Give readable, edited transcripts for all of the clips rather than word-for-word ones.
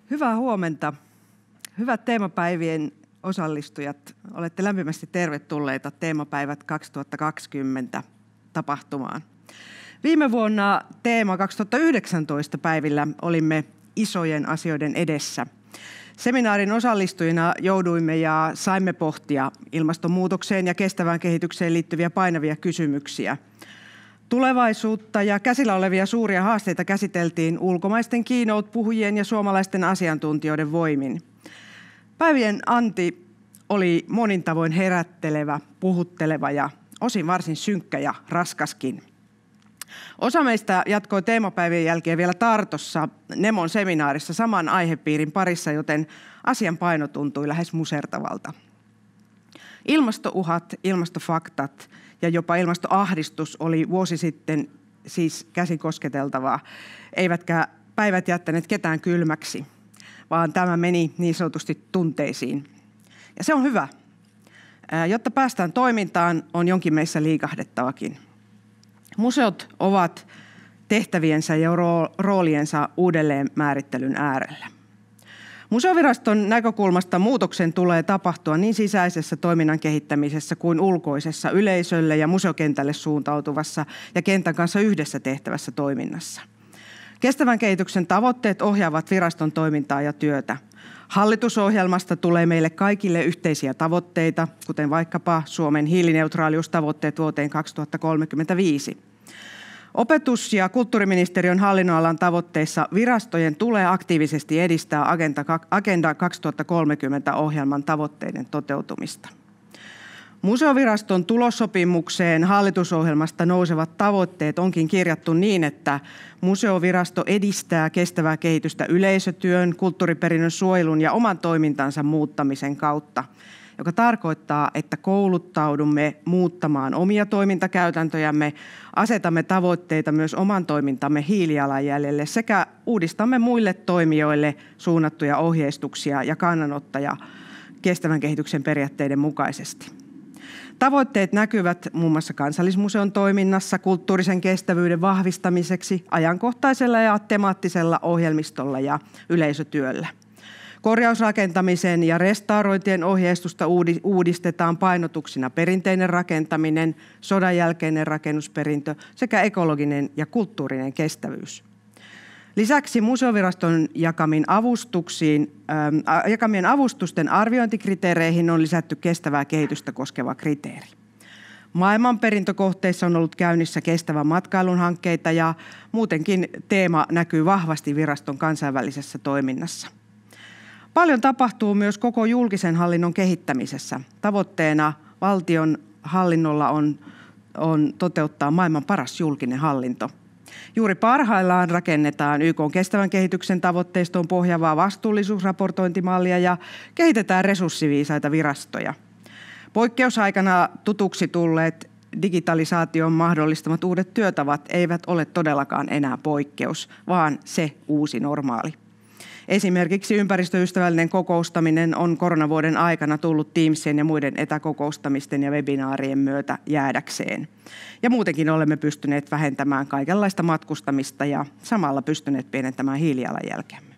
Hyvää huomenta. Hyvät teemapäivien osallistujat, olette lämpimästi tervetulleita Teemapäivät 2020 tapahtumaan. Viime vuonna Teema 2019 päivillä olimme isojen asioiden edessä. Seminaarin osallistujina jouduimme ja saimme pohtia ilmastonmuutokseen ja kestävään kehitykseen liittyviä painavia kysymyksiä. Tulevaisuutta ja käsillä olevia suuria haasteita käsiteltiin ulkomaisten keynote-puhujien ja suomalaisten asiantuntijoiden voimin. Päivien anti oli monin tavoin herättelevä, puhutteleva ja osin varsin synkkä ja raskaskin. Osa meistä jatkoi teemapäivien jälkeen vielä Tartossa Nemon seminaarissa saman aihepiirin parissa, joten asian paino tuntui lähes musertavalta. Ilmastouhat, ilmastofaktat ja jopa ilmastoahdistus oli vuosi sitten siis käsin kosketeltavaa, eivätkä päivät jättäneet ketään kylmäksi, vaan tämä meni niin sanotusti tunteisiin. Ja se on hyvä. Jotta päästään toimintaan, on jonkin meissä liikahdettavakin. Museot ovat tehtäviensä ja rooliensa uudelleenmäärittelyn äärellä. Museoviraston näkökulmasta muutoksen tulee tapahtua niin sisäisessä toiminnan kehittämisessä kuin ulkoisessa yleisölle ja museokentälle suuntautuvassa ja kentän kanssa yhdessä tehtävässä toiminnassa. Kestävän kehityksen tavoitteet ohjaavat viraston toimintaa ja työtä. Hallitusohjelmasta tulee meille kaikille yhteisiä tavoitteita, kuten vaikkapa Suomen hiilineutraaliustavoitteet vuoteen 2035. Opetus- ja kulttuuriministeriön hallinnonalan tavoitteissa virastojen tulee aktiivisesti edistää Agenda 2030 ohjelman tavoitteiden toteutumista. Museoviraston tulossopimukseen hallitusohjelmasta nousevat tavoitteet onkin kirjattu niin, että museovirasto edistää kestävää kehitystä yleisötyön, kulttuuriperinnön suojelun ja oman toimintansa muuttamisen kautta, joka tarkoittaa, että kouluttaudumme muuttamaan omia toimintakäytäntöjämme, asetamme tavoitteita myös oman toimintamme hiilijalanjäljelle sekä uudistamme muille toimijoille suunnattuja ohjeistuksia ja kannanottoja kestävän kehityksen periaatteiden mukaisesti. Tavoitteet näkyvät muun muassa Kansallismuseon toiminnassa kulttuurisen kestävyyden vahvistamiseksi ajankohtaisella ja temaattisella ohjelmistolla ja yleisötyöllä. Korjausrakentamisen ja restaurointien ohjeistusta uudistetaan painotuksina perinteinen rakentaminen, sodan jälkeinen rakennusperintö sekä ekologinen ja kulttuurinen kestävyys. Lisäksi museoviraston jakamien avustusten arviointikriteereihin on lisätty kestävää kehitystä koskeva kriteeri. Maailmanperintökohteissa on ollut käynnissä kestävän matkailun hankkeita ja muutenkin teema näkyy vahvasti viraston kansainvälisessä toiminnassa. Paljon tapahtuu myös koko julkisen hallinnon kehittämisessä. Tavoitteena valtion hallinnolla on toteuttaa maailman paras julkinen hallinto. Juuri parhaillaan rakennetaan YK:n kestävän kehityksen tavoitteistoon pohjaavaa vastuullisuusraportointimallia ja kehitetään resurssiviisaita virastoja. Poikkeusaikana tutuksi tulleet digitalisaation mahdollistamat uudet työtavat eivät ole todellakaan enää poikkeus, vaan se uusi normaali. Esimerkiksi ympäristöystävällinen kokoustaminen on koronavuoden aikana tullut Teamsien ja muiden etäkokoustamisten ja webinaarien myötä jäädäkseen. Ja muutenkin olemme pystyneet vähentämään kaikenlaista matkustamista ja samalla pystyneet pienentämään hiilijalanjälkeämme.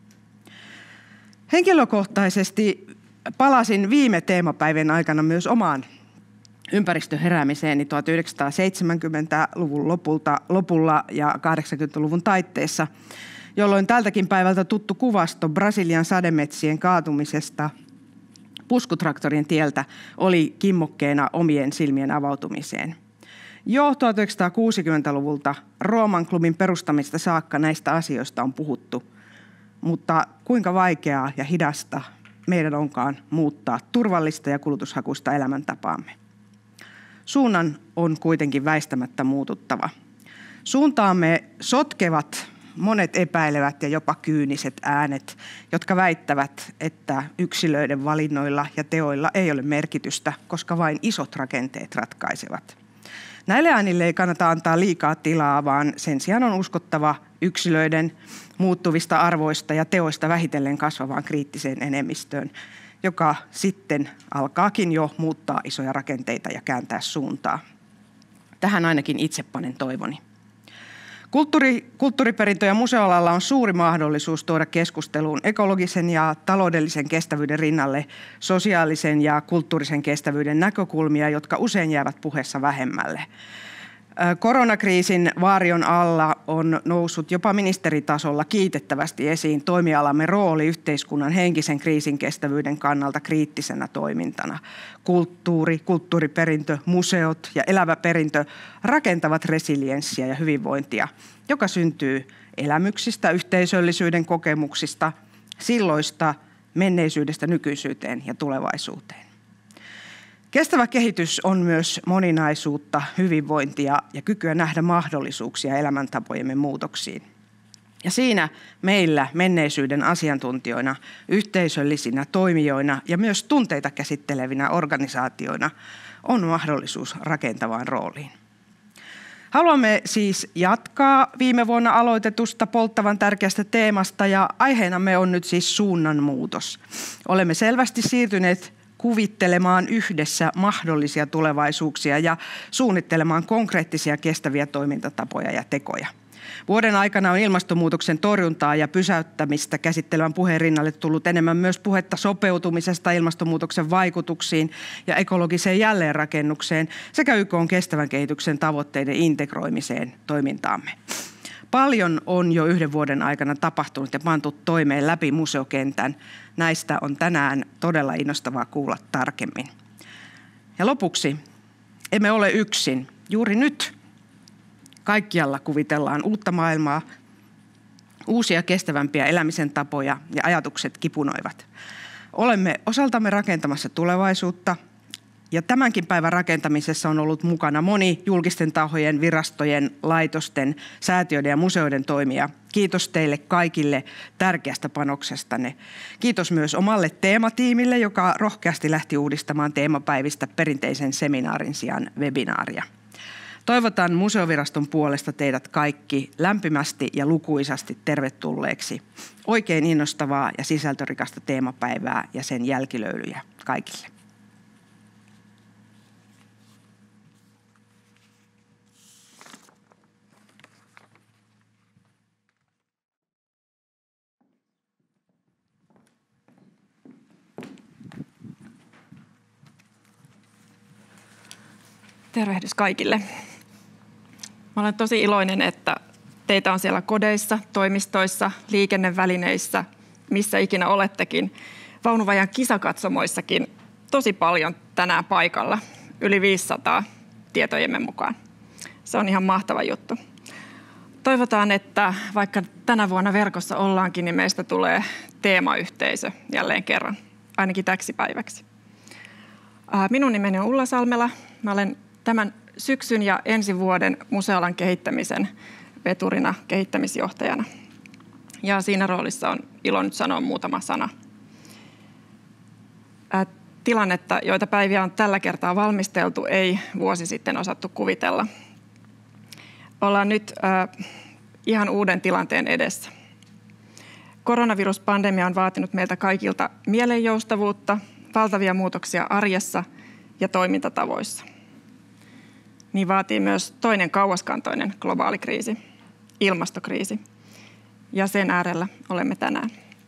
Henkilökohtaisesti palasin viime teemapäivän aikana myös omaan ympäristöheräämiseeni 1970-luvun lopulla ja 80-luvun taitteessa, jolloin tältäkin päivältä tuttu kuvasto Brasilian sademetsien kaatumisesta puskutraktorien tieltä oli kimmokkeena omien silmien avautumiseen. Jo 1960-luvulta Rooman klubin perustamista saakka näistä asioista on puhuttu, mutta kuinka vaikeaa ja hidasta meidän onkaan muuttaa turvallista ja kulutushakuista elämäntapaamme. Suunnan on kuitenkin väistämättä muututtava. Suuntaamme sotkevat monet epäilevät ja jopa kyyniset äänet, jotka väittävät, että yksilöiden valinnoilla ja teoilla ei ole merkitystä, koska vain isot rakenteet ratkaisevat. Näille äänille ei kannata antaa liikaa tilaa, vaan sen sijaan on uskottava yksilöiden muuttuvista arvoista ja teoista vähitellen kasvavaan kriittiseen enemmistöön, joka sitten alkaakin jo muuttaa isoja rakenteita ja kääntää suuntaa. Tähän ainakin itse panen toivoni. Kulttuuriperintö- ja museoalalla on suuri mahdollisuus tuoda keskusteluun ekologisen ja taloudellisen kestävyyden rinnalle sosiaalisen ja kulttuurisen kestävyyden näkökulmia, jotka usein jäävät puheessa vähemmälle. Koronakriisin varjon alla on noussut jopa ministeritasolla kiitettävästi esiin toimialamme rooli yhteiskunnan henkisen kriisin kestävyyden kannalta kriittisenä toimintana. Kulttuuri, kulttuuriperintö, museot ja elävä perintö rakentavat resilienssiä ja hyvinvointia, joka syntyy elämyksistä, yhteisöllisyyden kokemuksista, silloista menneisyydestä nykyisyyteen ja tulevaisuuteen. Kestävä kehitys on myös moninaisuutta, hyvinvointia ja kykyä nähdä mahdollisuuksia elämäntapojemme muutoksiin. Ja siinä meillä menneisyyden asiantuntijoina, yhteisöllisinä toimijoina ja myös tunteita käsittelevinä organisaatioina on mahdollisuus rakentavaan rooliin. Haluamme siis jatkaa viime vuonna aloitetusta polttavan tärkeästä teemasta ja aiheenamme on nyt siis suunnanmuutos. Olemme selvästi siirtyneet kuvittelemaan yhdessä mahdollisia tulevaisuuksia ja suunnittelemaan konkreettisia kestäviä toimintatapoja ja tekoja. Vuoden aikana on ilmastonmuutoksen torjuntaa ja pysäyttämistä käsittelevän puheen rinnalle tullut enemmän myös puhetta sopeutumisesta ilmastonmuutoksen vaikutuksiin ja ekologiseen jälleenrakennukseen sekä YK:n kestävän kehityksen tavoitteiden integroimiseen toimintaamme. Paljon on jo 1 vuoden aikana tapahtunut ja pantu toimeen läpi museokentän. Näistä on tänään todella innostavaa kuulla tarkemmin. Ja lopuksi, emme ole yksin. Juuri nyt kaikkialla kuvitellaan uutta maailmaa, uusia kestävämpiä elämisen tapoja ja ajatukset kipunoivat. Olemme osaltamme rakentamassa tulevaisuutta. Ja tämänkin päivän rakentamisessa on ollut mukana moni julkisten tahojen, virastojen, laitosten, säätiöiden ja museoiden toimija. Kiitos teille kaikille tärkeästä panoksestanne. Kiitos myös omalle teematiimille, joka rohkeasti lähti uudistamaan teemapäivistä perinteisen seminaarin sijaan webinaaria. Toivotan Museoviraston puolesta teidät kaikki lämpimästi ja lukuisasti tervetulleeksi. Oikein innostavaa ja sisältörikasta teemapäivää ja sen jälkilöylyjä kaikille. Tervehdys kaikille. Mä olen tosi iloinen, että teitä on siellä kodeissa, toimistoissa, liikennevälineissä, missä ikinä olettekin. Vaunuvajan kisakatsomoissakin tosi paljon tänään paikalla, yli 500 tietojemme mukaan. Se on ihan mahtava juttu. Toivotaan, että vaikka tänä vuonna verkossa ollaankin, niin meistä tulee teemayhteisö jälleen kerran, ainakin täksi päiväksi. Minun nimeni on Ulla Salmela. Mä olen tämän syksyn ja ensi vuoden museoalan kehittämisen veturina, kehittämisjohtajana. Ja siinä roolissa on ilo nyt sanoa muutama sana. Tilannetta, joita päiviä on tällä kertaa valmisteltu, ei vuosi sitten osattu kuvitella. Ollaan nyt ihan uuden tilanteen edessä. Koronaviruspandemia on vaatinut meiltä kaikilta mielenjoustavuutta, valtavia muutoksia arjessa ja toimintatavoissa. Niin vaatii myös toinen kauaskantoinen globaali kriisi, ilmastokriisi. Ja sen äärellä olemme tänään.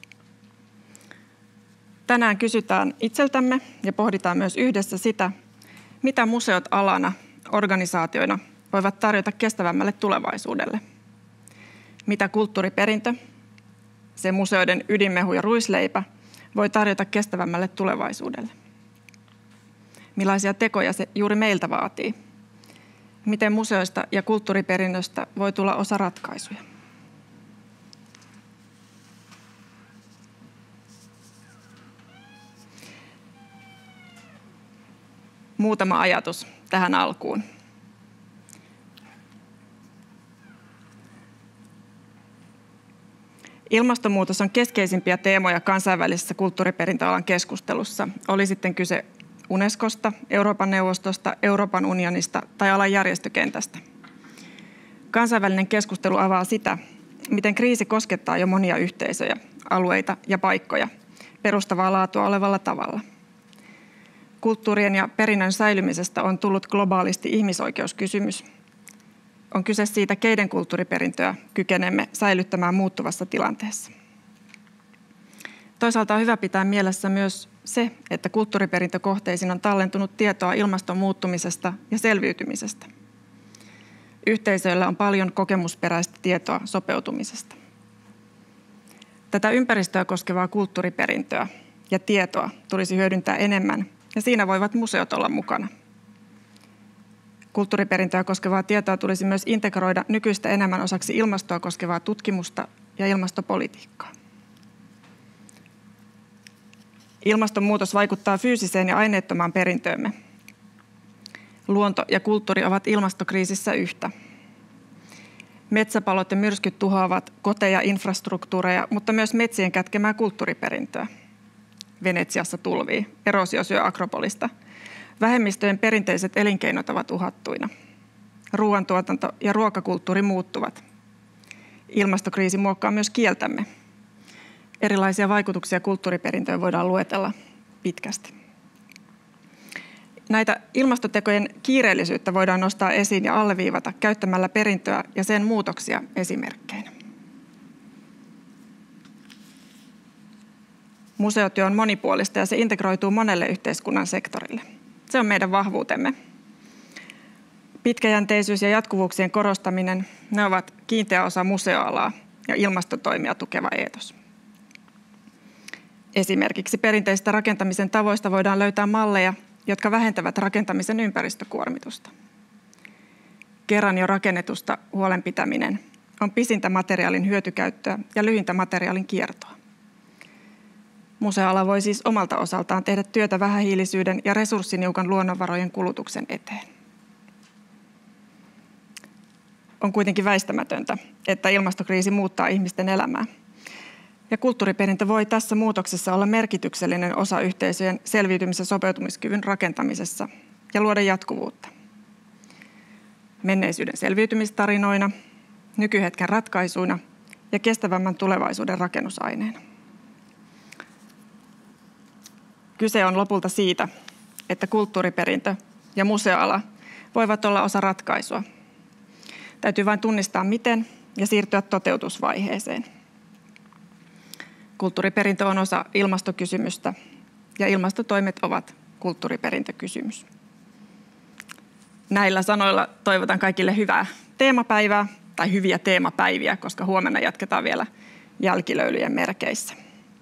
Tänään kysytään itseltämme ja pohditaan myös yhdessä sitä, mitä museot alana, organisaatioina voivat tarjota kestävämmälle tulevaisuudelle. Mitä kulttuuriperintö, se museoiden ydinmehu ja ruisleipä, voi tarjota kestävämmälle tulevaisuudelle. Millaisia tekoja se juuri meiltä vaatii? Miten museoista ja kulttuuriperinnöstä voi tulla osa ratkaisuja? Muutama ajatus tähän alkuun. Ilmastonmuutos on keskeisimpiä teemoja kansainvälisessä kulttuuriperintöalan keskustelussa. Oli sitten kyse Unescosta, Euroopan neuvostosta, Euroopan unionista tai alan järjestökentästä. Kansainvälinen keskustelu avaa sitä, miten kriisi koskettaa jo monia yhteisöjä, alueita ja paikkoja perustavaa laatua olevalla tavalla. Kulttuurien ja perinnön säilymisestä on tullut globaalisti ihmisoikeuskysymys. on kyse siitä, keiden kulttuuriperintöä kykenemme säilyttämään muuttuvassa tilanteessa. Toisaalta on hyvä pitää mielessä myös se, että kulttuuriperintökohteisiin on tallentunut tietoa ilmaston muuttumisesta ja selviytymisestä. Yhteisöillä on paljon kokemusperäistä tietoa sopeutumisesta. Tätä ympäristöä koskevaa kulttuuriperintöä ja tietoa tulisi hyödyntää enemmän, ja siinä voivat museot olla mukana. Kulttuuriperintöä koskevaa tietoa tulisi myös integroida nykyistä enemmän osaksi ilmastoa koskevaa tutkimusta ja ilmastopolitiikkaa. Ilmastonmuutos vaikuttaa fyysiseen ja aineettomaan perintöömme. Luonto ja kulttuuri ovat ilmastokriisissä yhtä. Metsäpalot ja myrskyt tuhoavat koteja, infrastruktuureja, mutta myös metsien kätkemää kulttuuriperintöä. Venetsiassa tulvii, eroosio syö Akropolista. Vähemmistöjen perinteiset elinkeinot ovat uhattuina. Ruoantuotanto ja ruokakulttuuri muuttuvat. Ilmastokriisi muokkaa myös kieltämme. Erilaisia vaikutuksia kulttuuriperintöön voidaan luetella pitkästi. Näitä ilmastotekojen kiireellisyyttä voidaan nostaa esiin ja alleviivata käyttämällä perintöä ja sen muutoksia esimerkkeinä. Museotyö on monipuolista ja se integroituu monelle yhteiskunnan sektorille. Se on meidän vahvuutemme. Pitkäjänteisyys ja jatkuvuuksien korostaminen, ne ovat kiinteä osa museoalaa ja ilmastotoimia tukeva eetos. Esimerkiksi perinteisistä rakentamisen tavoista voidaan löytää malleja, jotka vähentävät rakentamisen ympäristökuormitusta. Kerran jo rakennetusta huolenpitäminen on pisintä materiaalin hyötykäyttöä ja lyhintä materiaalin kiertoa. Museoala voi siis omalta osaltaan tehdä työtä vähähiilisyyden ja resurssiniukan luonnonvarojen kulutuksen eteen. On kuitenkin väistämätöntä, että ilmastokriisi muuttaa ihmisten elämää. Ja kulttuuriperintö voi tässä muutoksessa olla merkityksellinen osa yhteisöjen selviytymis- ja sopeutumiskyvyn rakentamisessa ja luoda jatkuvuutta. Menneisyyden selviytymistarinoina, nykyhetken ratkaisuina ja kestävämmän tulevaisuuden rakennusaineena. Kyse on lopulta siitä, että kulttuuriperintö ja museoala voivat olla osa ratkaisua. Täytyy vain tunnistaa miten ja siirtyä toteutusvaiheeseen. Kulttuuriperintö on osa ilmastokysymystä ja ilmastotoimet ovat kulttuuriperintökysymys. Näillä sanoilla toivotan kaikille hyvää teemapäivää tai hyviä teemapäiviä, koska huomenna jatketaan vielä jälkilöylyjen merkeissä.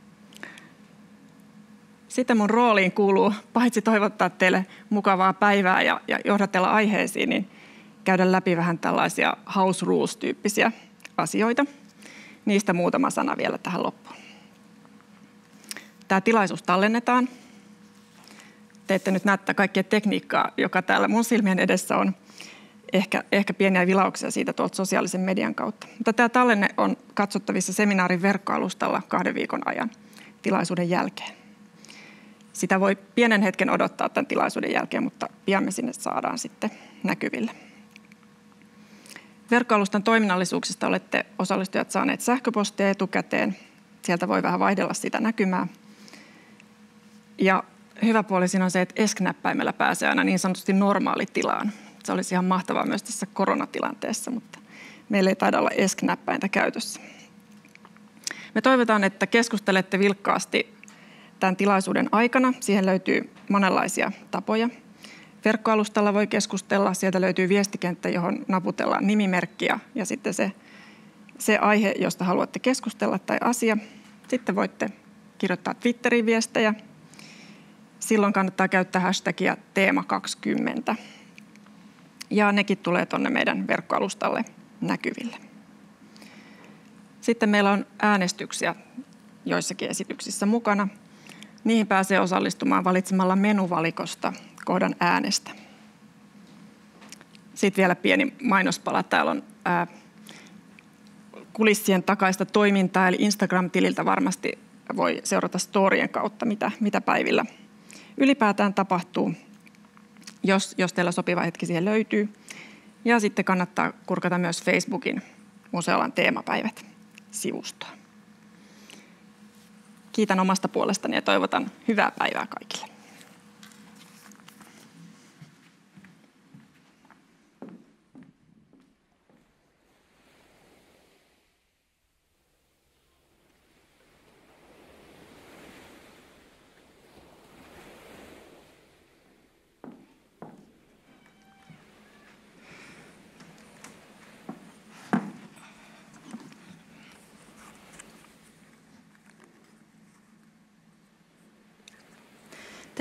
Sitten mun rooliin kuuluu paitsi toivottaa teille mukavaa päivää ja johdatella aiheisiin, niin käydä läpi vähän tällaisia house rules-tyyppisiä asioita. Niistä muutama sana vielä tähän loppuun. Tämä tilaisuus tallennetaan. Te ette nyt näe kaikkea tekniikkaa, joka täällä mun silmien edessä on. Ehkä pieniä vilauksia siitä tuolta sosiaalisen median kautta. Mutta tämä tallenne on katsottavissa seminaarin verkkoalustalla 2 viikon ajan tilaisuuden jälkeen. Sitä voi pienen hetken odottaa tämän tilaisuuden jälkeen, mutta pian me sinne saadaan sitten näkyville. Verkkoalustan toiminnallisuuksista olette osallistujat saaneet sähköpostia etukäteen. Sieltä voi vähän vaihdella sitä näkymää. Ja hyvä puoli siinä on se, että ESC-näppäimellä pääsee aina niin sanotusti normaalitilaan. Se olisi ihan mahtavaa myös tässä koronatilanteessa, mutta meillä ei taida olla ESC-näppäintä käytössä. Me toivotaan, että keskustelette vilkkaasti tämän tilaisuuden aikana. Siihen löytyy monenlaisia tapoja. Verkkoalustalla voi keskustella. Sieltä löytyy viestikenttä, johon naputellaan nimimerkkiä ja sitten se aihe, josta haluatte keskustella tai asia. Sitten voitte kirjoittaa Twitteriin viestejä. Silloin kannattaa käyttää hashtagia teema20. Ja nekin tulee tuonne meidän verkkoalustalle näkyville. Sitten meillä on äänestyksiä joissakin esityksissä mukana. Niihin pääsee osallistumaan valitsemalla menuvalikosta kohdan äänestä. Sitten vielä pieni mainospala. Täällä on kulissien takaista toimintaa, eli Instagram-tililtä varmasti voi seurata storien kautta, mitä päivillä ylipäätään tapahtuu, jos teillä sopiva hetki siihen löytyy. Ja sitten kannattaa kurkata myös Facebookin Museoalan teemapäivät -sivustoa. Kiitän omasta puolestani ja toivotan hyvää päivää kaikille.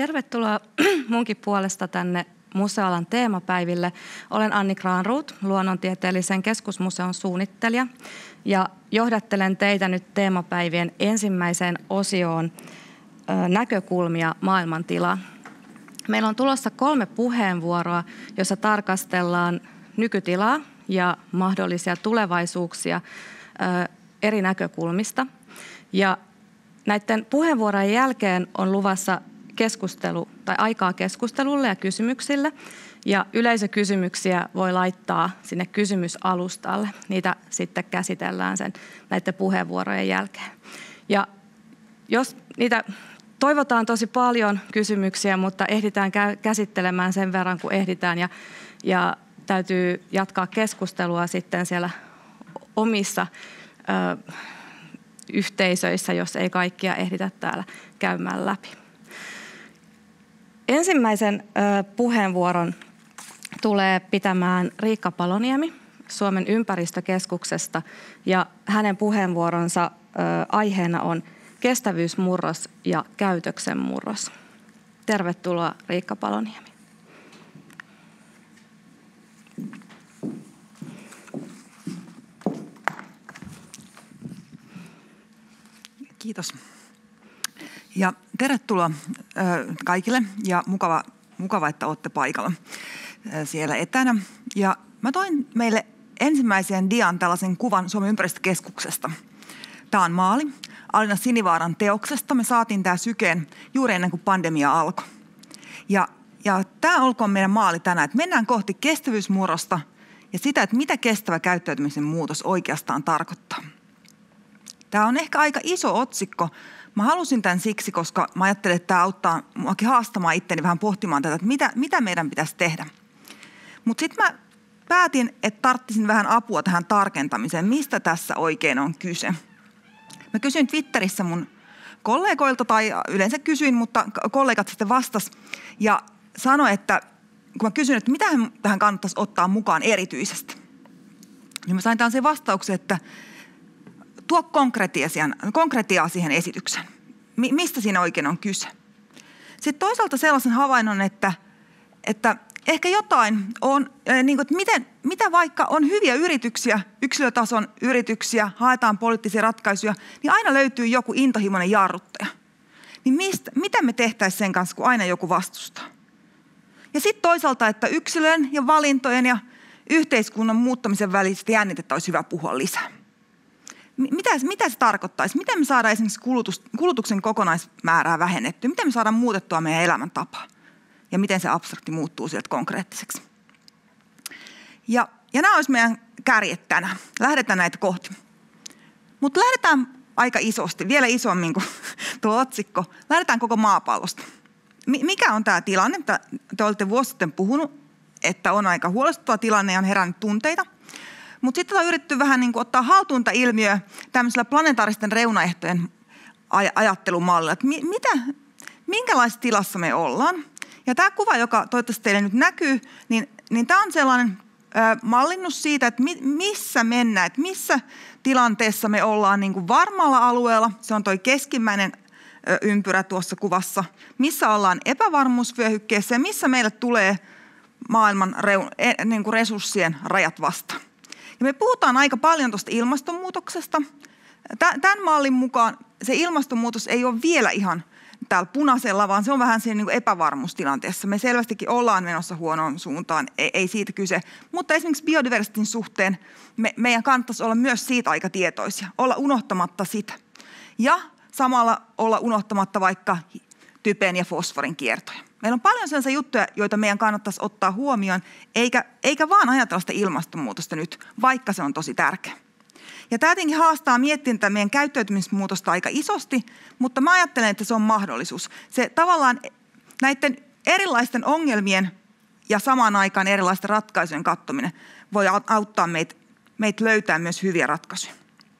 Tervetuloa munkin puolesta tänne museoalan teemapäiville. Olen Anni Granroth, Luonnontieteellisen keskusmuseon suunnittelija ja johdattelen teitä nyt teemapäivien ensimmäiseen osioon näkökulmia maailmantilaan. Meillä on tulossa 3 puheenvuoroa, jossa tarkastellaan nykytilaa ja mahdollisia tulevaisuuksia eri näkökulmista. Ja näiden puheenvuorojen jälkeen on luvassa keskustelu tai aikaa keskustelulle ja kysymyksille. Ja yleisökysymyksiä voi laittaa sinne kysymysalustalle. Niitä sitten käsitellään näiden puheenvuorojen jälkeen. Ja jos niitä toivotaan tosi paljon kysymyksiä, mutta ehditään käsittelemään sen verran, kun ehditään. Ja täytyy jatkaa keskustelua sitten siellä omissa yhteisöissä, jos ei kaikkia ehditä täällä käymään läpi. Ensimmäisen puheenvuoron tulee pitämään Riikka Paloniemi Suomen ympäristökeskuksesta ja hänen puheenvuoronsa aiheena on kestävyysmurros ja käytöksen murros. Tervetuloa Riikka Paloniemi. Kiitos. Ja tervetuloa kaikille ja mukava, että olette paikalla siellä etänä. Ja mä toin meille ensimmäisen dian tällaisen kuvan Suomen ympäristökeskuksesta. Tämä on maali Alina Sinivaaran teoksesta. Me saatiin tämä sykeen juuri ennen kuin pandemia alkoi. Ja tämä olkoon meidän maali tänään, että mennään kohti kestävyysmurrosta ja sitä, että mitä kestävä käyttäytymisen muutos oikeastaan tarkoittaa. Tämä on ehkä aika iso otsikko. Mä halusin tämän siksi, koska mä ajattelin, että tämä auttaa muakin haastamaan itteni vähän pohtimaan tätä, että mitä meidän pitäisi tehdä. Mutta sitten mä päätin, että tarttisin vähän apua tähän tarkentamiseen, mistä tässä oikein on kyse. Mä kysyin Twitterissä mun kollegoilta, tai yleensä kysyin, mutta kollegat sitten vastas ja sanoi, että kun mä kysyin, että mitä tähän kannattaisi ottaa mukaan erityisesti, niin mä sain tällaisen vastauksen, että tuo konkretiaa siihen esitykseen. Mistä siinä oikein on kyse? Sitten toisaalta sellaisen havainnon, että ehkä jotain on, niin kuin, että mitä vaikka on hyviä yrityksiä, yksilötason yrityksiä, haetaan poliittisia ratkaisuja, niin aina löytyy joku intohimoinen jarruttaja. Niin mitä me tehtäisiin sen kanssa, kun aina joku vastustaa? Ja sitten toisaalta, että yksilön ja valintojen ja yhteiskunnan muuttamisen välisestä jännitettä olisi hyvä puhua lisää. Mitä se tarkoittaisi? Miten me saadaan esimerkiksi kulutuksen kokonaismäärää vähennettyä? Miten me saadaan muutettua meidän elämäntapaa? Ja miten se abstrakti muuttuu sieltä konkreettiseksi? Ja nämä olisi meidän kärjet tänään. Lähdetään näitä kohti. Mutta lähdetään aika isosti, vielä isommin kuin tuo otsikko. Lähdetään koko maapallosta. Mikä on tämä tilanne? Te olette vuosi sitten puhunut, että on aika huolestuttava tilanne ja on herännyt tunteita. Mutta sitten on yritetty vähän niin kuin ottaa haltuun tämä ilmiö tämmöisellä planetaaristen reunaehtojen ajattelumallilla. Että minkälaisessa tilassa me ollaan. Ja tämä kuva, joka toivottavasti teille nyt näkyy, niin tämä on sellainen mallinnus siitä, että missä mennään, että missä tilanteessa me ollaan niin kuin varmalla alueella. Se on tuo keskimmäinen ympyrä tuossa kuvassa. Missä ollaan epävarmuusvyöhykkeessä ja missä meille tulee maailman niin kuin resurssien rajat vastaan. Ja me puhutaan aika paljon tuosta ilmastonmuutoksesta. Tämän mallin mukaan se ilmastonmuutos ei ole vielä ihan täällä punaisella, vaan se on vähän siinä niin kuin epävarmuustilanteessa. Me selvästikin ollaan menossa huonoon suuntaan, ei siitä kyse. Mutta esimerkiksi biodiversiteetin suhteen meidän kannattaisi olla myös siitä aika tietoisia, olla unohtamatta sitä. Ja samalla olla unohtamatta vaikka typen ja fosforin kiertoja. Meillä on paljon sellaisia juttuja, joita meidän kannattaisi ottaa huomioon, eikä vaan ajatella sitä ilmastonmuutosta nyt, vaikka se on tosi tärkeä. Ja tämä tietenkin haastaa miettiä tätä meidän käyttäytymismuutosta aika isosti, mutta mä ajattelen, että se on mahdollisuus. Se tavallaan näiden erilaisten ongelmien ja samaan aikaan erilaisten ratkaisujen katsominen voi auttaa meitä löytää myös hyviä ratkaisuja.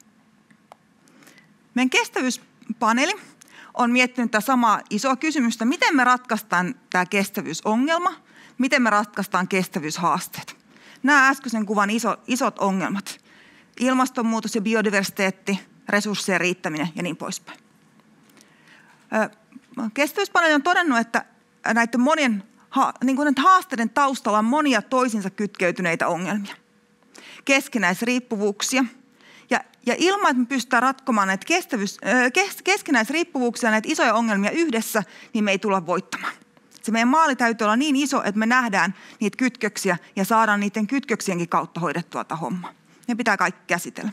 Meidän kestävyyspaneeli on miettinyt tätä samaa isoa kysymystä, miten me ratkaistaan tämä kestävyysongelma, miten me ratkaistaan kestävyyshaasteet. Nämä äskeisen kuvan isot ongelmat, ilmastonmuutos ja biodiversiteetti, resurssien riittäminen ja niin poispäin. Kestävyyspaneeli on todennut, näiden monien niin kuin haasteiden taustalla on monia toisinsa kytkeytyneitä ongelmia, keskinäisriippuvuuksia. Ja ilman, että me pystytään ratkomaan näitä keskinäisriippuvuuksia, näitä isoja ongelmia yhdessä, niin me ei tulla voittamaan. Se meidän maali täytyy olla niin iso, että me nähdään niitä kytköksiä ja saadaan niiden kytköksienkin kautta hoidettua tämä homma. Ne pitää kaikki käsitellä.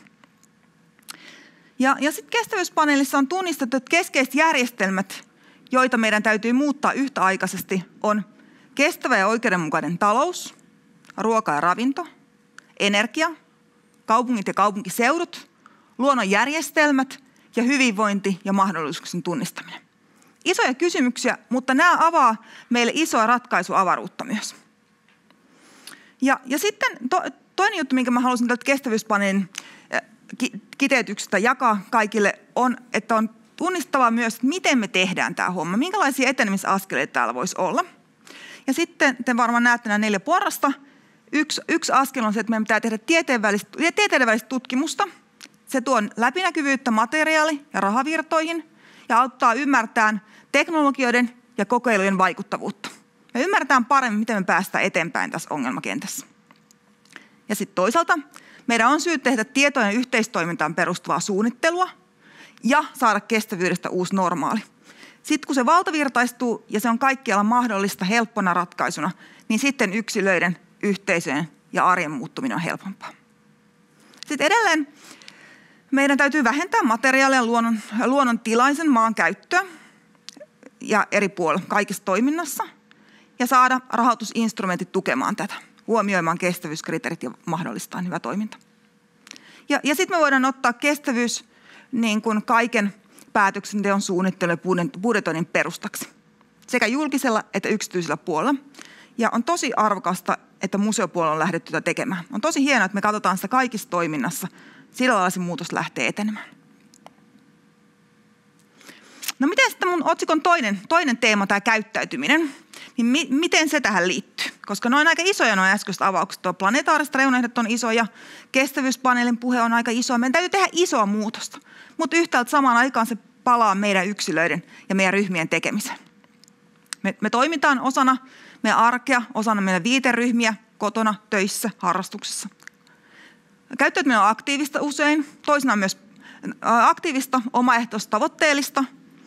Ja sitten kestävyyspaneelissa on tunnistettu, että keskeiset järjestelmät, joita meidän täytyy muuttaa yhtäaikaisesti, on kestävä ja oikeudenmukainen talous, ruoka ja ravinto, energia, kaupungit ja kaupunkiseudut, luonnonjärjestelmät ja hyvinvointi ja mahdollisuuksien tunnistaminen. Isoja kysymyksiä, mutta nämä avaa meille isoa ratkaisuavaruutta myös. Ja sitten toinen juttu, minkä mä haluaisin tältä kestävyyspaneelin kiteytyksestä jakaa kaikille, on, että on tunnistettava myös, että miten me tehdään tämä homma, minkälaisia etenemisaskeleita täällä voisi olla. Ja sitten te varmaan näette nämä 4 porrasta. Yksi askel on se, että meidän pitää tehdä tieteiden välistä tutkimusta. Se tuo läpinäkyvyyttä materiaali- ja rahavirtoihin ja auttaa ymmärtämään teknologioiden ja kokeilujen vaikuttavuutta. Me ymmärretään paremmin, miten me päästään eteenpäin tässä ongelmakentässä. Ja sitten toisaalta meidän on syytä tehdä tietojen yhteistoimintaan perustuvaa suunnittelua ja saada kestävyydestä uusi normaali. Sitten kun se valtavirtaistuu ja se on kaikkialla mahdollista helppona ratkaisuna, niin sitten yksilöiden, yhteisöjen ja arjen muuttuminen on helpompaa. Sitten edelleen meidän täytyy vähentää materiaalia luonnon tilaisen maan käyttöä ja eri puolilla kaikessa toiminnassa ja saada rahoitusinstrumentit tukemaan tätä, huomioimaan kestävyyskriteerit ja mahdollistaa hyvä toiminta. Ja sitten me voidaan ottaa kestävyys niin kuin kaiken päätöksenteon suunnittelu- ja budjetoinnin perustaksi sekä julkisella että yksityisellä puolella. Ja on tosi arvokasta, että museopuolella on lähdetty tätä tekemään. On tosi hienoa, että me katsotaan sitä kaikissa toiminnassa. Sillä lailla se muutos lähtee etenemään. No miten sitten mun otsikon toinen teema, tämä käyttäytyminen, niin miten se tähän liittyy? Koska ne on aika isoja nuo äskeiset avaukset. Tuo planetaariset reunaehdot on isoja, kestävyyspaneelin puhe on aika iso. Meidän täytyy tehdä isoa muutosta, mutta yhtäältä samaan aikaan se palaa meidän yksilöiden ja meidän ryhmien tekemiseen. Me toimitaan osana meidän arkea, osana meidän viiteryhmiä, kotona, töissä, harrastuksissa. Käyttäytyminen on aktiivista usein, toisinaan myös aktiivista, omaehtoista, tavoitteellista.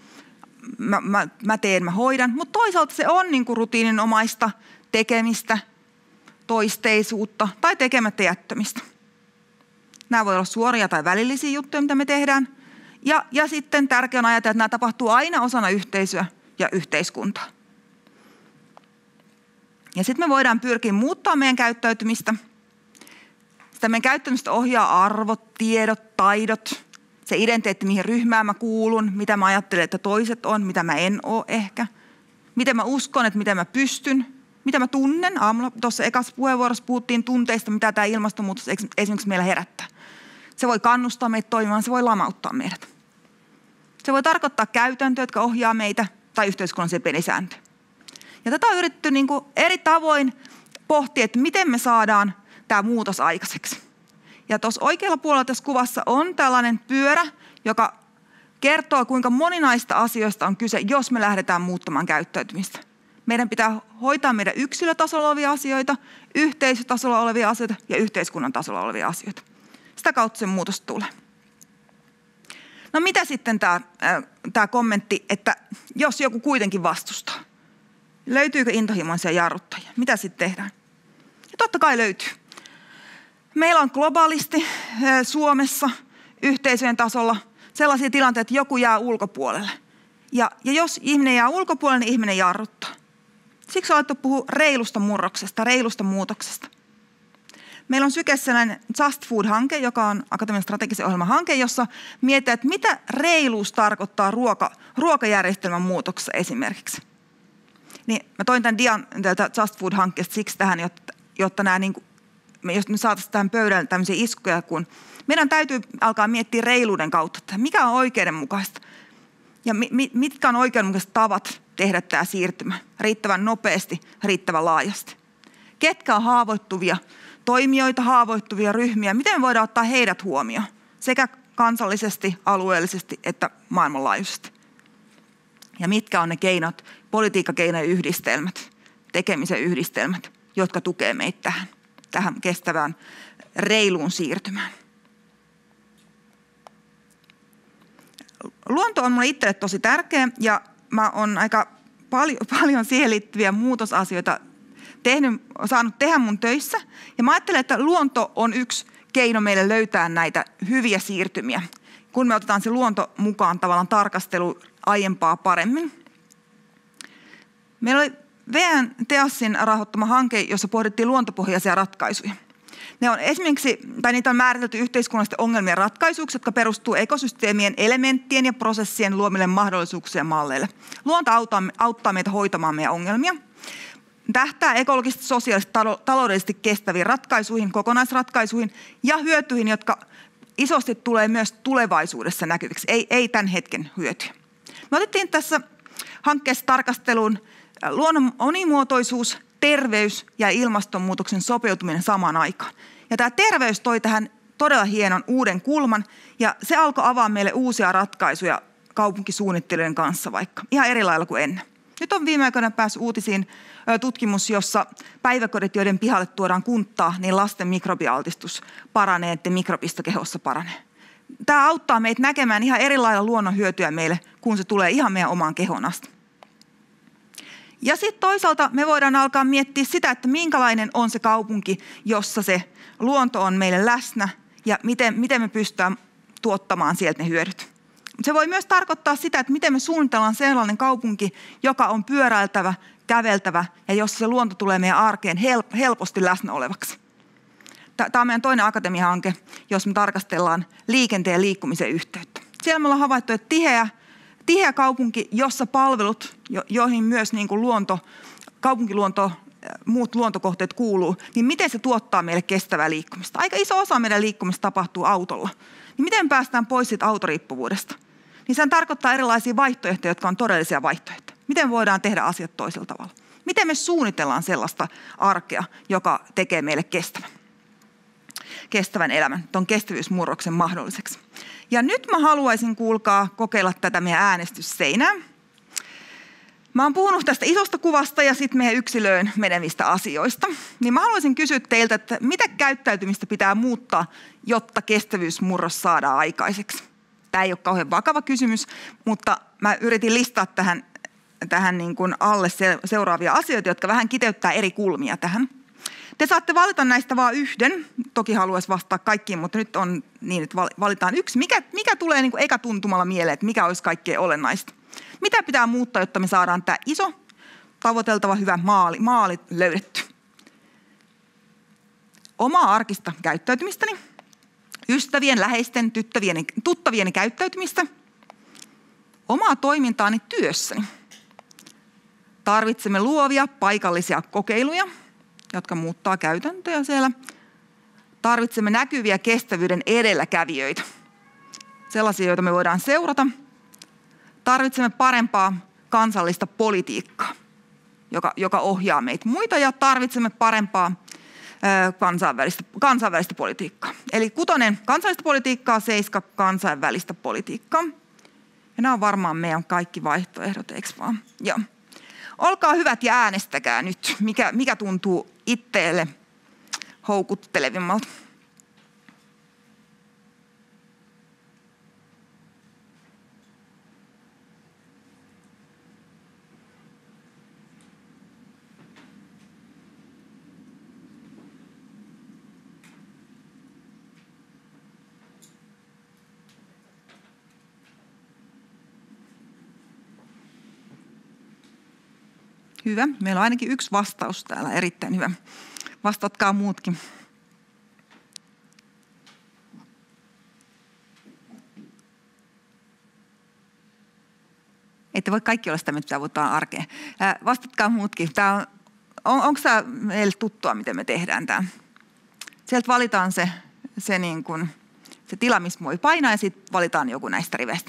Mä teen, mä hoidan, mutta toisaalta se on niin kuin rutiininomaista tekemistä, toisteisuutta tai tekemättä jättämistä. Nämä voi olla suoria tai välillisiä juttuja, mitä me tehdään. Ja sitten tärkeää on ajatella, että nämä tapahtuu aina osana yhteisöä ja yhteiskuntaa. Ja sitten me voidaan pyrkiä muuttaa meidän käyttäytymistä. Sitä meidän käyttäytymistä ohjaa arvot, tiedot, taidot, se identiteetti, mihin ryhmään mä kuulun, mitä mä ajattelen, että toiset on, mitä mä en ole ehkä, miten mä uskon, että miten mä pystyn, mitä mä tunnen. Aamulla tuossa ekassa puheenvuorossa puhuttiin tunteista, mitä tämä ilmastonmuutos esimerkiksi meillä herättää. Se voi kannustaa meitä toimimaan, se voi lamauttaa meidät. Se voi tarkoittaa käytäntöjä, jotka ohjaa meitä tai yhteiskunnallisia pelisääntöjä. Ja tätä on yritetty niin kuin eri tavoin pohtia, että miten me saadaan tämä muutos aikaiseksi. Ja tuossa oikealla puolella tässä kuvassa on tällainen pyörä, joka kertoo, kuinka moninaista asioista on kyse, jos me lähdetään muuttamaan käyttäytymistä. Meidän pitää hoitaa meidän yksilötasolla olevia asioita, yhteisötasolla olevia asioita ja yhteiskunnan tasolla olevia asioita. Sitä kautta se muutos tulee. No mitä sitten tämä kommentti, että jos joku kuitenkin vastustaa? Löytyykö intohimoisia jarruttajia? Mitä sitten tehdään? Ja totta kai löytyy. Meillä on globaalisti Suomessa yhteisöjen tasolla sellaisia tilanteita, että joku jää ulkopuolelle. Ja jos ihminen jää ulkopuolelle, niin ihminen jarruttaa. Siksi on alettu puhua reilusta murroksesta, reilusta muutoksesta. Meillä on Sykessä sellainen Just Food-hanke, joka on Akatemian strategisen ohjelman hanke, jossa mietitään, että mitä reiluus tarkoittaa ruokajärjestelmän muutoksessa esimerkiksi. Niin mä toin tämän dian tältä Just Food-hankkeesta siksi tähän, jotta nämä niin kuin, jos me saataisiin tähän pöydälle tämmöisiä iskuja, kun meidän täytyy alkaa miettiä reiluuden kautta, että mikä on oikeudenmukaista ja mitkä on oikeudenmukaiset tavat tehdä tämä siirtymä riittävän nopeasti, riittävän laajasti. Ketkä on haavoittuvia toimijoita, haavoittuvia ryhmiä, miten me voidaan ottaa heidät huomioon sekä kansallisesti, alueellisesti että maailmanlaajuisesti. Ja mitkä on ne keinot, politiikkakeinojen yhdistelmät, tekemisen yhdistelmät, jotka tukee meitä tähän kestävään reiluun siirtymään. Luonto on minulle itselle tosi tärkeä ja mä oon aika paljon siihen liittyviä muutosasioita saanut tehdä mun töissä. Ja mä ajattelen, että luonto on yksi keino meille löytää näitä hyviä siirtymiä, kun me otetaan se luonto mukaan tavallaan tarkastelu aiempaa paremmin. Meillä oli VN TEASin rahoittama hanke, jossa pohdittiin luontopohjaisia ratkaisuja. Niitä on määritelty yhteiskunnallisten ongelmien ratkaisuiksi, jotka perustuu ekosysteemien elementtien ja prosessien luomille mahdollisuuksien malleille. Luonto auttaa meitä hoitamaan meidän ongelmia. Tähtää ekologisesti, sosiaalisesti, taloudellisesti kestäviin ratkaisuihin, kokonaisratkaisuihin ja hyötyihin, jotka isosti tulee myös tulevaisuudessa näkyviksi, ei tämän hetken hyötyjä. Me otettiin tässä hankkeessa tarkasteluun luonnon monimuotoisuus, terveys ja ilmastonmuutoksen sopeutuminen samaan aikaan. Ja tämä terveys toi tähän todella hienon uuden kulman ja se alkoi avaa meille uusia ratkaisuja kaupunkisuunnittelijoiden kanssa vaikka ihan eri lailla kuin ennen. Nyt on viime aikoina päässyt uutisiin tutkimus, jossa päiväkodit, joiden pihalle tuodaan kunttaa, niin lasten mikrobialtistus paranee, että mikrobisto kehossa paranee. Tämä auttaa meitä näkemään ihan eri lailla luonnon hyötyä meille, kun se tulee ihan meidän omaan kehoon asti. Ja sitten toisaalta me voidaan alkaa miettiä sitä, että minkälainen on se kaupunki, jossa se luonto on meille läsnä ja miten me pystytään tuottamaan sieltä ne hyödyt. Se voi myös tarkoittaa sitä, että miten me suunnitellaan sellainen kaupunki, joka on pyöräiltävä, käveltävä ja jossa se luonto tulee meidän arkeen helposti läsnä olevaksi. Tämä on meidän toinen akatemiahanke, jos me tarkastellaan liikenteen ja liikkumisen yhteyttä. Siellä me ollaan havaittu, että tiheä kaupunki, jossa palvelut, joihin myös niin kuin kaupunkiluonto, muut luontokohteet kuuluu, niin miten se tuottaa meille kestävää liikkumista. Aika iso osa meidän liikkumista tapahtuu autolla. Niin miten päästään pois siitä autoriippuvuudesta? Niin se tarkoittaa erilaisia vaihtoehtoja, jotka on todellisia vaihtoehtoja. Miten voidaan tehdä asiat toisella tavalla? Miten me suunnitellaan sellaista arkea, joka tekee meille kestävän elämän, tuon kestävyysmurroksen mahdolliseksi. Ja nyt mä haluaisin, kuulkaa, kokeilla tätä meidän äänestysseinää. Mä oon puhunut tästä isosta kuvasta ja sitten meidän yksilöön menevistä asioista. Niin mä haluaisin kysyä teiltä, että mitä käyttäytymistä pitää muuttaa, jotta kestävyysmurros saadaan aikaiseksi? Tämä ei ole kauhean vakava kysymys, mutta mä yritin listaa tähän niin kuin alle seuraavia asioita, jotka vähän kiteyttää eri kulmia tähän. Te saatte valita näistä vain yhden. Toki haluaisi vastata kaikkiin, mutta nyt on niin, että valitaan yksi. Mikä tulee niin kuin eka tuntumalla mieleen, että mikä olisi kaikkein olennaista? Mitä pitää muuttaa, jotta me saadaan tämä iso, tavoiteltava, hyvä maali löydetty? Omaa arkista käyttäytymistäni, ystävien, läheisten, tuttavieni käyttäytymistä, omaa toimintaani työssäni. Tarvitsemme luovia, paikallisia kokeiluja, jotka muuttaa käytäntöjä siellä. Tarvitsemme näkyviä kestävyyden edelläkävijöitä, sellaisia, joita me voidaan seurata. Tarvitsemme parempaa kansallista politiikkaa, joka ohjaa meitä muita, ja tarvitsemme parempaa kansainvälistä politiikkaa. Eli 6 kansallista politiikkaa, 7 kansainvälistä politiikkaa. Ja nämä on varmaan meidän kaikki vaihtoehdot, eikö vaan? Joo. Olkaa hyvät ja äänestäkää nyt, mikä tuntuu itteelle houkuttelevimmalta. Hyvä. Meillä on ainakin yksi vastaus täällä. Erittäin hyvä. Vastatkaa muutkin. Ette voi kaikki olla sitä, mitä puhutaan arkeen. Vastatkaa muutkin. Onko tämä meille tuttua, miten me tehdään tämä? Sieltä valitaan se tila, missä voi painaa, ja sitten valitaan joku näistä riveistä.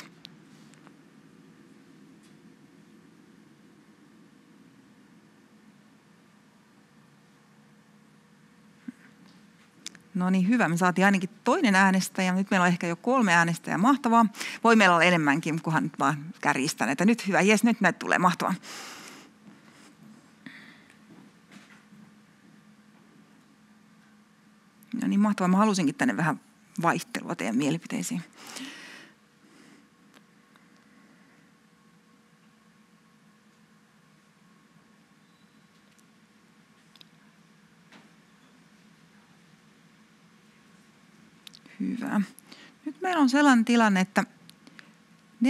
No niin, hyvä. Me saatiin ainakin toinen äänestäjä. Nyt meillä on ehkä jo 3 äänestäjää. Mahtavaa. Voi meillä olla enemmänkin, kunhan nyt vaan kärjistän. Että nyt hyvä. Jes, nyt näitä tulee. Mahtavaa. No niin, mahtavaa. Mä halusinkin tänne vähän vaihtelua teidän mielipiteisiin. Hyvä. Nyt meillä on sellainen tilanne, että 48%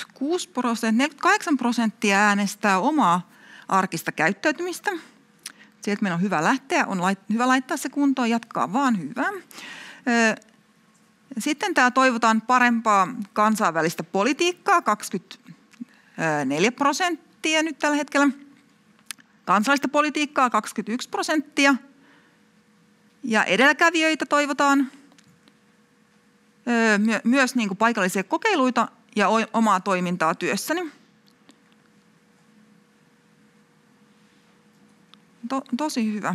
äänestää omaa arkista käyttäytymistä. Sieltä meillä on hyvä lähteä, on hyvä laittaa se kuntoon, jatkaa vaan hyvää. Sitten täällä toivotaan parempaa kansainvälistä politiikkaa, 24% nyt tällä hetkellä. Kansallista politiikkaa 21%. Ja edelläkävijöitä toivotaan. Myös niin kuin paikallisia kokeiluita ja omaa toimintaa työssäni. Tosi hyvä.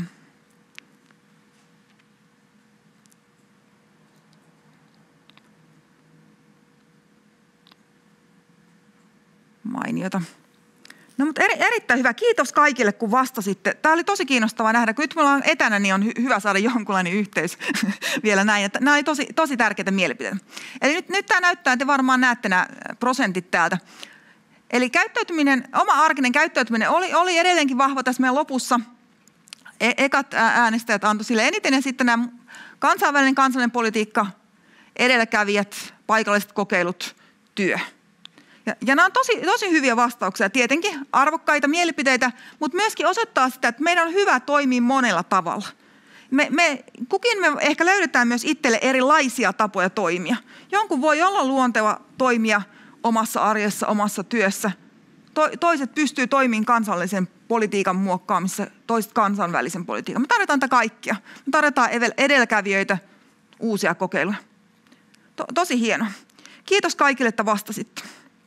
Mainiota. No mutta erittäin hyvä. Kiitos kaikille, kun vastasitte. Tämä oli tosi kiinnostavaa nähdä. Kun nyt me ollaan etänä, niin on hyvä saada jonkunlainen yhteys vielä näin. Että nämä oli tosi tärkeitä mielipiteitä. Eli nyt tämä näyttää, että te varmaan näette nämä prosentit täältä. Eli käyttäytyminen, oma arkinen käyttäytyminen oli edelleenkin vahva tässä meidän lopussa. Ekat äänestäjät antoi sille eniten ja sitten nämä kansallinen politiikka, edelläkävijät, paikalliset kokeilut, työ. Ja nämä on tosi hyviä vastauksia, tietenkin arvokkaita mielipiteitä, mutta myöskin osoittaa sitä, että meidän on hyvä toimia monella tavalla. Kukin me ehkä löydetään myös itselle erilaisia tapoja toimia. Jonkun voi olla luonteva toimia omassa arjessa, omassa työssä. Toiset pystyy toimimaan kansallisen politiikan muokkaamissa, toiset kansainvälisen politiikan. Me tarvitaan tätä kaikkia. Me tarvitaan edelläkävijöitä, uusia kokeiluja. Tosi hienoa. Kiitos kaikille, että vastasitte.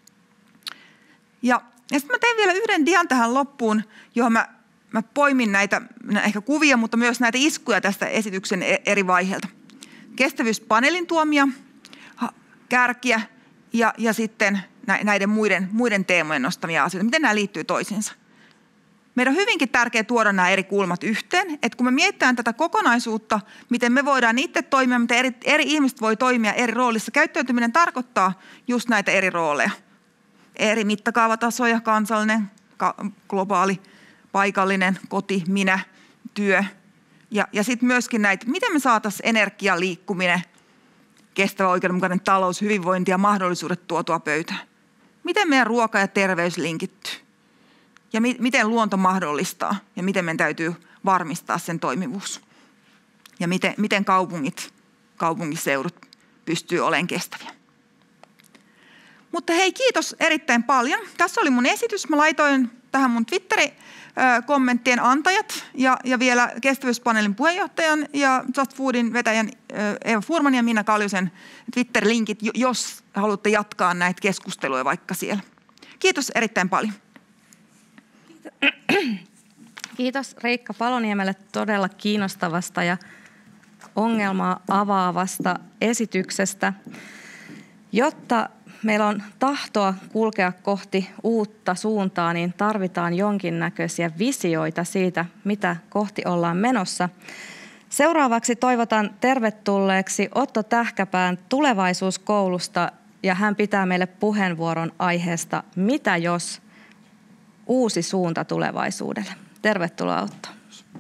Ja sitten mä tein vielä yhden dian tähän loppuun, johon mä poimin näitä ehkä kuvia, mutta myös näitä iskuja tästä esityksen eri vaiheilta. Kestävyyspaneelin tuomia kärkiä ja sitten näiden muiden teemojen nostamia asioita. Miten nämä liittyy toisiinsa? Meidän on hyvinkin tärkeää tuoda nämä eri kulmat yhteen, että kun me mietitään tätä kokonaisuutta, miten me voidaan itse toimia, miten eri ihmiset voi toimia eri roolissa, käyttäytyminen tarkoittaa just näitä eri rooleja. Eri mittakaavatasoja, kansallinen, globaali, paikallinen, koti, minä, työ. Ja sitten myöskin näitä, miten me saataisiin energia, liikkuminen, kestävä oikeudenmukainen talous, hyvinvointi ja mahdollisuudet tuotua pöytään. Miten meidän ruoka ja terveys linkittyy? Ja miten luonto mahdollistaa ja miten meidän täytyy varmistaa sen toimivuus? Ja miten kaupunkiseudut pystyy olemaan kestäviä? Mutta hei, kiitos erittäin paljon. Tässä oli mun esitys. Mä laitoin tähän mun Twitter-kommenttien antajat ja vielä kestävyyspaneelin puheenjohtajan ja Just Foodin vetäjän Eeva Furmanin ja Minna Kaljusen Twitter-linkit, jos haluatte jatkaa näitä keskusteluja vaikka siellä. Kiitos erittäin paljon. Kiitos Riikka Paloniemelle todella kiinnostavasta ja ongelmaa avaavasta esityksestä. Jotta meillä on tahtoa kulkea kohti uutta suuntaa, niin tarvitaan jonkinnäköisiä visioita siitä, mitä kohti ollaan menossa. Seuraavaksi toivotan tervetulleeksi Otto Tähkäpään Tulevaisuuskoulusta, ja hän pitää meille puheenvuoron aiheesta Mitä jos? Uusi suunta tulevaisuudelle. Tervetuloa Otto.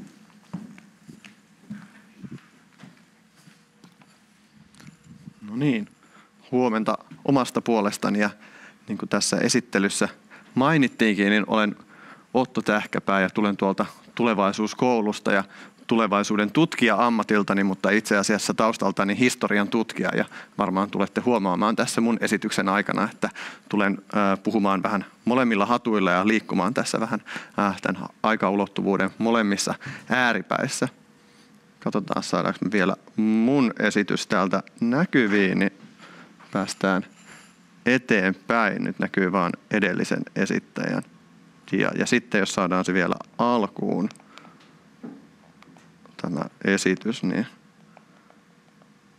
No niin, huomenta omasta puolestani ja niin kuin tässä esittelyssä mainittiinkin, niin olen Otto Tähkäpää ja tulen tuolta Tulevaisuuskoulusta ja tulevaisuuden tutkija ammatiltani, mutta itse asiassa taustaltani historian tutkija ja varmaan tulette huomaamaan tässä mun esityksen aikana, että tulen puhumaan vähän molemmilla hatuilla ja liikkumaan tässä vähän tämän aikaulottuvuuden molemmissa ääripäissä. Katsotaan, saadaanko me vielä mun esitys täältä näkyviin, niin päästään eteenpäin. Nyt näkyy vaan edellisen esittäjän. Ja sitten jos saadaan se vielä alkuun, tämä esitys, niin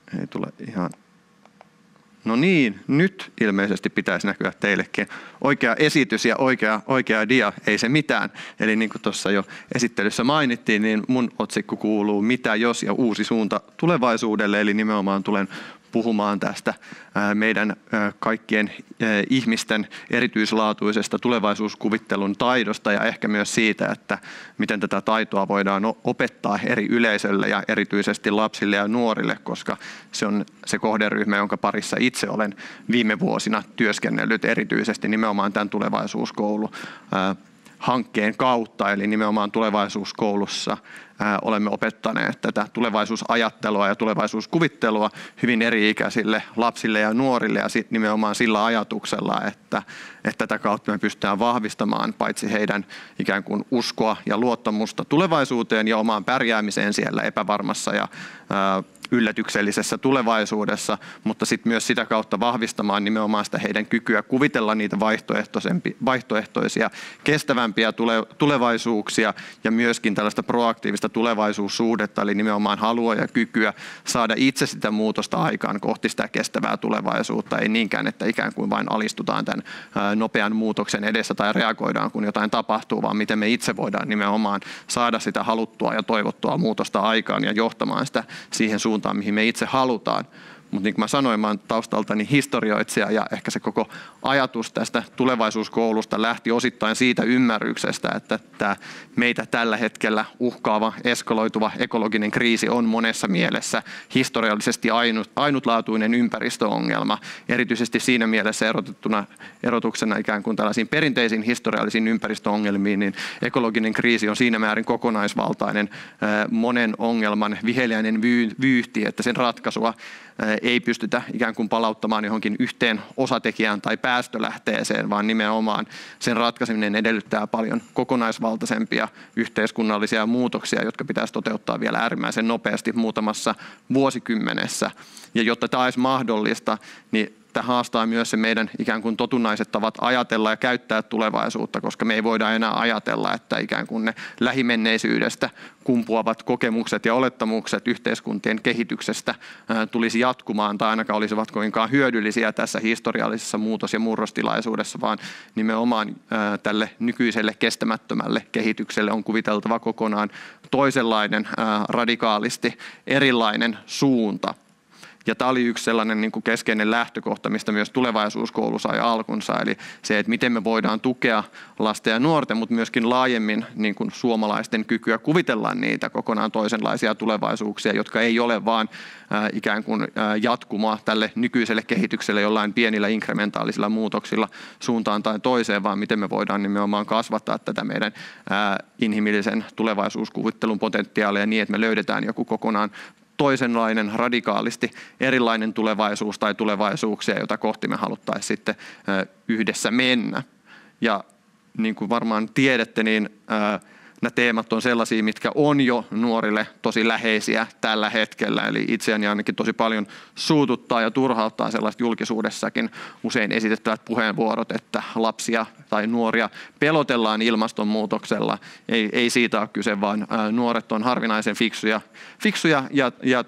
Ei tule ihan. No niin, nyt ilmeisesti pitäisi näkyä teillekin oikea esitys ja oikea dia, ei se mitään. Eli niin kuin tuossa jo esittelyssä mainittiin, niin mun otsikko kuuluu Mitä jos ja uusi suunta tulevaisuudelle, eli nimenomaan tulen puhumaan tästä meidän kaikkien ihmisten erityislaatuisesta tulevaisuuskuvittelun taidosta ja ehkä myös siitä, että miten tätä taitoa voidaan opettaa eri yleisölle ja erityisesti lapsille ja nuorille, koska se on se kohderyhmä, jonka parissa itse olen viime vuosina työskennellyt erityisesti nimenomaan tämän tulevaisuuskoulu hankkeen kautta, eli nimenomaan tulevaisuuskoulussa olemme opettaneet tätä tulevaisuusajattelua ja tulevaisuuskuvittelua hyvin eri-ikäisille lapsille ja nuorille ja nimenomaan sillä ajatuksella, että tätä kautta me pystytään vahvistamaan paitsi heidän ikään kuin uskoa ja luottamusta tulevaisuuteen ja omaan pärjäämiseen siellä epävarmassa ja yllätyksellisessä tulevaisuudessa, mutta sitten myös sitä kautta vahvistamaan nimenomaan sitä heidän kykyä kuvitella niitä vaihtoehtoisia, kestävämpiä tulevaisuuksia ja myöskin tällaista proaktiivista tulevaisuussuhdetta, eli nimenomaan halua ja kykyä saada itse sitä muutosta aikaan kohti sitä kestävää tulevaisuutta, ei niinkään, että ikään kuin vain alistutaan tämän nopean muutoksen edessä tai reagoidaan, kun jotain tapahtuu, vaan miten me itse voidaan nimenomaan saada sitä haluttua ja toivottua muutosta aikaan ja johtamaan sitä siihen suuntaan, mihin me itse halutaan. Mutta niin kuin mä sanoin, mä oon taustaltani historioitsija ja ehkä se koko ajatus tästä tulevaisuuskoulusta lähti osittain siitä ymmärryksestä, että tämä meitä tällä hetkellä uhkaava, eskaloituva ekologinen kriisi on monessa mielessä historiallisesti ainutlaatuinen ympäristöongelma. Erityisesti siinä mielessä erotuksena ikään kuin tällaisiin perinteisiin historiallisiin ympäristöongelmiin, niin ekologinen kriisi on siinä määrin kokonaisvaltainen monen ongelman viheliäinen vyyhti, että sen ratkaisua ei pystytä ikään kuin palauttamaan johonkin yhteen osatekijään tai päästölähteeseen, vaan nimenomaan sen ratkaiseminen edellyttää paljon kokonaisvaltaisempia yhteiskunnallisia muutoksia, jotka pitäisi toteuttaa vielä äärimmäisen nopeasti muutamassa vuosikymmenessä. Ja jotta tämä olisi mahdollista, niin tämä haastaa myös se meidän ikään kuin totunnaiset tavat ajatella ja käyttää tulevaisuutta, koska me ei voida enää ajatella, että ikään kuin ne lähimenneisyydestä kumpuavat kokemukset ja olettamukset yhteiskuntien kehityksestä tulisi jatkumaan tai ainakaan olisivat kovinkaan hyödyllisiä tässä historiallisessa muutos- ja murrostilaisuudessa, vaan nimenomaan tälle nykyiselle kestämättömälle kehitykselle on kuviteltava kokonaan toisenlainen, radikaalisti erilainen suunta. Ja tämä oli yksi sellainen niin kuin keskeinen lähtökohta, mistä myös tulevaisuuskoulu sai alkunsa, eli se, että miten me voidaan tukea lasten ja nuorten, mutta myöskin laajemmin niin kuin suomalaisten kykyä kuvitella niitä kokonaan toisenlaisia tulevaisuuksia, jotka ei ole vaan ikään kuin jatkumoa tälle nykyiselle kehitykselle jollain pienillä inkrementaalisilla muutoksilla suuntaan tai toiseen, vaan miten me voidaan nimenomaan kasvattaa tätä meidän inhimillisen tulevaisuuskuvittelun potentiaalia niin, että me löydetään joku kokonaan toisenlainen, radikaalisti erilainen tulevaisuus tai tulevaisuuksia, jota kohti me haluttaisiin sitten yhdessä mennä. Ja niin kuin varmaan tiedätte, niin nämä teemat on sellaisia, mitkä on jo nuorille tosi läheisiä tällä hetkellä. Eli itseäni ainakin tosi paljon suututtaa ja turhauttaa sellaista julkisuudessakin usein esitettävät puheenvuorot, että lapsia tai nuoria pelotellaan ilmastonmuutoksella. Ei siitä ole kyse, vaan nuoret on harvinaisen fiksuja ja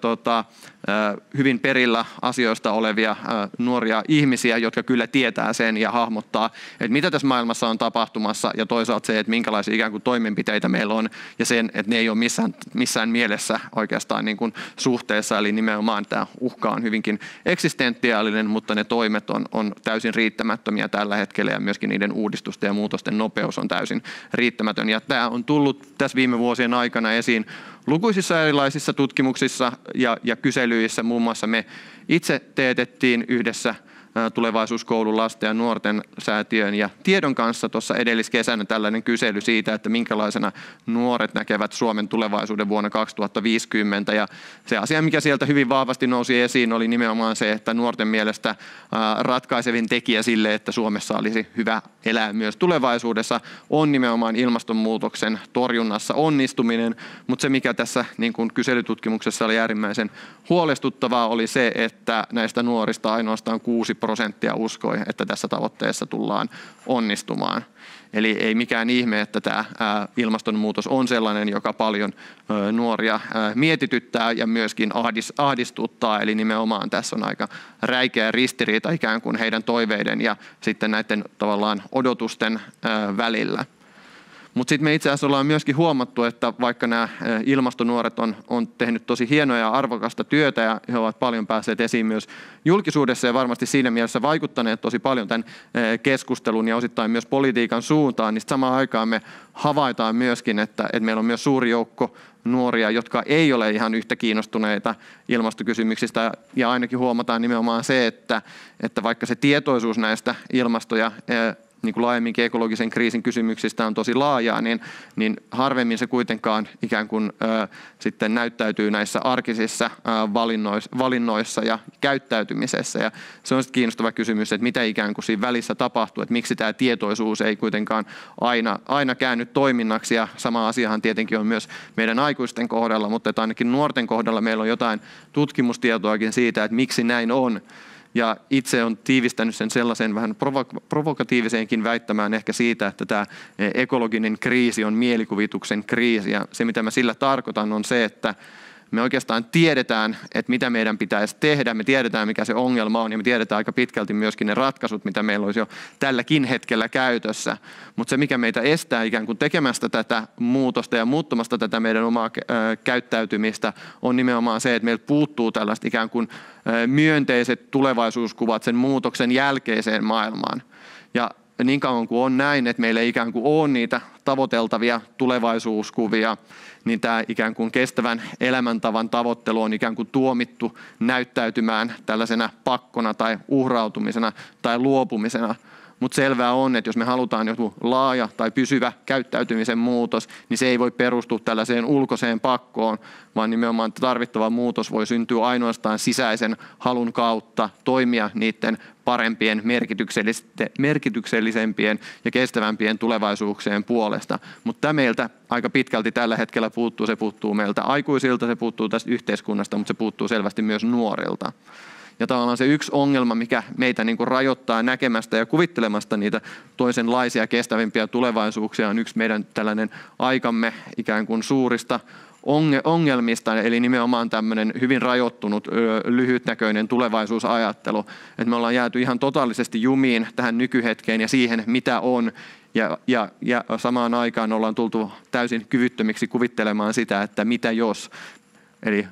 hyvin perillä asioista olevia nuoria ihmisiä, jotka kyllä tietää sen ja hahmottaa, että mitä tässä maailmassa on tapahtumassa ja toisaalta se, että minkälaisia ikään kuin toimenpiteitä meillä on ja sen, että ne ei ole missään mielessä oikeastaan niin kuin suhteessa, eli nimenomaan tämä uhka on hyvinkin eksistentiaalinen, mutta ne toimet on täysin riittämättömiä tällä hetkellä ja myöskin niiden uudistusten ja muutosten nopeus on täysin riittämätön. Ja tämä on tullut tässä viime vuosien aikana esiin lukuisissa erilaisissa tutkimuksissa ja kyselyissä. Muun muassa me itse teetettiin yhdessä tulevaisuuskoulun lasten ja nuorten säätiön ja Tiedon kanssa tuossa edelliskesänä tällainen kysely siitä, että minkälaisena nuoret näkevät Suomen tulevaisuuden vuonna 2050. Ja se asia, mikä sieltä hyvin vahvasti nousi esiin, oli nimenomaan se, että nuorten mielestä ratkaisevin tekijä sille, että Suomessa olisi hyvä elää myös tulevaisuudessa, on nimenomaan ilmastonmuutoksen torjunnassa onnistuminen. Mutta se, mikä tässä niin kuin kyselytutkimuksessa oli äärimmäisen huolestuttavaa, oli se, että näistä nuorista ainoastaan 6% 90% uskoi, että tässä tavoitteessa tullaan onnistumaan. Eli ei mikään ihme, että tämä ilmastonmuutos on sellainen, joka paljon nuoria mietityttää ja myöskin ahdistuttaa. Eli nimenomaan tässä on aika räikeä ristiriita ikään kuin heidän toiveiden ja sitten näiden tavallaan odotusten välillä. Mutta sitten me itse asiassa ollaan myöskin huomattu, että vaikka nämä ilmastonuoret on tehnyt tosi hienoa ja arvokasta työtä ja he ovat paljon päässeet esiin myös julkisuudessa ja varmasti siinä mielessä vaikuttaneet tosi paljon tämän keskustelun ja osittain myös politiikan suuntaan, niin samaan aikaan me havaitaan myöskin, että meillä on myös suuri joukko nuoria, jotka ei ole ihan yhtä kiinnostuneita ilmastokysymyksistä ja ainakin huomataan nimenomaan se, että vaikka se tietoisuus näistä ilmasto- ja niin kuin laajemminkin ekologisen kriisin kysymyksistä on tosi laajaa, niin harvemmin se kuitenkaan ikään kuin sitten näyttäytyy näissä arkisissa valinnoissa ja käyttäytymisessä. Ja se on sitten kiinnostava kysymys, että mitä ikään kuin siinä välissä tapahtuu, että miksi tämä tietoisuus ei kuitenkaan aina käänny toiminnaksi. Ja sama asiahan tietenkin on myös meidän aikuisten kohdalla, mutta että ainakin nuorten kohdalla meillä on jotain tutkimustietoakin siitä, että miksi näin on. Ja itse on tiivistänyt sen sellaisen vähän provokatiiviseenkin väittämään ehkä siitä, että tämä ekologinen kriisi on mielikuvituksen kriisi. Ja se, mitä mä sillä tarkoitan, on se, että me oikeastaan tiedetään, että mitä meidän pitäisi tehdä, me tiedetään, mikä se ongelma on, ja me tiedetään aika pitkälti myöskin ne ratkaisut, mitä meillä olisi jo tälläkin hetkellä käytössä. Mutta se, mikä meitä estää ikään kuin tekemästä tätä muutosta ja muuttamasta tätä meidän omaa käyttäytymistä, on nimenomaan se, että meiltä puuttuu tällaiset ikään kuin myönteiset tulevaisuuskuvat sen muutoksen jälkeiseen maailmaan. Ja niin kauan kuin on näin, että meillä ei ikään kuin ole niitä tavoiteltavia tulevaisuuskuvia, niin tämä ikään kuin kestävän elämäntavan tavoittelu on ikään kuin tuomittu näyttäytymään tällaisena pakkona tai uhrautumisena tai luopumisena. Mutta selvää on, että jos me halutaan joku laaja tai pysyvä käyttäytymisen muutos, niin se ei voi perustua tällaiseen ulkoiseen pakkoon, vaan nimenomaan tarvittava muutos voi syntyä ainoastaan sisäisen halun kautta toimia niiden parempien, merkityksellisempien ja kestävämpien tulevaisuuksien puolesta. Mutta tämä meiltä aika pitkälti tällä hetkellä puuttuu. Se puuttuu meiltä aikuisilta, se puuttuu tästä yhteiskunnasta, mutta se puuttuu selvästi myös nuorilta. Ja tavallaan se yksi ongelma, mikä meitä niin kuin rajoittaa näkemästä ja kuvittelemasta niitä toisenlaisia kestävimpiä tulevaisuuksia, on yksi meidän tällainen aikamme ikään kuin suurista ongelmista, eli nimenomaan tämmöinen hyvin rajoittunut, lyhytnäköinen tulevaisuusajattelu. Että me ollaan jääty ihan totaalisesti jumiin tähän nykyhetkeen ja siihen, mitä on, ja samaan aikaan ollaan tultu täysin kyvyttömiksi kuvittelemaan sitä, että mitä jos. Eli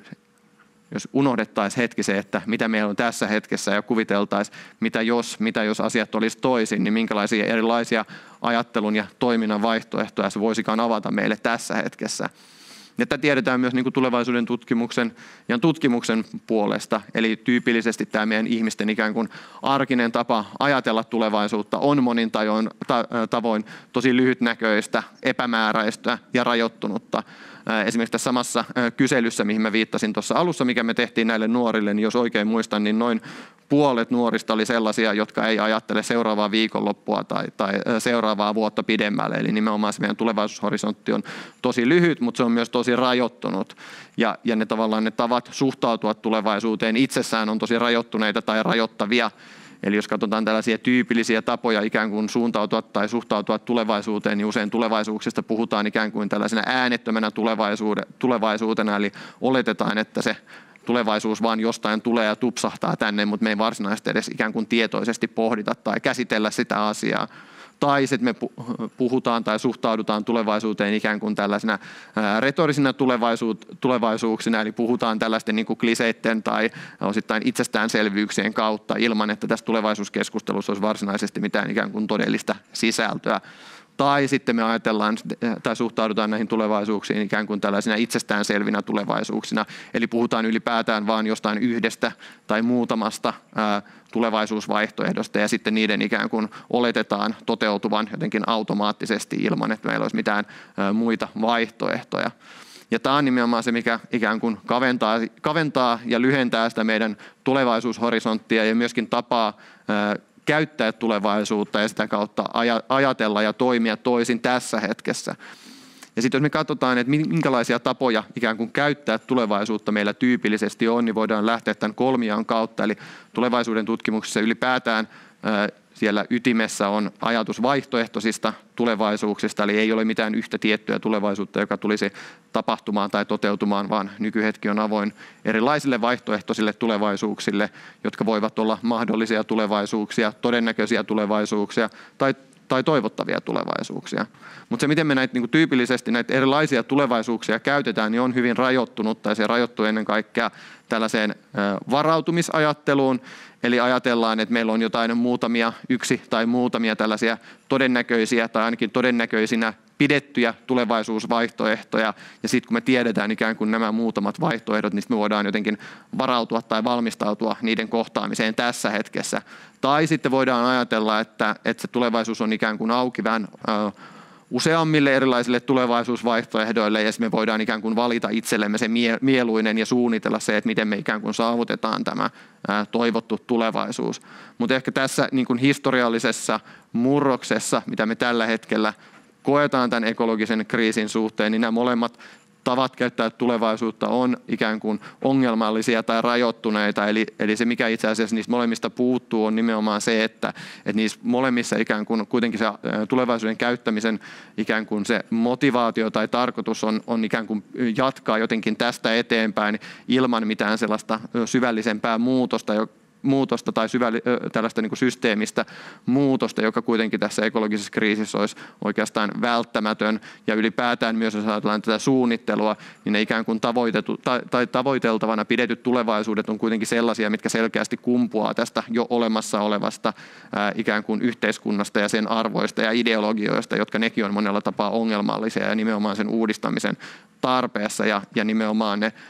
jos unohdettaisiin hetki se, että mitä meillä on tässä hetkessä ja kuviteltaisiin, mitä jos asiat olisi toisin, niin minkälaisia erilaisia ajattelun ja toiminnan vaihtoehtoja se voisikaan avata meille tässä hetkessä. Ja tätä tiedetään myös niin kuin tulevaisuuden tutkimuksen puolesta, eli tyypillisesti tämä meidän ihmisten ikään kuin arkinen tapa ajatella tulevaisuutta on monin tavoin tosi lyhytnäköistä, epämääräistä ja rajoittunutta. Esimerkiksi tässä samassa kyselyssä, mihin mä viittasin tuossa alussa, mikä me tehtiin näille nuorille, niin jos oikein muistan, niin noin puolet nuorista oli sellaisia, jotka ei ajattele seuraavaa viikonloppua tai seuraavaa vuotta pidemmälle. Eli nimenomaan se meidän tulevaisuushorisontti on tosi lyhyt, mutta se on myös tosi rajoittunut. Ja ne tavallaan ne tavat suhtautua tulevaisuuteen itsessään on tosi rajoittuneita tai rajoittavia. Eli jos katsotaan tällaisia tyypillisiä tapoja ikään kuin suuntautua tai suhtautua tulevaisuuteen, niin usein tulevaisuuksista puhutaan ikään kuin tällaisena äänettömänä tulevaisuutena, eli oletetaan, että se tulevaisuus vaan jostain tulee ja tupsahtaa tänne, mutta me ei varsinaisesti edes ikään kuin tietoisesti pohdita tai käsitellä sitä asiaa. Tai sitten me puhutaan tai suhtaudutaan tulevaisuuteen ikään kuin tällaisena retorisina tulevaisuuksina, eli puhutaan tällaisten niin kuin kliseitten tai osittain itsestäänselvyyksien kautta ilman, että tässä tulevaisuuskeskustelussa olisi varsinaisesti mitään ikään kuin todellista sisältöä. Tai sitten me ajatellaan tai suhtaudutaan näihin tulevaisuuksiin ikään kuin tällaisina itsestäänselvinä tulevaisuuksina. Eli puhutaan ylipäätään vaan jostain yhdestä tai muutamasta tulevaisuusvaihtoehdosta ja sitten niiden ikään kuin oletetaan toteutuvan jotenkin automaattisesti ilman, että meillä olisi mitään muita vaihtoehtoja. Ja tämä on nimenomaan se, mikä ikään kuin kaventaa ja lyhentää sitä meidän tulevaisuushorisonttia ja myöskin tapaa käyttää tulevaisuutta ja sitä kautta ajatella ja toimia toisin tässä hetkessä. Ja sitten jos me katsotaan, että minkälaisia tapoja ikään kuin käyttää tulevaisuutta meillä tyypillisesti on, niin voidaan lähteä tämän kolmion kautta. Eli tulevaisuuden tutkimuksessa ylipäätään siellä ytimessä on ajatus vaihtoehtoisista tulevaisuuksista, eli ei ole mitään yhtä tiettyä tulevaisuutta, joka tulisi tapahtumaan tai toteutumaan, vaan nykyhetki on avoin erilaisille vaihtoehtoisille tulevaisuuksille, jotka voivat olla mahdollisia tulevaisuuksia, todennäköisiä tulevaisuuksia tai toivottavia tulevaisuuksia. Mutta se, miten me näitä niin tyypillisesti näitä erilaisia tulevaisuuksia käytetään, niin on hyvin rajoittunut, tai se rajoittuu ennen kaikkea tällaiseen varautumisajatteluun. Eli ajatellaan, että meillä on jotain yksi tai muutamia tällaisia todennäköisiä tai ainakin todennäköisinä pidettyjä tulevaisuusvaihtoehtoja. Ja sitten kun me tiedetään ikään kuin nämä muutamat vaihtoehdot, niin me voidaan jotenkin varautua tai valmistautua niiden kohtaamiseen tässä hetkessä. Tai sitten voidaan ajatella, että se tulevaisuus on ikään kuin auki vähän useammille erilaisille tulevaisuusvaihtoehdoille, ja me voidaan ikään kuin valita itsellemme se mieluinen ja suunnitella se, että miten me ikään kuin saavutetaan tämä toivottu tulevaisuus. Mutta ehkä tässä niin kuin historiallisessa murroksessa, mitä me tällä hetkellä koetaan tämän ekologisen kriisin suhteen, niin nämä molemmat tavat käyttää tulevaisuutta on ikään kuin ongelmallisia tai rajoittuneita. Eli se, mikä itse asiassa niistä molemmista puuttuu, on nimenomaan se, että niissä molemmissa ikään kuin kuitenkin se tulevaisuuden käyttämisen ikään kuin se motivaatio tai tarkoitus on ikään kuin jatkaa jotenkin tästä eteenpäin ilman mitään sellaista syvällisempää muutosta tai tällaista niin kuin systeemistä muutosta, joka kuitenkin tässä ekologisessa kriisissä olisi oikeastaan välttämätön. Ja ylipäätään myös, jos ajatellaan tätä suunnittelua, niin ne ikään kuin tavoiteltavana pidetyt tulevaisuudet on kuitenkin sellaisia, mitkä selkeästi kumpuaa tästä jo olemassa olevasta ikään kuin yhteiskunnasta ja sen arvoista ja ideologioista, jotka nekin on monella tapaa ongelmallisia ja nimenomaan sen uudistamisen tarpeessa ja nimenomaan ne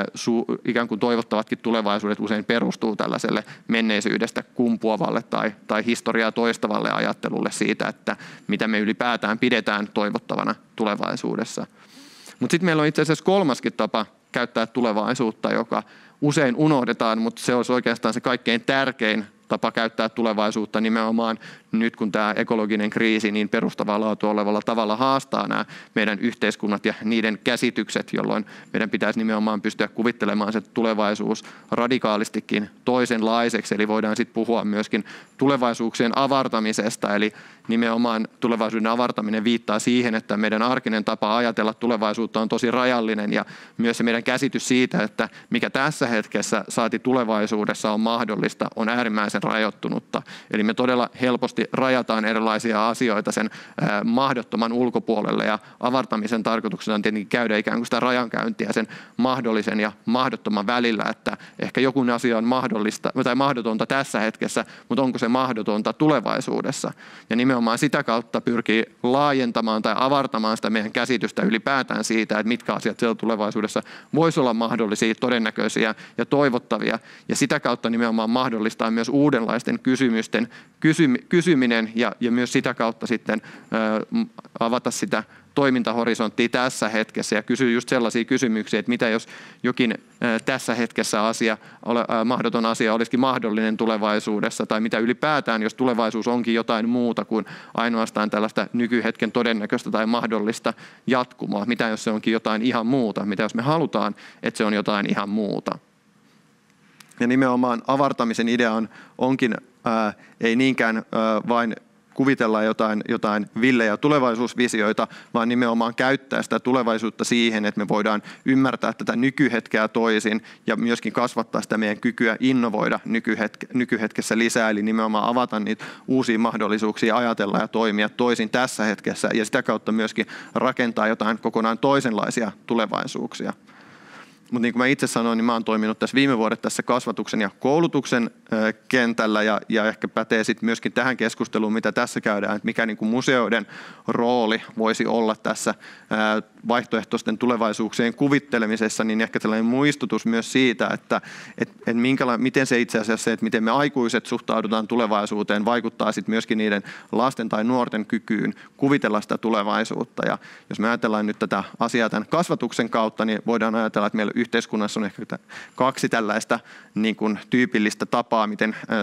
ikään kuin toivottavatkin tulevaisuudet usein perustuu tällaiselle menneisyydestä kumpuavalle tai historiaa toistavalle ajattelulle siitä, että mitä me ylipäätään pidetään toivottavana tulevaisuudessa. Mutta sitten meillä on itse asiassa kolmaskin tapa käyttää tulevaisuutta, joka usein unohdetaan, mutta se olisi oikeastaan se kaikkein tärkein tapa käyttää tulevaisuutta nimenomaan nyt, kun tämä ekologinen kriisi niin perustavaa laatua olevalla tavalla haastaa nämä meidän yhteiskunnat ja niiden käsitykset, jolloin meidän pitäisi nimenomaan pystyä kuvittelemaan se tulevaisuus radikaalistikin toisenlaiseksi. Eli voidaan sitten puhua myöskin tulevaisuuksien avartamisesta, eli nimenomaan tulevaisuuden avartaminen viittaa siihen, että meidän arkinen tapa ajatella tulevaisuutta on tosi rajallinen ja myös se meidän käsitys siitä, että mikä tässä hetkessä saati tulevaisuudessa on mahdollista, on äärimmäisen rajoittunutta. Eli me todella helposti rajataan erilaisia asioita sen mahdottoman ulkopuolelle ja avartamisen tarkoituksena on tietenkin käydä ikään kuin sitä rajankäyntiä sen mahdollisen ja mahdottoman välillä, että ehkä joku asia on mahdollista tai mahdotonta tässä hetkessä, mutta onko se mahdotonta tulevaisuudessa? Ja nimenomaan sitä kautta pyrkii laajentamaan tai avartamaan sitä meidän käsitystä ylipäätään siitä, että mitkä asiat siellä tulevaisuudessa voisi olla mahdollisia, todennäköisiä ja toivottavia. Ja sitä kautta nimenomaan mahdollistaa myös uudenlaisten kysymysten kysyminen ja myös sitä kautta sitten avata sitä toimintahorisonttia tässä hetkessä ja kysyä just sellaisia kysymyksiä, että mitä jos jokin tässä hetkessä mahdoton asia olisikin mahdollinen tulevaisuudessa, tai mitä ylipäätään, jos tulevaisuus onkin jotain muuta kuin ainoastaan tällaista nykyhetken todennäköistä tai mahdollista jatkumoa, mitä jos se onkin jotain ihan muuta, mitä jos me halutaan, että se on jotain ihan muuta. Ja nimenomaan avartamisen idea onkin ei niinkään vain kuvitella jotain villejä tulevaisuusvisioita, vaan nimenomaan käyttää sitä tulevaisuutta siihen, että me voidaan ymmärtää tätä nykyhetkeä toisin ja myöskin kasvattaa sitä meidän kykyä innovoida nykyhetkessä lisää, eli nimenomaan avata niitä uusia mahdollisuuksia ajatella ja toimia toisin tässä hetkessä ja sitä kautta myöskin rakentaa jotain kokonaan toisenlaisia tulevaisuuksia. Mutta niin kuin mä itse sanoin, niin mä oon toiminut tässä viime vuodet tässä kasvatuksen ja koulutuksen kentällä ja ehkä pätee sitten myöskin tähän keskusteluun, mitä tässä käydään, että mikä niin kuin museoiden rooli voisi olla tässä vaihtoehtoisten tulevaisuuksien kuvittelemisessa, niin ehkä tällainen muistutus myös siitä, että miten se itse asiassa se, että miten me aikuiset suhtaudutaan tulevaisuuteen, vaikuttaa sitten myöskin niiden lasten tai nuorten kykyyn kuvitella sitä tulevaisuutta. Ja jos me ajatellaan nyt tätä asiaa tämän kasvatuksen kautta, niin voidaan ajatella, että meillä yhteiskunnassa on ehkä kaksi tällaista niin kuin tyypillistä tapaa, miten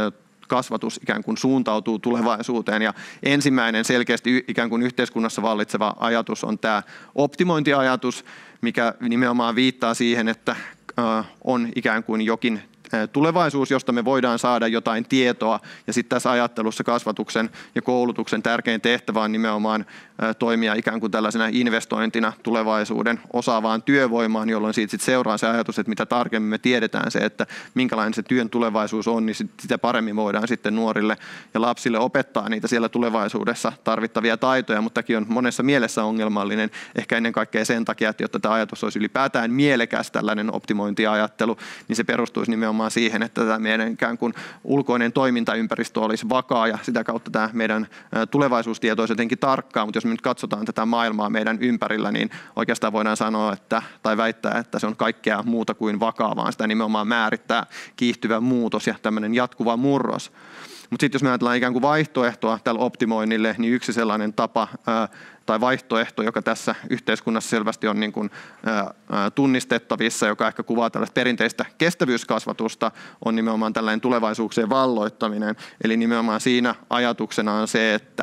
kasvatus ikään kuin suuntautuu tulevaisuuteen. Ja ensimmäinen selkeästi ikään kuin yhteiskunnassa vallitseva ajatus on tämä optimointiajatus, mikä nimenomaan viittaa siihen, että on ikään kuin jokin tulevaisuus, josta me voidaan saada jotain tietoa. Ja sitten tässä ajattelussa kasvatuksen ja koulutuksen tärkein tehtävä on nimenomaan toimia ikään kuin tällaisena investointina tulevaisuuden osaavaan työvoimaan, jolloin siitä sit seuraa se ajatus, että mitä tarkemmin me tiedetään se, että minkälainen se työn tulevaisuus on, niin sitä paremmin voidaan sitten nuorille ja lapsille opettaa niitä siellä tulevaisuudessa tarvittavia taitoja, mutta tämäkin on monessa mielessä ongelmallinen, ehkä ennen kaikkea sen takia, että jotta tämä ajatus olisi ylipäätään mielekäs tällainen optimointiajattelu, niin se perustuisi nimenomaan siihen, että tämä meidän ikään kuin ulkoinen toimintaympäristö olisi vakaa ja sitä kautta tämä meidän tulevaisuustieto olisi jotenkin tarkkaa, mutta jos me nyt katsotaan tätä maailmaa meidän ympärillä, niin oikeastaan voidaan sanoa, tai väittää, että se on kaikkea muuta kuin vakaa, vaan sitä nimenomaan määrittää kiihtyvä muutos ja tämmöinen jatkuva murros. Mutta sitten jos me ajatellaan ikään kuin vaihtoehtoa tällä optimoinnille, niin yksi sellainen tapa tai vaihtoehto, joka tässä yhteiskunnassa selvästi on niin kuin, tunnistettavissa, joka ehkä kuvaa tällaista perinteistä kestävyyskasvatusta, on nimenomaan tällainen tulevaisuuksien valloittaminen. Eli nimenomaan siinä ajatuksena on se, että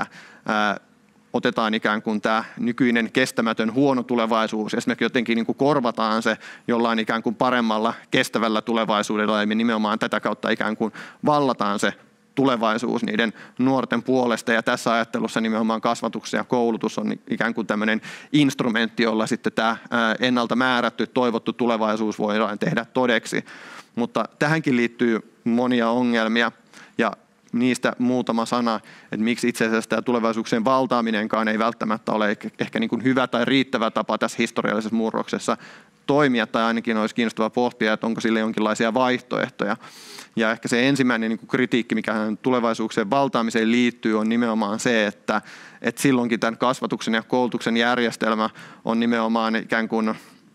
otetaan ikään kuin tämä nykyinen kestämätön huono tulevaisuus ja esimerkiksi jotenkin niin kuin korvataan se jollain ikään kuin paremmalla kestävällä tulevaisuudella, eli nimenomaan tätä kautta ikään kuin vallataan se tulevaisuus niiden nuorten puolesta, ja tässä ajattelussa nimenomaan kasvatus ja koulutus on ikään kuin tämmöinen instrumentti, jolla sitten tämä ennalta määrätty, toivottu tulevaisuus voidaan tehdä todeksi. Mutta tähänkin liittyy monia ongelmia, ja niistä muutama sana, että miksi itse asiassa tämä tulevaisuuksien valtaaminenkaan ei välttämättä ole ehkä niin kuin hyvä tai riittävä tapa tässä historiallisessa murroksessa toimia, tai ainakin olisi kiinnostava pohtia, että onko sille jonkinlaisia vaihtoehtoja. Ja ehkä se ensimmäinen niin kuin kritiikki, mikä tulevaisuuksien valtaamiseen liittyy, on nimenomaan se, että silloinkin tämän kasvatuksen ja koulutuksen järjestelmä on nimenomaan ikään kuin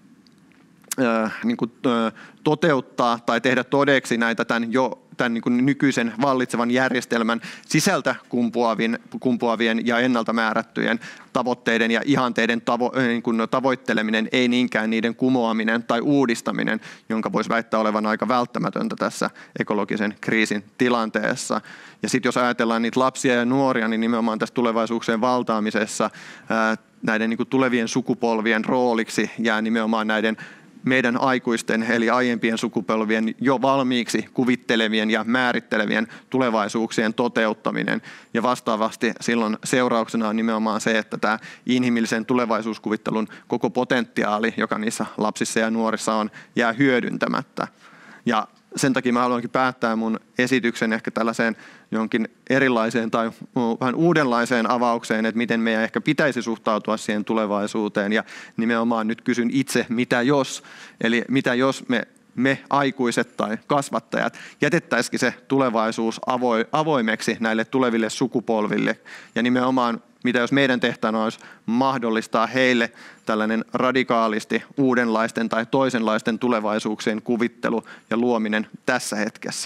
toteuttaa tai tehdä todeksi näitä tämän niin kuin nykyisen vallitsevan järjestelmän sisältä kumpuavien ja ennalta määrättyjen tavoitteiden ja ihanteiden tavoitteleminen, ei niinkään niiden kumoaminen tai uudistaminen, jonka voisi väittää olevan aika välttämätöntä tässä ekologisen kriisin tilanteessa. Ja sitten jos ajatellaan niitä lapsia ja nuoria, niin nimenomaan tässä tulevaisuuksien valtaamisessa näiden niin kuin tulevien sukupolvien rooliksi jää nimenomaan näiden meidän aikuisten eli aiempien sukupolvien jo valmiiksi kuvittelevien ja määrittelevien tulevaisuuksien toteuttaminen. Ja vastaavasti silloin seurauksena on nimenomaan se, että tämä inhimillisen tulevaisuuskuvittelun koko potentiaali, joka niissä lapsissa ja nuorissa on, jää hyödyntämättä. Ja sen takia mä haluankin päättää mun esityksen ehkä tällaiseen jonkin erilaiseen tai vähän uudenlaiseen avaukseen, että miten meidän ehkä pitäisi suhtautua siihen tulevaisuuteen. Ja nimenomaan nyt kysyn itse, mitä jos, eli mitä jos me aikuiset tai kasvattajat jätettäisikin se tulevaisuus avoimeksi näille tuleville sukupolville. Ja nimenomaan, mitä jos meidän tehtävänä olisi mahdollistaa heille tällainen radikaalisti uudenlaisten tai toisenlaisten tulevaisuuksien kuvittelu ja luominen tässä hetkessä.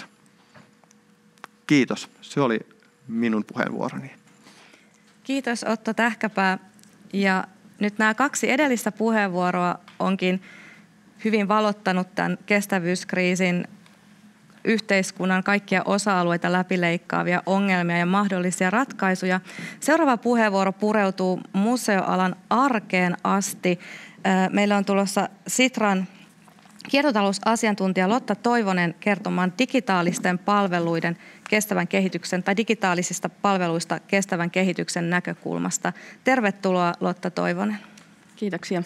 Kiitos. Se oli minun puheenvuoroni. Kiitos Otto Tähkäpää. Ja nyt nämä 2 edellistä puheenvuoroa onkin hyvin valottanut tämän kestävyyskriisin yhteiskunnan kaikkia osa-alueita läpileikkaavia ongelmia ja mahdollisia ratkaisuja. Seuraava puheenvuoro pureutuu museoalan arkeen asti. Meillä on tulossa Sitran kiertotalousasiantuntija Lotta Toivonen kertomaan digitaalisten palveluiden kestävän kehityksen tai digitaalisista palveluista kestävän kehityksen näkökulmasta. Tervetuloa Lotta Toivonen. Kiitoksia.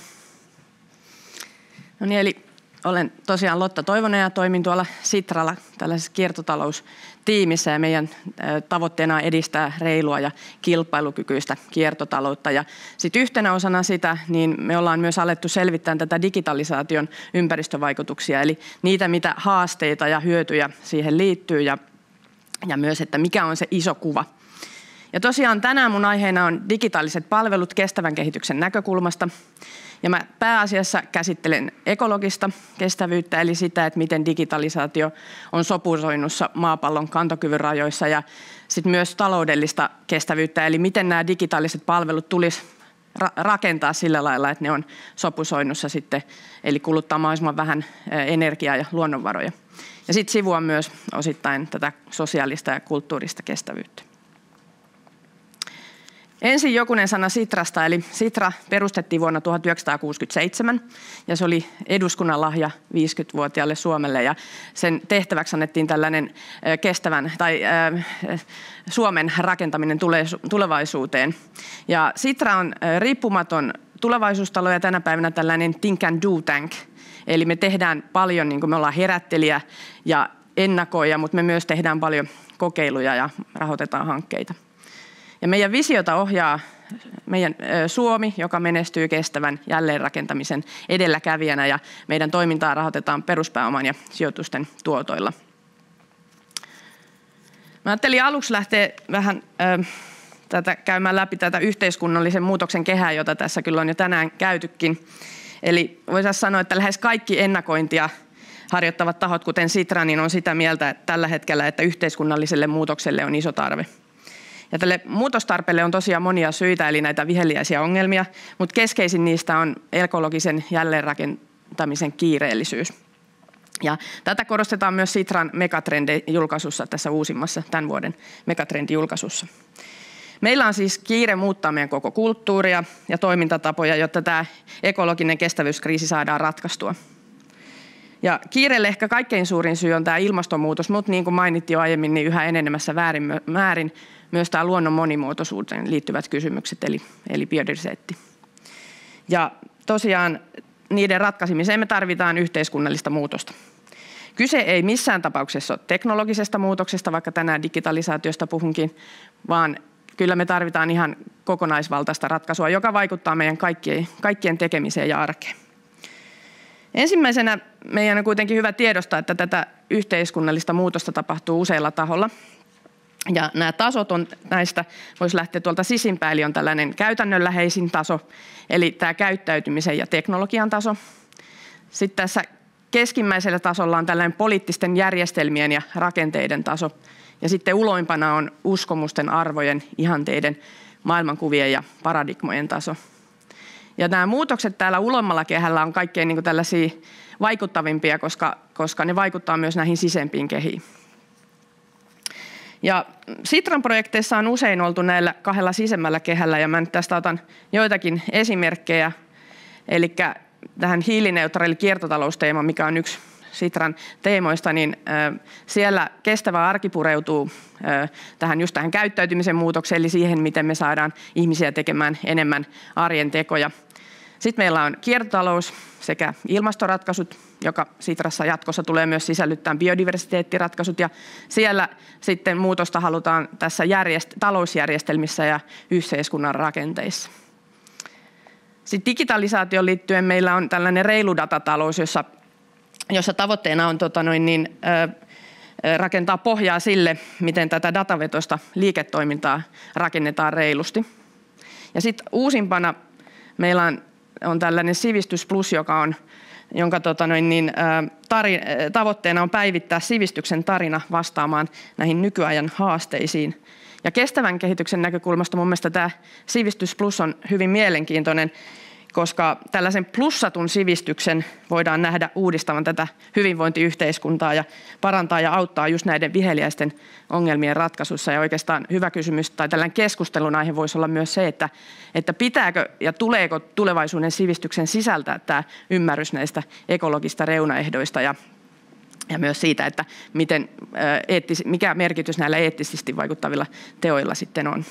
No niin, eli olen tosiaan Lotta Toivonen ja toimin tuolla Sitralla tällaisessa kiertotaloustiimissä ja meidän tavoitteena on edistää reilua ja kilpailukykyistä kiertotaloutta. Ja sitten yhtenä osana sitä, niin me ollaan myös alettu selvittää tätä digitalisaation ympäristövaikutuksia, eli niitä, mitä haasteita ja hyötyjä siihen liittyy ja myös, että mikä on se iso kuva. Ja tosiaan tänään mun aiheena on digitaaliset palvelut kestävän kehityksen näkökulmasta. Ja mä pääasiassa käsittelen ekologista kestävyyttä, eli sitä, että miten digitalisaatio on sopusoinnussa maapallon kantokyvyn rajoissa, ja sitten myös taloudellista kestävyyttä, eli miten nämä digitaaliset palvelut tulisi rakentaa sillä lailla, että ne on sopusoinnussa sitten, eli kuluttaa mahdollisimman vähän energiaa ja luonnonvaroja. Ja sitten sivua myös osittain tätä sosiaalista ja kulttuurista kestävyyttä. Ensin jokunen sana Sitrasta, eli Sitra perustettiin vuonna 1967 ja se oli eduskunnan lahja 50-vuotiaalle Suomelle ja sen tehtäväksi annettiin tällainen kestävän tai Suomen rakentaminen tulevaisuuteen. Ja Sitra on riippumaton tulevaisuustalo ja tänä päivänä tällainen think and do tank, eli me tehdään paljon, niin kuin me ollaan herättelijä ja ennakoija, mutta me myös tehdään paljon kokeiluja ja rahoitetaan hankkeita. Ja meidän visiota ohjaa meidän Suomi, joka menestyy kestävän jälleenrakentamisen edelläkävijänä ja meidän toimintaa rahoitetaan peruspääoman ja sijoitusten tuotoilla. Mä ajattelin aluksi lähteä vähän käymään läpi tätä yhteiskunnallisen muutoksen kehää, jota tässä kyllä on jo tänään käytykin. Eli voisi sanoa, että lähes kaikki ennakointia harjoittavat tahot, kuten Sitra, niin on sitä mieltä että tällä hetkellä, että yhteiskunnalliselle muutokselle on iso tarve. Ja tälle muutostarpeelle on tosiaan monia syitä, eli näitä viheliäisiä ongelmia, mutta keskeisin niistä on ekologisen jälleenrakentamisen kiireellisyys. Ja tätä korostetaan myös Sitran Megatrendi-julkaisussa, tässä uusimmassa tämän vuoden Megatrendi-julkaisussa. Meillä on siis kiire muuttaa meidän koko kulttuuria ja toimintatapoja, jotta tämä ekologinen kestävyyskriisi saadaan ratkaistua. Ja kiireelle ehkä kaikkein suurin syy on tämä ilmastonmuutos, mutta niin kuin mainittiin jo aiemmin, niin yhä enenemässä määrin myös tämä luonnon monimuotoisuuteen liittyvät kysymykset, eli biodiversiteetti. Ja tosiaan niiden ratkaisemiseen me tarvitaan yhteiskunnallista muutosta. Kyse ei missään tapauksessa ole teknologisesta muutoksesta, vaikka tänään digitalisaatiosta puhunkin, vaan kyllä me tarvitaan ihan kokonaisvaltaista ratkaisua, joka vaikuttaa meidän kaikkien tekemiseen ja arkeen. Ensimmäisenä meidän on kuitenkin hyvä tiedostaa, että tätä yhteiskunnallista muutosta tapahtuu useilla taholla. Ja nämä tasot on näistä, voisi lähteä tuolta sisimpään, eli on tällainen käytännönläheisin taso, eli tämä käyttäytymisen ja teknologian taso. Sitten tässä keskimmäisellä tasolla on tällainen poliittisten järjestelmien ja rakenteiden taso. Ja sitten uloimpana on uskomusten, arvojen, ihanteiden, maailmankuvien ja paradigmojen taso. Ja nämä muutokset täällä ulommalla kehällä on kaikkein niin kuin tällaisia vaikuttavimpia, koska ne vaikuttaa myös näihin sisempiin kehiin. Ja Sitran projekteissa on usein oltu näillä kahdella sisemmällä kehällä, ja mä nyt tästä otan joitakin esimerkkejä. Eli tähän hiilineutraali kiertotalousteema, mikä on yksi Sitran teemoista, niin siellä kestävä arki pureutuu tähän käyttäytymisen muutokseen, eli siihen, miten me saadaan ihmisiä tekemään enemmän arjen tekoja. Sitten meillä on kiertotalous sekä ilmastoratkaisut, joka Sitrassa jatkossa tulee myös sisällyttämään biodiversiteettiratkaisut, ja siellä sitten muutosta halutaan tässä talousjärjestelmissä ja yhteiskunnan rakenteissa. Sitten digitalisaatioon liittyen meillä on tällainen reilu datatalous, jossa tavoitteena on rakentaa pohjaa sille, miten tätä datavetoista liiketoimintaa rakennetaan reilusti. Ja sitten uusimpana meillä on tällainen Sivistys Plus, jonka tavoitteena on päivittää sivistyksen tarina vastaamaan näihin nykyajan haasteisiin. Ja kestävän kehityksen näkökulmasta mun mielestä tämä Sivistys Plus on hyvin mielenkiintoinen, koska tällaisen plussatun sivistyksen voidaan nähdä uudistavan tätä hyvinvointiyhteiskuntaa ja parantaa ja auttaa just näiden viheliäisten ongelmien ratkaisussa. Ja oikeastaan hyvä kysymys tai tällainen keskustelun aihe voisi olla myös se, että pitääkö ja tuleeko tulevaisuuden sivistyksen sisältää tämä ymmärrys näistä ekologista reunaehdoista ja myös siitä, että mikä merkitys näillä eettisesti vaikuttavilla teoilla sitten on.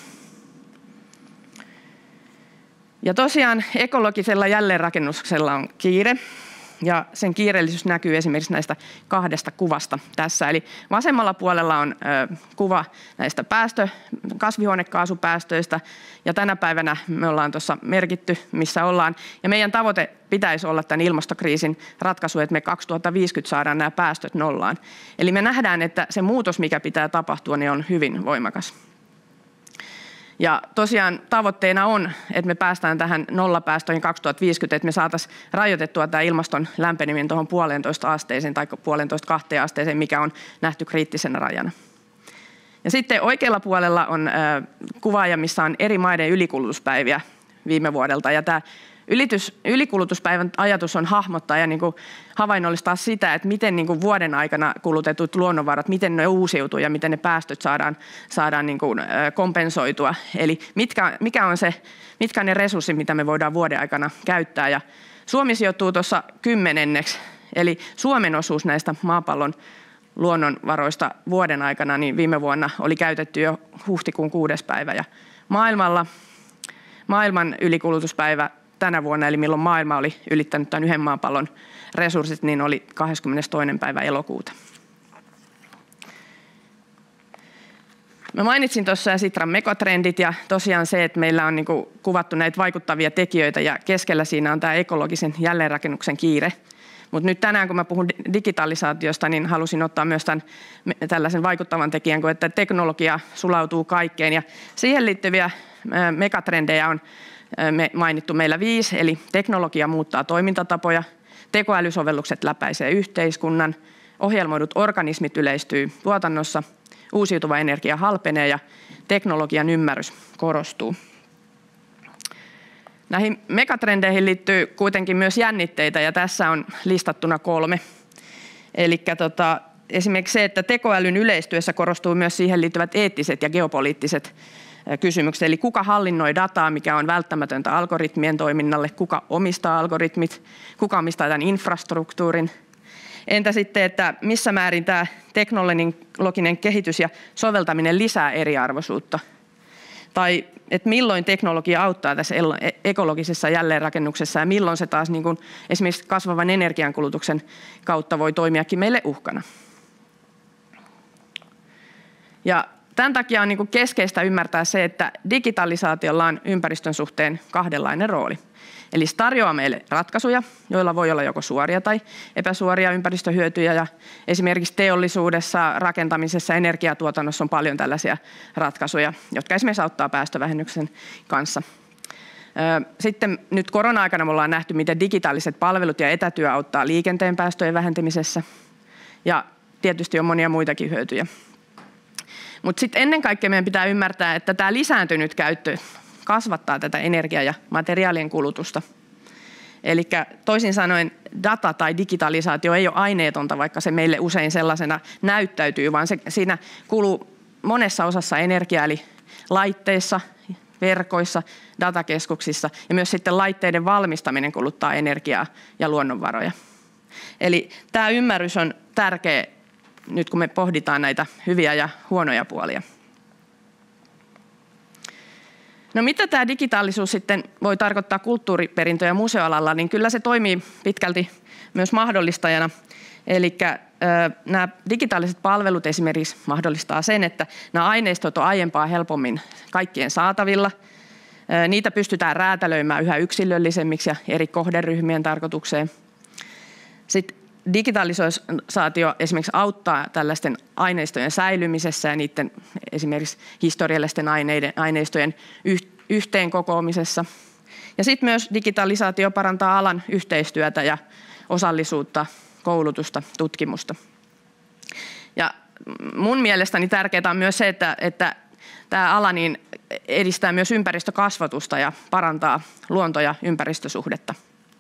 Ja tosiaan ekologisella jälleenrakennuksella on kiire, ja sen kiireellisyys näkyy esimerkiksi näistä kahdesta kuvasta tässä. Eli vasemmalla puolella on kuva näistä kasvihuonekaasupäästöistä, ja tänä päivänä me ollaan tuossa merkitty, missä ollaan. Ja meidän tavoite pitäisi olla tämän ilmastokriisin ratkaisu, että me 2050 saadaan nämä päästöt nollaan. Eli me nähdään, että se muutos, mikä pitää tapahtua, niin on hyvin voimakas. Ja tosiaan tavoitteena on, että me päästään tähän nollapäästöihin 2050, että me saataisiin rajoitettua tämä ilmaston lämpeneminen tuohon 1,5 asteeseen tai 1,5–2 asteeseen, mikä on nähty kriittisenä rajana. Ja sitten oikealla puolella on kuvaaja, missä on eri maiden ylikulutuspäiviä viime vuodelta. Ja tämä Ylikulutuspäivän ajatus on hahmottaa ja niin kuin havainnollistaa sitä, että miten niin kuin vuoden aikana kulutetut luonnonvarat, miten ne uusiutuu ja miten ne päästöt saadaan niin kuin kompensoitua. Eli mitkä on ne resurssit, mitä me voidaan vuoden aikana käyttää. Ja Suomi sijoittuu tuossa 10. Eli Suomen osuus näistä maapallon luonnonvaroista vuoden aikana niin viime vuonna oli käytetty jo huhtikuun 6. päivä. Ja maailman ylikulutuspäivä tänä vuonna, eli milloin maailma oli ylittänyt tämän yhden maapallon resurssit, niin oli 22. päivä elokuuta. Mä mainitsin tuossa Sitran megatrendit ja tosiaan se, että meillä on niinku kuvattu näitä vaikuttavia tekijöitä ja keskellä siinä on tämä ekologisen jälleenrakennuksen kiire. Mutta nyt tänään, kun mä puhun digitalisaatiosta, niin halusin ottaa myös tällaisen vaikuttavan tekijän, että teknologia sulautuu kaikkeen. Ja siihen liittyviä megatrendejä on mainittu meillä 5, eli teknologia muuttaa toimintatapoja, tekoälysovellukset läpäisee yhteiskunnan, ohjelmoidut organismit yleistyy tuotannossa, uusiutuva energia halpenee ja teknologian ymmärrys korostuu. Näihin megatrendeihin liittyy kuitenkin myös jännitteitä ja tässä on listattuna 3. Eli esimerkiksi se, että tekoälyn yleistyessä korostuu myös siihen liittyvät eettiset ja geopoliittiset kysymykset. Eli kuka hallinnoi dataa, mikä on välttämätöntä algoritmien toiminnalle, kuka omistaa algoritmit, kuka omistaa tämän infrastruktuurin. Entä sitten, että missä määrin tämä teknologinen kehitys ja soveltaminen lisää eriarvoisuutta? Tai että milloin teknologia auttaa tässä ekologisessa jälleenrakennuksessa ja milloin se taas niin kuin esimerkiksi kasvavan energiankulutuksen kautta voi toimiakin meille uhkana. Ja tämän takia on niin kuin keskeistä ymmärtää se, että digitalisaatiolla on ympäristön suhteen kahdenlainen rooli. Eli se tarjoaa meille ratkaisuja, joilla voi olla joko suoria tai epäsuoria ympäristöhyötyjä. Ja esimerkiksi teollisuudessa, rakentamisessa, energiatuotannossa on paljon tällaisia ratkaisuja, jotka esimerkiksi auttaa päästövähennyksen kanssa. Sitten nyt korona-aikana me ollaan nähty, miten digitaaliset palvelut ja etätyö auttaa liikenteen päästöjen vähentämisessä. Ja tietysti on monia muitakin hyötyjä. Mutta sitten ennen kaikkea meidän pitää ymmärtää, että tämä lisääntynyt käyttö kasvattaa tätä energia- ja materiaalien kulutusta. Eli toisin sanoen data tai digitalisaatio ei ole aineetonta, vaikka se meille usein sellaisena näyttäytyy, vaan siinä kuluu monessa osassa energiaa, eli laitteissa, verkoissa, datakeskuksissa ja myös sitten laitteiden valmistaminen kuluttaa energiaa ja luonnonvaroja. Eli tämä ymmärrys on tärkeä nyt kun me pohditaan näitä hyviä ja huonoja puolia. No mitä tämä digitaalisuus sitten voi tarkoittaa kulttuuriperintö- ja museoalalla, niin kyllä se toimii pitkälti myös mahdollistajana. Eli nämä digitaaliset palvelut esimerkiksi mahdollistaa sen, että nämä aineistot on aiempaa helpommin kaikkien saatavilla. Niitä pystytään räätälöimään yhä yksilöllisemmiksi ja eri kohderyhmien tarkoitukseen. Sitten digitalisaatio esimerkiksi auttaa tällaisten aineistojen säilymisessä ja niiden esimerkiksi historiallisten aineistojen yhteenkokoamisessa. Ja sitten myös digitalisaatio parantaa alan yhteistyötä ja osallisuutta, koulutusta, tutkimusta. Ja mun mielestäni tärkeää on myös se, että tämä ala niin edistää myös ympäristökasvatusta ja parantaa luonto- ja ympäristösuhdetta.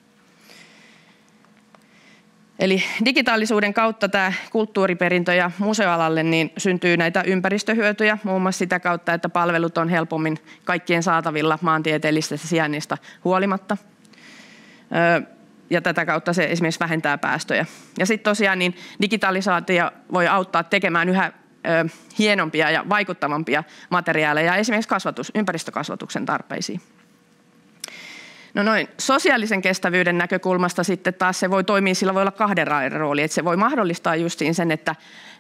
Eli digitaalisuuden kautta tämä kulttuuriperintö- ja museoalalle niin syntyy näitä ympäristöhyötyjä, muun muassa sitä kautta, että palvelut on helpommin kaikkien saatavilla maantieteellisestä sijainnista huolimatta. Ja tätä kautta se esimerkiksi vähentää päästöjä. Ja sitten tosiaan niin digitalisaatio voi auttaa tekemään yhä hienompia ja vaikuttavampia materiaaleja esimerkiksi ympäristökasvatuksen tarpeisiin. No noin sosiaalisen kestävyyden näkökulmasta sitten taas se voi toimia, sillä voi olla kahdenlainen rooli. Että se voi mahdollistaa justiin sen, että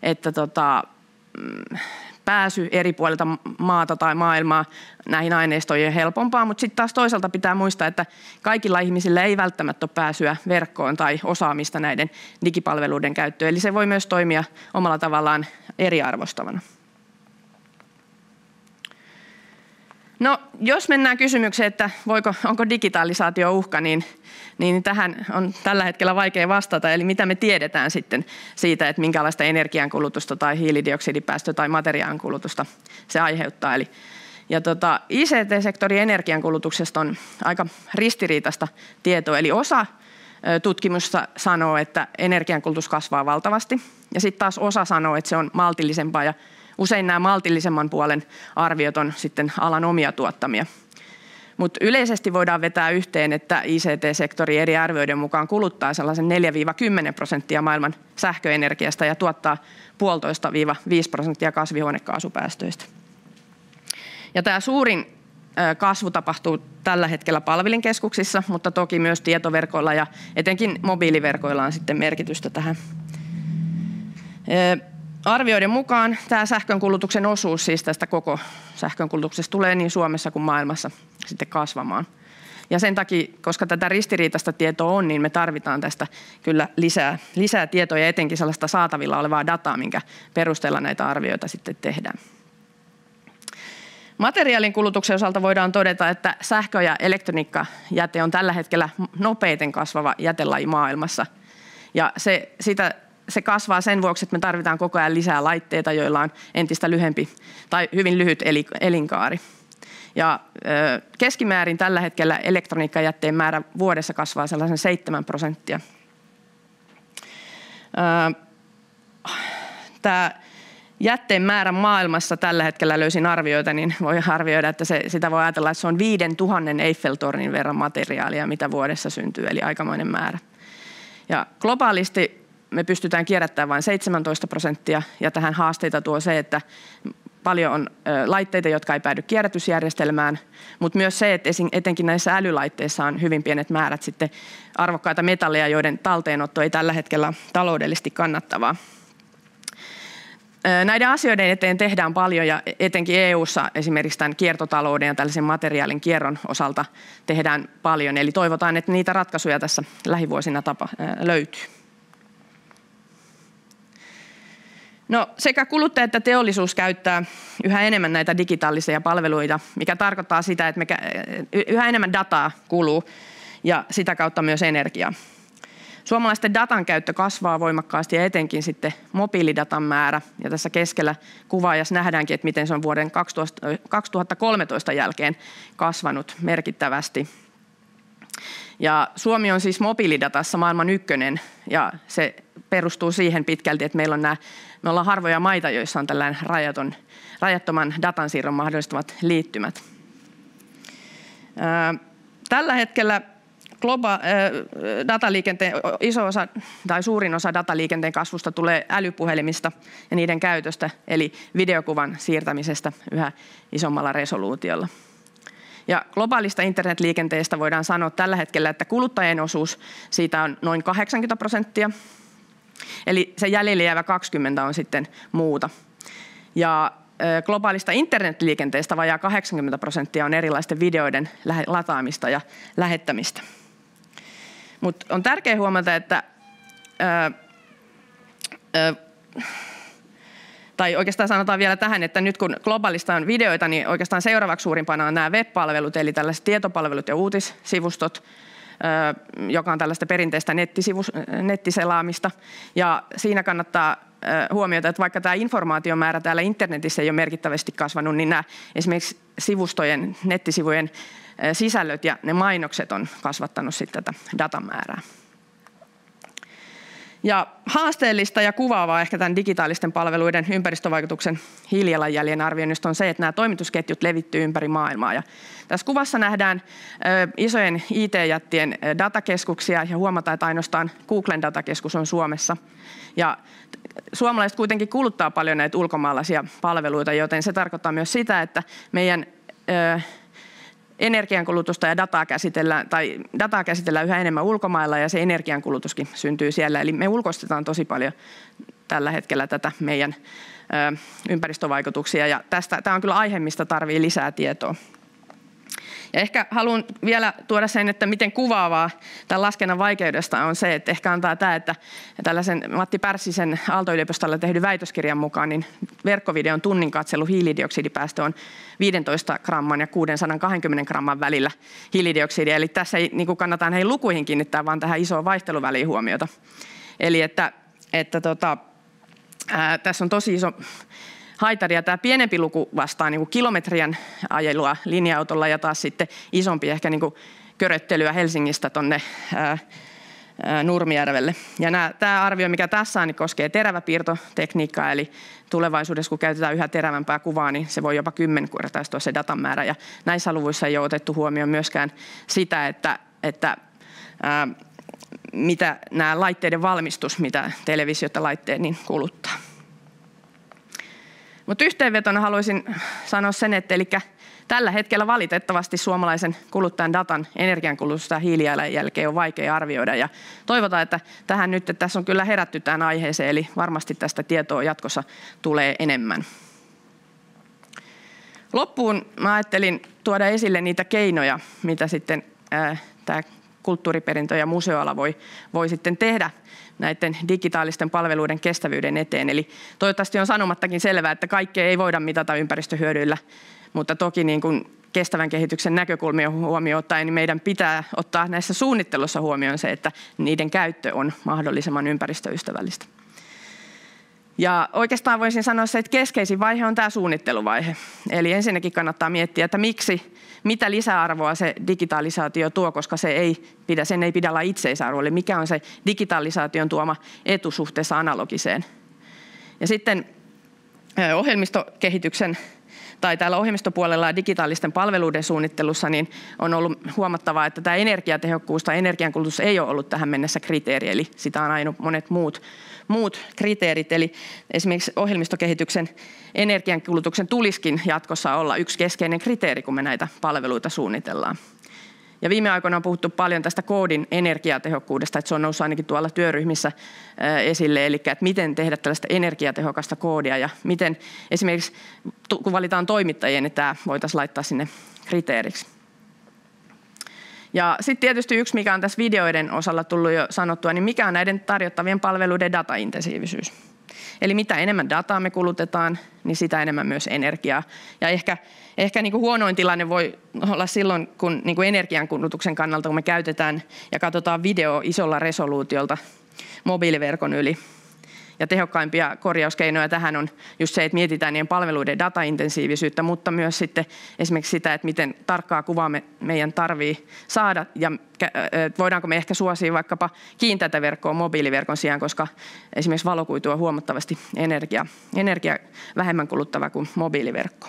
pääsy eri puolilta maata tai maailmaa näihin aineistoihin on helpompaa, mutta sitten taas toisaalta pitää muistaa, että kaikilla ihmisillä ei välttämättä ole pääsyä verkkoon tai osaamista näiden digipalveluiden käyttöön. Eli se voi myös toimia omalla tavallaan eriarvostavana. No, jos mennään kysymykseen, että onko digitalisaatio uhka, niin tähän on tällä hetkellä vaikea vastata. Eli mitä me tiedetään sitten siitä, että minkälaista energiankulutusta tai hiilidioksidipäästö tai materiaankulutusta se aiheuttaa. Ja ICT-sektorin energiankulutuksesta on aika ristiriitaista tietoa, eli osa tutkimusta sanoo, että energiankulutus kasvaa valtavasti, ja sitten taas osa sanoo, että se on maltillisempaa, ja usein nämä maltillisemman puolen arviot on sitten alan omia tuottamia. Mutta yleisesti voidaan vetää yhteen, että ICT-sektori eri arvioiden mukaan kuluttaa sellaisen 4-10% maailman sähköenergiasta ja tuottaa 1,5–5% kasvihuonekaasupäästöistä. Ja tämä suurin kasvu tapahtuu tällä hetkellä palvelinkeskuksissa, mutta toki myös tietoverkoilla ja etenkin mobiiliverkoilla on sitten merkitystä tähän. Arvioiden mukaan tämä sähkönkulutuksen osuus siis tästä koko sähkönkulutuksesta tulee niin Suomessa kuin maailmassa sitten kasvamaan. Ja sen takia, koska tätä ristiriitaista tietoa on, niin me tarvitaan tästä kyllä lisää tietoa ja etenkin sellaista saatavilla olevaa dataa, minkä perusteella näitä arvioita sitten tehdään. Materiaalin kulutuksen osalta voidaan todeta, että sähkö- ja elektroniikkajäte on tällä hetkellä nopeiten kasvava jätelaji maailmassa. Ja se kasvaa sen vuoksi, että me tarvitaan koko ajan lisää laitteita, joilla on entistä lyhyempi tai hyvin lyhyt elinkaari. Ja keskimäärin tällä hetkellä elektroniikkajätteen määrä vuodessa kasvaa sellaisen 7%. Tämä jätteen määrä maailmassa tällä hetkellä löysin arvioita, niin voi arvioida, että sitä voi ajatella, että se on 5000 Eiffeltornin verran materiaalia, mitä vuodessa syntyy, eli aikamoinen määrä. Ja globaalisti me pystytään kierrättämään vain 17%, ja tähän haasteita tuo se, että paljon on laitteita, jotka ei päädy kierrätysjärjestelmään, mutta myös se, että etenkin näissä älylaitteissa on hyvin pienet määrät sitten arvokkaita metalleja, joiden talteenotto ei tällä hetkellä taloudellisesti kannattavaa. Näiden asioiden eteen tehdään paljon ja etenkin EU:ssa esimerkiksi tämän kiertotalouden ja tällaisen materiaalin kierron osalta tehdään paljon. Eli toivotaan, että niitä ratkaisuja tässä lähivuosina löytyy. No, sekä kuluttaja että teollisuus käyttää yhä enemmän näitä digitaalisia palveluita, mikä tarkoittaa sitä, että yhä enemmän dataa kuluu ja sitä kautta myös energiaa. Suomalaisten datan käyttö kasvaa voimakkaasti ja etenkin sitten mobiilidatan määrä. Ja tässä keskellä kuvaajassa nähdäänkin, että miten se on vuoden 2013 jälkeen kasvanut merkittävästi. Ja Suomi on siis mobiilidatassa maailman ykkönen ja se perustuu siihen pitkälti, että me ollaan harvoja maita, joissa on tällainen rajattoman datansiirron mahdollistavat liittymät. Tällä hetkellä dataliikenteen iso osa tai suurin osa dataliikenteen kasvusta tulee älypuhelimista ja niiden käytöstä, eli videokuvan siirtämisestä yhä isommalla resoluutiolla. Ja globaalista internetliikenteestä voidaan sanoa tällä hetkellä, että kuluttajien osuus siitä on noin 80%, eli se jäljelle jäävä 20% on sitten muuta. Ja globaalista internetliikenteestä vajaa 80% on erilaisten videoiden lataamista ja lähettämistä. Mutta on tärkeää huomata, että tai oikeastaan sanotaan vielä tähän, että nyt kun globaalista on videoita, niin oikeastaan seuraavaksi suurimpana on nämä web-palvelut, eli tällaiset tietopalvelut ja uutissivustot, joka on tällaista perinteistä nettiselaamista. Ja siinä kannattaa huomioida, että vaikka tämä informaatiomäärä täällä internetissä ei ole merkittävästi kasvanut, niin nämä esimerkiksi nettisivujen sisällöt ja ne mainokset on kasvattanut sitten tätä datamäärää. Ja haasteellista ja kuvaavaa ehkä tämän digitaalisten palveluiden ympäristövaikutuksen hiilijalanjäljen arvioinnista on se, että nämä toimitusketjut levittyy ympäri maailmaa. Ja tässä kuvassa nähdään isojen IT-jättien datakeskuksia ja huomataan, että ainoastaan Googlen datakeskus on Suomessa. Ja suomalaiset kuitenkin kuluttaa paljon näitä ulkomaalaisia palveluita, joten se tarkoittaa myös sitä, että meidän energiankulutusta ja dataa käsitellään yhä enemmän ulkomailla ja se energiankulutuskin syntyy siellä. Eli me ulkoistetaan tosi paljon tällä hetkellä tätä meidän ympäristövaikutuksia ja tämä on kyllä aihe, mistä tarvitsee lisää tietoa. Ja ehkä haluan vielä tuoda sen, että miten kuvaavaa tämän laskennan vaikeudesta on se, että ehkä antaa tämä, että tällaisen Matti Pärssisen Aalto-yliopistolla tehdyn väitöskirjan mukaan, niin verkkovideon tunnin katselu hiilidioksidipäästö on 15 gramman ja 620 gramman välillä hiilidioksidia. Eli tässä ei niin kannata näihin lukuihin kiinnittää, vaan tähän isoon vaihteluväliin huomiota. Eli että tässä on tosi iso haitaria. Tämä pienempi luku vastaa niin kuin kilometrien ajelua linja-autolla ja taas sitten isompi ehkä niin kuin köröttelyä Helsingistä tuonne Nurmijärvelle. Ja tämä arvio, mikä tässä on, niin koskee teräväpiirtotekniikkaa, eli tulevaisuudessa, kun käytetään yhä terävämpää kuvaa, niin se voi jopa 10-kertaistua se datan määrä. Ja näissä luvuissa ei ole otettu huomioon myöskään sitä, että mitä nämä laitteiden valmistus, mitä televisiota laitteet niin kuluttaa. Mutta yhteenvetona haluaisin sanoa sen, että tällä hetkellä valitettavasti suomalaisen kuluttajan datan energiankulutusta ja hiilijalanjälkeä on vaikea arvioida. Ja toivotaan, että tähän nyt, että tässä on kyllä herätty tähän aiheeseen, eli varmasti tästä tietoa jatkossa tulee enemmän. Loppuun mä ajattelin tuoda esille niitä keinoja, mitä sitten tämä kulttuuriperintö- ja museoala voi sitten tehdä näiden digitaalisten palveluiden kestävyyden eteen. Eli toivottavasti on sanomattakin selvää, että kaikkea ei voida mitata ympäristöhyödyillä, mutta toki niin kuin kestävän kehityksen näkökulmia huomioon ottaen, niin meidän pitää ottaa näissä suunnittelussa huomioon se, että niiden käyttö on mahdollisimman ympäristöystävällistä. Ja oikeastaan voisin sanoa se, että keskeisin vaihe on tämä suunnitteluvaihe. Eli ensinnäkin kannattaa miettiä, että mitä lisäarvoa se digitalisaatio tuo, koska sen ei pidä olla itseisarvo. Eli mikä on se digitalisaation tuoma etu suhteessa analogiseen. Ja sitten ohjelmistokehityksen tai täällä ohjelmistopuolella ja digitaalisten palveluiden suunnittelussa niin on ollut huomattavaa, että tämä energiatehokkuus tai energiankulutus ei ole ollut tähän mennessä kriteeri, eli sitä on aina monet muut kriteerit. Eli esimerkiksi ohjelmistokehityksen energiankulutuksen tulisikin jatkossa olla yksi keskeinen kriteeri, kun me näitä palveluita suunnitellaan. Ja viime aikoina on puhuttu paljon tästä koodin energiatehokkuudesta, että se on noussut ainakin tuolla työryhmissä esille, eli että miten tehdä tällaista energiatehokasta koodia ja miten esimerkiksi kun valitaan toimittajia, niin tämä voitaisiin laittaa sinne kriteeriksi. Ja sitten tietysti yksi, mikä on tässä videoiden osalla tullut jo sanottua, niin mikä on näiden tarjottavien palveluiden dataintensiivisyys. Eli mitä enemmän dataa me kulutetaan, niin sitä enemmän myös energiaa. Ja ehkä niin kuin huonoin tilanne voi olla silloin, kun niin kuin energiankulutuksen kannalta, kun me käytetään ja katsotaan video isolla resoluutiolta mobiiliverkon yli. Ja tehokkaimpia korjauskeinoja tähän on just se, että mietitään niiden palveluiden dataintensiivisyyttä, mutta myös sitten esimerkiksi sitä, että miten tarkkaa kuvaa meidän tarvii saada ja voidaanko me ehkä suosia vaikkapa kiinteätä verkkoa mobiiliverkon sijaan, koska esimerkiksi valokuitu on huomattavasti energia vähemmän kuluttava kuin mobiiliverkko.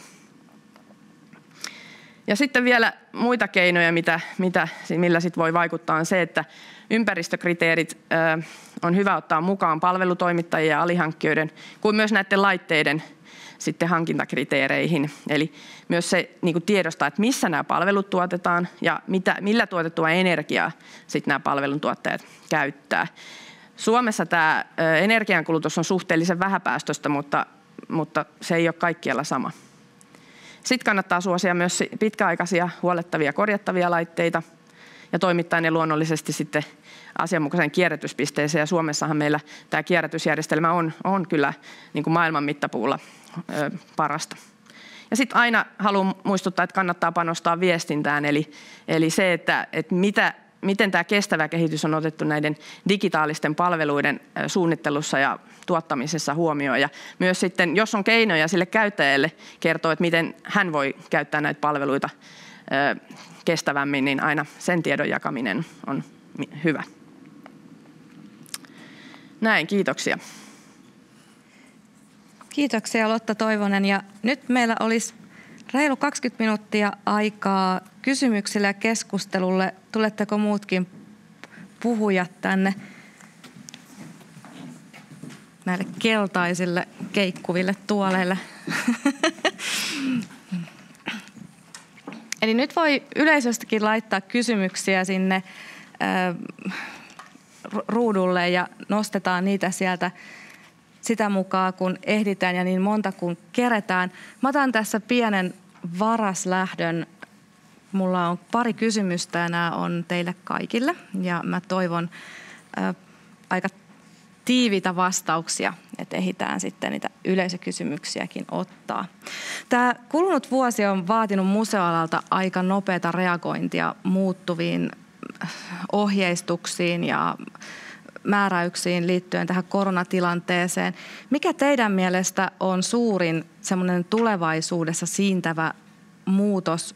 Ja sitten vielä muita keinoja, millä sit voi vaikuttaa, on se, että ympäristökriteerit on hyvä ottaa mukaan palvelutoimittajien ja alihankkijoiden, kuin myös näiden laitteiden sitten hankintakriteereihin. Eli myös se niin kuin tiedostaa, että missä nämä palvelut tuotetaan ja millä tuotettua energiaa sitten nämä palveluntuottajat käyttää. Suomessa tämä energiankulutus on suhteellisen vähäpäästöistä, mutta se ei ole kaikkialla sama. Sitten kannattaa suosia myös pitkäaikaisia huollettavia korjattavia laitteita ja toimittaa ne luonnollisesti sitten asianmukaiseen kierrätyspisteeseen. Ja Suomessahan meillä tämä kierrätysjärjestelmä on kyllä niin kuin maailman mittapuulla parasta. Ja sitten aina haluan muistuttaa, että kannattaa panostaa viestintään, eli se, että miten tämä kestävä kehitys on otettu näiden digitaalisten palveluiden suunnittelussa ja tuottamisessa huomioon. Ja myös sitten, jos on keinoja sille käyttäjälle kertoa, että miten hän voi käyttää näitä palveluita kestävämmin, niin aina sen tiedon jakaminen on hyvä. Näin, kiitoksia. Kiitoksia Lotta Toivonen. Ja nyt meillä olisi reilu 20 minuuttia aikaa kysymyksille ja keskustelulle. Tuletteko muutkin puhujat tänne näille keltaisille keikkuville tuoleille? Eli nyt voi yleisöstäkin laittaa kysymyksiä sinne ruudulle ja nostetaan niitä sieltä sitä mukaan, kun ehditään ja niin monta kun keretään. Mä otan tässä pienen varaslähdön. Mulla on pari kysymystä ja nämä on teille kaikille ja mä toivon aika tiiviitä vastauksia, että ehditään sitten niitä yleisökysymyksiäkin ottaa. Tämä kulunut vuosi on vaatinut museoalalta aika nopeata reagointia muuttuviin ohjeistuksiin ja määräyksiin liittyen tähän koronatilanteeseen. Mikä teidän mielestä on suurin semmoinen tulevaisuudessa siintävä muutos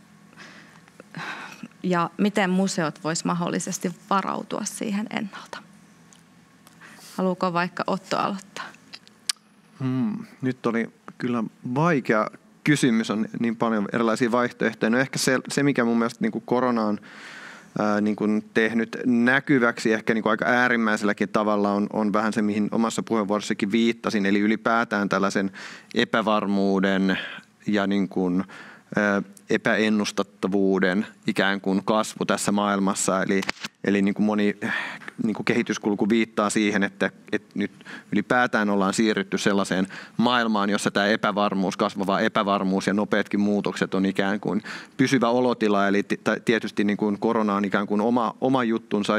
ja miten museot vois mahdollisesti varautua siihen ennalta? Haluuko vaikka Otto aloittaa? Nyt oli kyllä vaikea kysymys, on niin paljon erilaisia vaihtoehtoja. No ehkä se mikä mun mielestä niin kuin korona on niin kuin tehnyt näkyväksi ehkä niin kuin aika äärimmäiselläkin tavalla on vähän se, mihin omassa puheenvuorossakin viittasin, eli ylipäätään tällaisen epävarmuuden ja niin kuin epäennustettavuuden ikään kuin kasvu tässä maailmassa. Eli niin kuin moni niin kuin kehityskulku viittaa siihen, että nyt ylipäätään ollaan siirrytty sellaiseen maailmaan, jossa tämä kasvava epävarmuus ja nopeatkin muutokset on ikään kuin pysyvä olotila. Eli tietysti niin kuin korona on ikään kuin oma juttunsa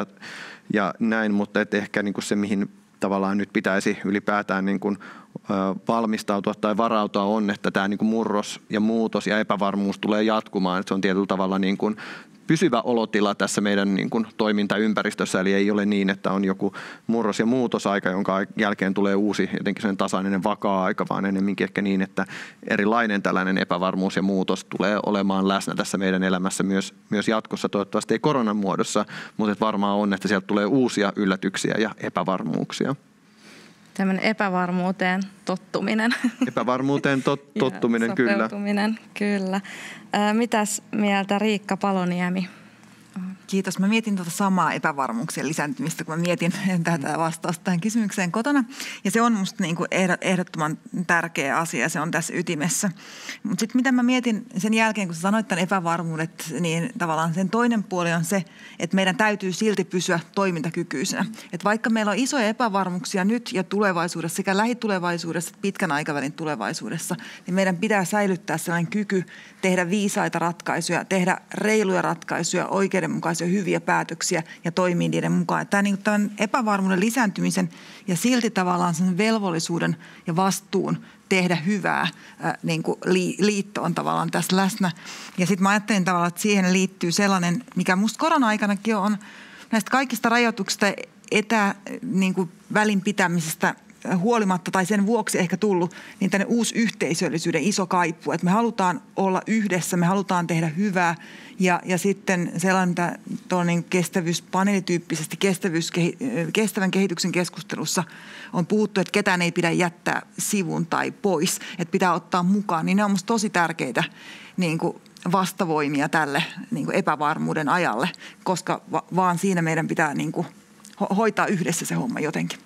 ja näin, mutta ehkä niin kuin se, mihin tavallaan nyt pitäisi ylipäätään niin kuin valmistautua tai varautua on, että tämä niin kuin murros ja muutos ja epävarmuus tulee jatkumaan. Että se on tietyllä tavalla niin kuin pysyvä olotila tässä meidän niin kuin toimintaympäristössä, eli ei ole niin, että on joku murros- ja muutosaika, jonka jälkeen tulee uusi jotenkin sen tasainen vakaa aika, vaan enemmänkin ehkä niin, että erilainen tällainen epävarmuus ja muutos tulee olemaan läsnä tässä meidän elämässä myös jatkossa, toivottavasti ei koronan muodossa, mutta varmaan on, että sieltä tulee uusia yllätyksiä ja epävarmuuksia. Tämmöinen epävarmuuteen tottuminen. Epävarmuuteen tottuminen, kyllä. Sopeutuminen, kyllä. Mitäs mieltä Riikka Paloniemi? Kiitos. Mä mietin tuota samaa epävarmuuksien lisääntymistä, kun mä mietin tätä vastausta tähän kysymykseen kotona. Ja se on musta niin kuin ehdottoman tärkeä asia, se on tässä ytimessä. Mutta sitten mitä mä mietin sen jälkeen, kun sä sanoit tämän epävarmuudet, niin tavallaan sen toinen puoli on se, että meidän täytyy silti pysyä toimintakykyisenä. Että vaikka meillä on isoja epävarmuuksia nyt ja tulevaisuudessa, sekä lähitulevaisuudessa että pitkän aikavälin tulevaisuudessa, niin meidän pitää säilyttää sellainen kyky tehdä viisaita ratkaisuja, tehdä reiluja ratkaisuja, oikeudenmukaisia hyviä päätöksiä ja toimii niiden mukaan. Tämä niin tämän epävarmuuden lisääntymisen ja silti tavallaan sen velvollisuuden ja vastuun tehdä hyvää niin kuin liitto on tavallaan tässä läsnä. Ja sitten mä ajattelin tavallaan, että siihen liittyy sellainen, mikä musta korona-aikanakin on näistä kaikista rajoituksista niin kuin välinpitämisestä huolimatta tai sen vuoksi ehkä tullut, niin tänne uusi yhteisöllisyyden iso kaipuu, että me halutaan olla yhdessä, me halutaan tehdä hyvää ja sitten sellainen, mitä tuolla niin kestävyyspaneelityyppisesti kestävän kehityksen keskustelussa on puhuttu, että ketään ei pidä jättää sivuun tai pois, että pitää ottaa mukaan, niin ne on musta tosi tärkeitä niin kuin vastavoimia tälle niin kuin epävarmuuden ajalle, koska vaan siinä meidän pitää niin kuin hoitaa yhdessä se homma jotenkin.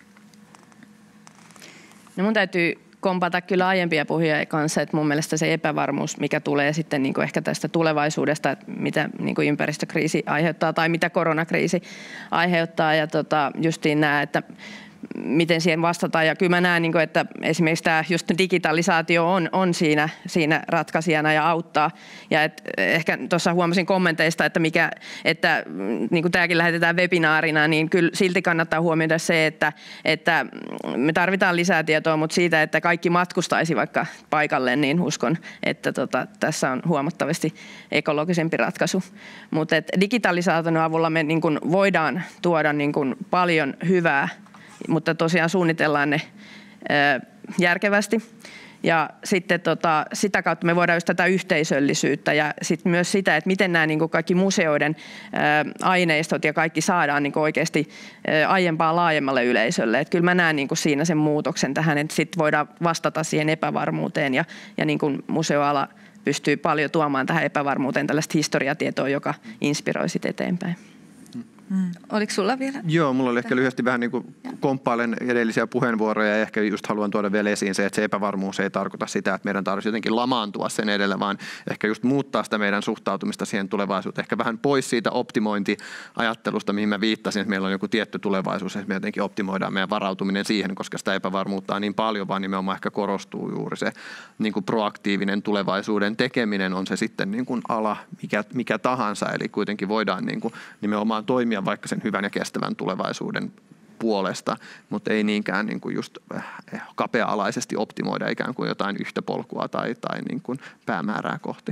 No mun täytyy kompata kyllä aiempia puhujia kanssa, että mun mielestä se epävarmuus, mikä tulee sitten niin kuin ehkä tästä tulevaisuudesta, että mitä niin kuin ympäristökriisi aiheuttaa tai mitä koronakriisi aiheuttaa ja justiin nämä, että miten siihen vastataan. Ja kyllä mä näen, että esimerkiksi tämä just digitalisaatio on siinä ratkaisijana ja auttaa. Ja ehkä tuossa huomasin kommenteista, että niin kuin tämäkin lähetetään webinaarina, niin kyllä silti kannattaa huomioida se, että me tarvitaan lisää tietoa, mutta siitä, että kaikki matkustaisi vaikka paikalle, niin uskon, että tässä on huomattavasti ekologisempi ratkaisu. Mutta digitalisaation avulla me niin kuin voidaan tuoda niin kuin paljon hyvää, mutta tosiaan suunnitellaan ne järkevästi. Ja sitten sitä kautta me voidaan just tätä yhteisöllisyyttä ja sitten myös sitä, että miten nämä niin kuin kaikki museoiden aineistot ja kaikki saadaan niin kuin oikeasti aiempaa laajemmalle yleisölle. Että kyllä mä näen niin kuin siinä sen muutoksen tähän, että sitten voidaan vastata siihen epävarmuuteen ja niin kuin museoala pystyy paljon tuomaan tähän epävarmuuteen tällaista historiatietoa, joka inspiroi sitten eteenpäin. Oliko sulla vielä? Joo, mulla oli ehkä lyhyesti vähän niin kuin komppailen edellisiä puheenvuoroja ja ehkä just haluan tuoda vielä esiin se, että se epävarmuus ei tarkoita sitä, että meidän tarvitsisi jotenkin lamaantua sen edellä, vaan ehkä just muuttaa sitä meidän suhtautumista siihen tulevaisuuteen. Ehkä vähän pois siitä optimointiajattelusta, mihin mä viittasin, että meillä on joku tietty tulevaisuus, että me jotenkin optimoidaan meidän varautuminen siihen, koska sitä epävarmuutta on niin paljon, vaan nimenomaan ehkä korostuu juuri se niin kuin proaktiivinen tulevaisuuden tekeminen, on se sitten niin kuin ala mikä tahansa, eli kuitenkin voidaan niin kuin nimenomaan toimia vaikka sen hyvän ja kestävän tulevaisuuden puolesta, mutta ei niinkään niin kuin just kapea-alaisesti optimoida ikään kuin jotain yhtä polkua tai niin kuin päämäärää kohti.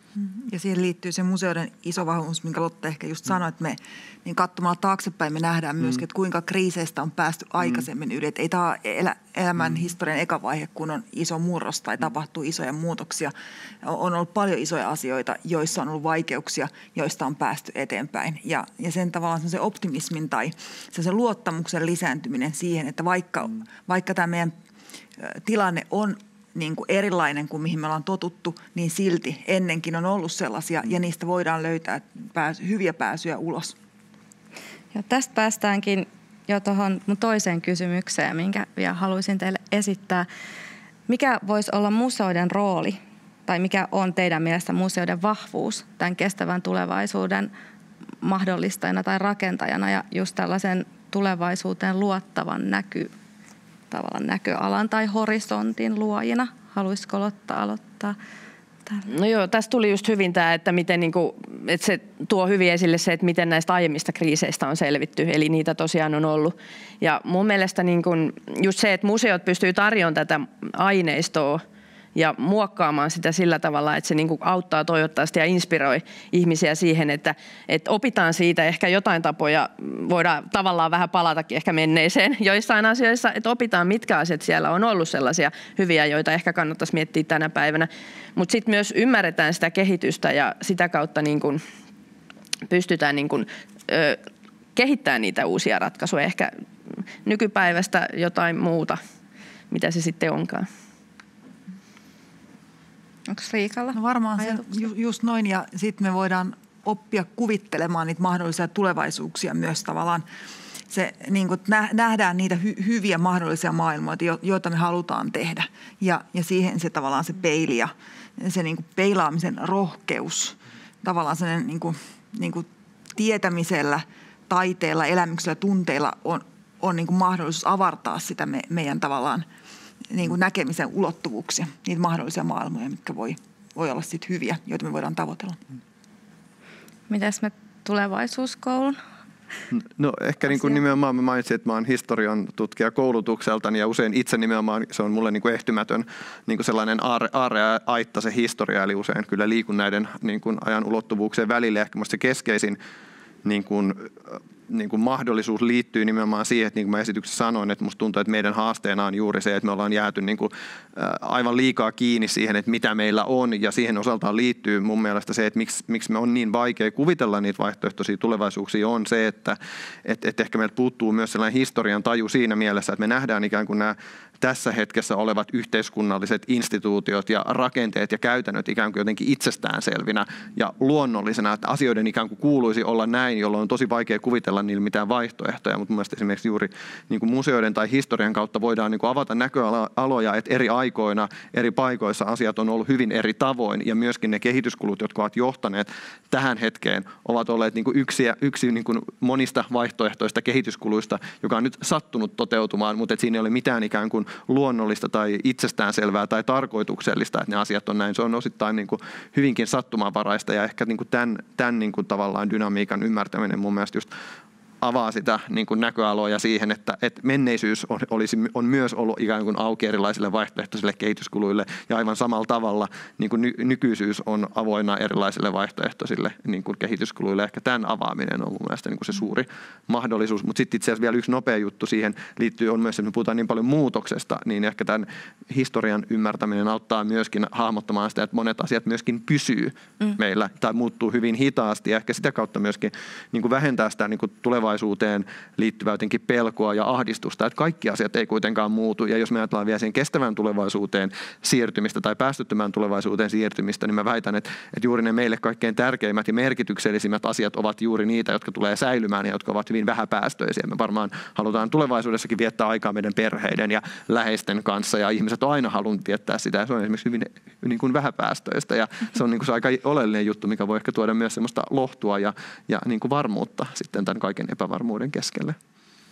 Ja siihen liittyy se museoiden iso vahvuus, minkä Lotta ehkä just sanoi, että me niin katsomalla taaksepäin me nähdään myöskin, että kuinka kriiseistä on päästy aikaisemmin yli. Että ei tämä elämän historian eka vaihe, kun on iso murros tai tapahtuu isoja muutoksia. On ollut paljon isoja asioita, joissa on ollut vaikeuksia, joista on päästy eteenpäin. Ja sen tavallaan se optimismin tai se luottamuksen lisääntyminen siihen, että vaikka tämä meidän tilanne on niin kuin erilainen kuin mihin me ollaan totuttu, niin silti ennenkin on ollut sellaisia ja niistä voidaan löytää hyviä pääsyjä ulos. Ja tästä päästäänkin jo tuohon mun toiseen kysymykseen, minkä vielä haluaisin teille esittää. Mikä voisi olla museoiden rooli tai mikä on teidän mielestä museoiden vahvuus tämän kestävän tulevaisuuden mahdollistajana tai rakentajana ja just tällaisen tulevaisuuteen luottavan näköalan tai horisontin luojina? Haluaisiko Lotta aloittaa? No joo, tässä tuli just hyvin tämä, että miten että se tuo hyvin esille se, että miten näistä aiemmista kriiseistä on selvitty, eli niitä tosiaan on ollut. Ja mun mielestä just se, että museot pystyy tarjoamaan tätä aineistoa ja muokkaamaan sitä sillä tavalla, että se auttaa toivottavasti ja inspiroi ihmisiä siihen, että opitaan siitä ehkä jotain tapoja, voidaan tavallaan vähän palatakin ehkä menneeseen joissain asioissa, että opitaan mitkä asiat siellä on ollut sellaisia hyviä, joita ehkä kannattaisi miettiä tänä päivänä, mutta sitten myös ymmärretään sitä kehitystä ja sitä kautta pystytään kehittämään niitä uusia ratkaisuja, ehkä nykypäivästä jotain muuta, mitä se sitten onkaan. Onko Riikalla? No varmaan se just noin, ja sitten me voidaan oppia kuvittelemaan niitä mahdollisia tulevaisuuksia myös tavallaan. Se, niin kuin, nähdään niitä hyviä mahdollisia maailmoita, joita me halutaan tehdä. Ja siihen se tavallaan se peili ja se niin kuin peilaamisen rohkeus, tavallaan sellainen niin kuin tietämisellä, taiteella, elämyksellä, tunteilla on niin kuin mahdollisuus avartaa sitä meidän tavallaan niin kuin näkemisen ulottuvuuksia, niitä mahdollisia maailmoja, mitkä voi olla sitten hyviä, joita me voidaan tavoitella. Mitäs me tulevaisuuskoulun? No ehkä niin kuin nimenomaan mä mainitsin, että mä oon historian tutkija koulutukseltani ja usein itse nimenomaan se on mulle niin kuin ehtymätön niin kuin sellainen aarreaitta se historia, eli usein kyllä liikun näiden niin kuin ajan ulottuvuuksien välille. Ehkä musta se keskeisin niin kuin mahdollisuus liittyy nimenomaan siihen, että niin kuin mä esityksessä sanoin, että musta tuntuu, että meidän haasteena on juuri se, että me ollaan jääty niin kuin aivan liikaa kiinni siihen, että mitä meillä on, ja siihen osaltaan liittyy mun mielestä se, että miksi me on niin vaikea kuvitella niitä vaihtoehtoisia tulevaisuuksia, on se, että ehkä meiltä puuttuu myös sellainen historian taju siinä mielessä, että me nähdään ikään kuin nämä tässä hetkessä olevat yhteiskunnalliset instituutiot ja rakenteet ja käytännöt ikään kuin jotenkin itsestäänselvinä ja luonnollisena, että asioiden ikään kuin kuuluisi olla näin, jolloin on tosi vaikea kuvitella niillä mitään vaihtoehtoja, mutta mun mielestä esimerkiksi juuri niin kuin museoiden tai historian kautta voidaan niin kuin avata näköaloja, että eri aikoina, eri paikoissa asiat on ollut hyvin eri tavoin ja myöskin ne kehityskulut, jotka ovat johtaneet tähän hetkeen, ovat olleet niin kuin yksi niin kuin monista vaihtoehtoista kehityskuluista, joka on nyt sattunut toteutumaan, mutta siinä ei ole mitään ikään kuin luonnollista tai itsestäänselvää tai tarkoituksellista, että ne asiat on näin. Se on osittain niin kuin hyvinkin sattumanvaraista ja ehkä niin kuin tämän niin kuin tavallaan dynamiikan ymmärtäminen mun mielestä just avaa sitä niin kuin näköaloja siihen, että menneisyys on myös ollut ikään kuin auki erilaisille vaihtoehtoisille kehityskuluille ja aivan samalla tavalla niin kuin nykyisyys on avoinna erilaisille vaihtoehtoisille niin kuin kehityskuluille. Ehkä tämän avaaminen on mun mielestä niin kuin se suuri mahdollisuus, mutta sitten itse asiassa vielä yksi nopea juttu siihen liittyy on myös, että me puhutaan niin paljon muutoksesta, niin ehkä tämän historian ymmärtäminen auttaa myöskin hahmottamaan sitä, että monet asiat myöskin pysyy meillä tai muuttuu hyvin hitaasti ja ehkä sitä kautta myöskin niin kuin vähentää sitä niin kuin tulevaisuuteen liittyvää jotenkin pelkoa ja ahdistusta, että kaikki asiat ei kuitenkaan muutu. Ja jos me ajatellaan vielä siihen kestävään tulevaisuuteen siirtymistä tai päästöttömään tulevaisuuteen siirtymistä, niin mä väitän, että juuri ne meille kaikkein tärkeimmät ja merkityksellisimmät asiat ovat juuri niitä, jotka tulee säilymään ja jotka ovat hyvin vähäpäästöisiä. Me varmaan halutaan tulevaisuudessakin viettää aikaa meidän perheiden ja läheisten kanssa ja ihmiset on aina halunnut viettää sitä ja se on esimerkiksi hyvin niin kuin vähäpäästöistä ja se on niin kuin se aika oleellinen juttu, mikä voi ehkä tuoda myös semmoista lohtua ja niin kuin varmuutta sitten tämän kaiken epävarmuuden keskelle.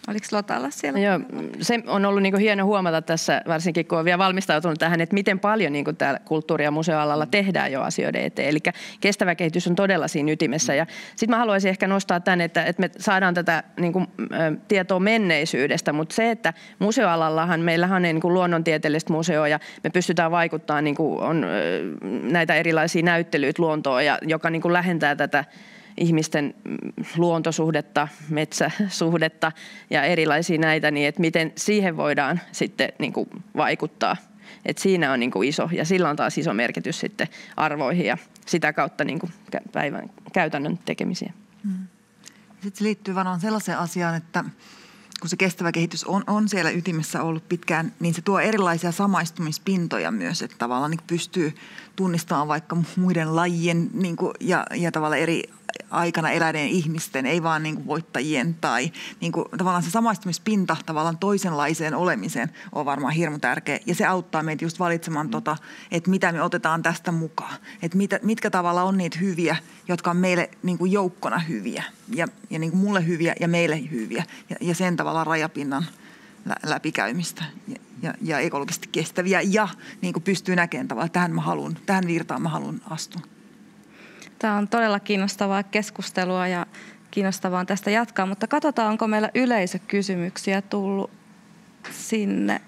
Oliko Lotalla siellä? Joo, se on ollut niin kuin hieno huomata tässä, varsinkin kun on vielä valmistautunut tähän, että miten paljon niin kuin täällä kulttuuri- ja museoalalla tehdään jo asioiden eteen. Eli kestävä kehitys on todella siinä ytimessä. Ja sitten mä haluaisin ehkä nostaa tämän, että me saadaan tätä niin kuin, tietoa menneisyydestä, mutta se, että museoalallahan meillähän on niin kuin luonnontieteellistä museoa ja me pystytään vaikuttamaan, niin kuin on näitä erilaisia näyttelyitä luontoon, joka niin kuin lähentää tätä ihmisten luontosuhdetta, metsäsuhdetta ja erilaisia näitä, niin että miten siihen voidaan sitten niin kuin vaikuttaa. Että siinä on niin kuin iso, ja sillä on taas iso merkitys sitten arvoihin ja sitä kautta niin kuin päivän käytännön tekemisiä. Sitten se liittyy varmaan sellaiseen asiaan, että kun se kestävä kehitys on siellä ytimessä ollut pitkään, niin se tuo erilaisia samaistumispintoja myös, että tavallaan niin pystyy tunnistamaan vaikka muiden lajien niin kuin, ja tavallaan eri aikana eläneiden ihmisten, ei vaan niin kuin voittajien tai niin kuin, tavallaan se samaistumispinta tavallaan toisenlaiseen olemiseen on varmaan hirmu tärkeä. Ja se auttaa meitä just valitsemaan, että mitä me otetaan tästä mukaan. Että mitkä tavalla on niitä hyviä, jotka on meille niin kuin joukkona hyviä ja niin kuin mulle hyviä ja meille hyviä. Ja sen tavalla rajapinnan läpikäymistä ja ekologisesti kestäviä ja niin kuin pystyy näkemään tavallaan, että tähän virtaan mä haluan astua. Tämä on todella kiinnostavaa keskustelua ja kiinnostavaa on tästä jatkaa, mutta katsotaan, onko meillä yleisökysymyksiä tullut sinne.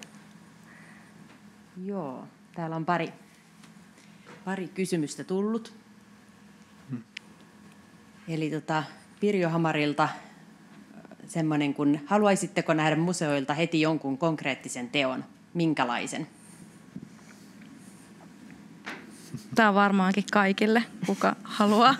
Joo, täällä on pari kysymystä tullut. Eli Pirjo Hamarilta semmoinen, kun haluaisitteko nähdä museoilta heti jonkun konkreettisen teon, minkälaisen? Tämä on varmaankin kaikille, kuka haluaa.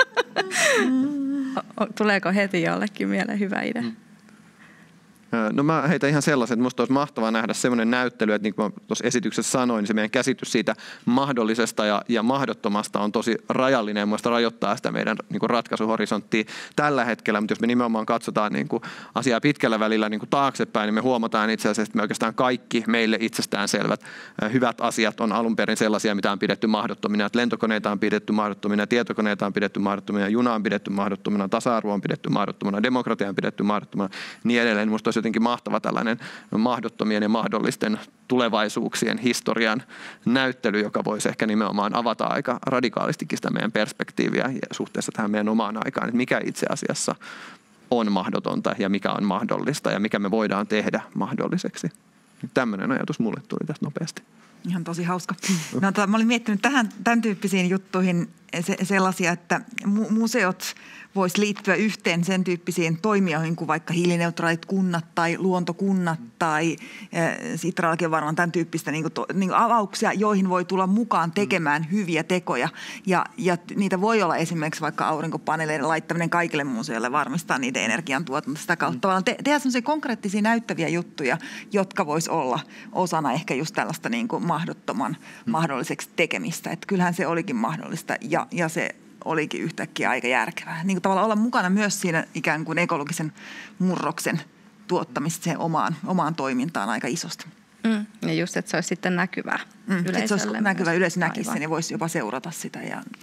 Tuleeko heti jollekin mieleen hyvä idea? No mä heitän ihan sellaisen, että musta olisi mahtavaa nähdä semmoinen näyttely, että niin kuin tuossa esityksessä sanoin, niin se meidän käsitys siitä mahdollisesta ja mahdottomasta on tosi rajallinen ja muista rajoittaa sitä meidän niin kuin ratkaisuhorisonttia tällä hetkellä, mutta jos me nimenomaan katsotaan niin kuin asiaa pitkällä välillä niin kuin taaksepäin, niin me huomataan itse asiassa, että me oikeastaan kaikki meille itsestäänselvät hyvät asiat on alun perin sellaisia, mitä on pidetty mahdottomina, että lentokoneita on pidetty mahdottomina, tietokoneita on pidetty mahdottomina, juna on pidetty mahdottomina, tasa-arvo on pidetty mahdottomina, demokratia on pidetty mahdottomina, niin edelleen. Musta olisi jotenkin mahtava tällainen mahdottomien ja mahdollisten tulevaisuuksien historian näyttely, joka voisi ehkä nimenomaan avata aika radikaalistikin sitä meidän perspektiiviä suhteessa tähän meidän omaan aikaan, että mikä itse asiassa on mahdotonta ja mikä on mahdollista ja mikä me voidaan tehdä mahdolliseksi. Tämmöinen ajatus mulle tuli tästä nopeasti. Ihan tosi hauska. Mä olin miettinyt tämän tyyppisiin juttuihin sellaisia, että museot voisi liittyä yhteen sen tyyppisiin toimijoihin kuin vaikka hiilineutraalit kunnat tai luontokunnat tai Sitrallakin on varmaan tämän tyyppistä niin kuin avauksia, joihin voi tulla mukaan tekemään hyviä tekoja. Ja niitä voi olla esimerkiksi vaikka aurinkopaneeleiden laittaminen kaikille museoille, varmistaa niiden energiantuotanto sitä kautta. Tehdä sellaisia konkreettisia näyttäviä juttuja, jotka vois olla osana ehkä just tällaista niin kuin mahdottoman mahdolliseksi tekemistä. Että kyllähän se olikin mahdollista ja se olikin yhtäkkiä aika järkevää. Niin kuin tavallaan olla mukana myös siinä ikään kuin ekologisen murroksen tuottamista siihen omaan toimintaan aika isosti. Ja just, että se olisi sitten näkyvää yleisölle. Että se olisi näkyvää, yleisö näkisi sen ja voisi jopa seurata sitä.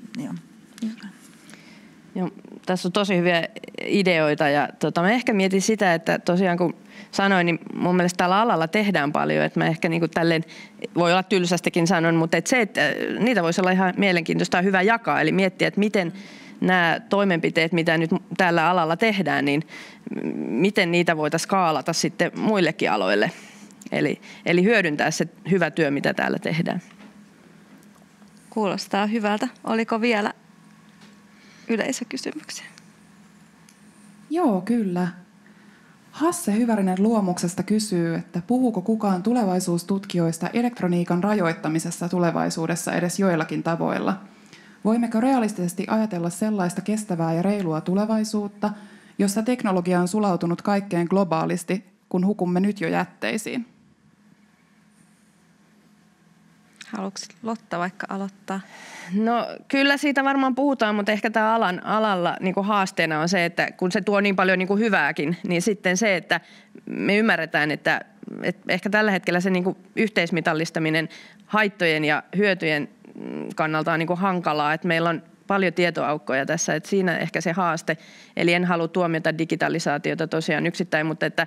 Joo, tässä on tosi hyviä ideoita ja mä ehkä mietin sitä, että tosiaan kun sanoin, niin mun mielestä tällä alalla tehdään paljon, että mä ehkä niin kuin tälleen, voi olla tylsästikin sanon, mutta että se, että niitä voisi olla ihan mielenkiintoista ja hyvä jakaa, eli miettiä, että miten nämä toimenpiteet, mitä nyt tällä alalla tehdään, niin miten niitä voitaisiin skaalata sitten muillekin aloille, eli hyödyntää se hyvä työ, mitä täällä tehdään. Kuulostaa hyvältä. Oliko vielä yleisökysymyksiä? Joo, kyllä. Hasse Hyvärinen Luomuksesta kysyy, että puhuuko kukaan tulevaisuustutkijoista elektroniikan rajoittamisessa tulevaisuudessa edes joillakin tavoilla? Voimmeko realistisesti ajatella sellaista kestävää ja reilua tulevaisuutta, jossa teknologia on sulautunut kaikkeen globaalisti, kun hukumme nyt jo jätteisiin? Haluatko Lotta vaikka aloittaa? No kyllä siitä varmaan puhutaan, mutta ehkä tämä alalla niin kuin haasteena on se, että kun se tuo niin paljon niin kuin hyvääkin, niin sitten se, että me ymmärretään, että ehkä tällä hetkellä se niin kuin yhteismitallistaminen haittojen ja hyötyjen kannalta on niin kuin hankalaa, että meillä on paljon tietoaukkoja tässä, että siinä ehkä se haaste. Eli en halua tuomiota digitalisaatiota tosiaan yksittäin, mutta että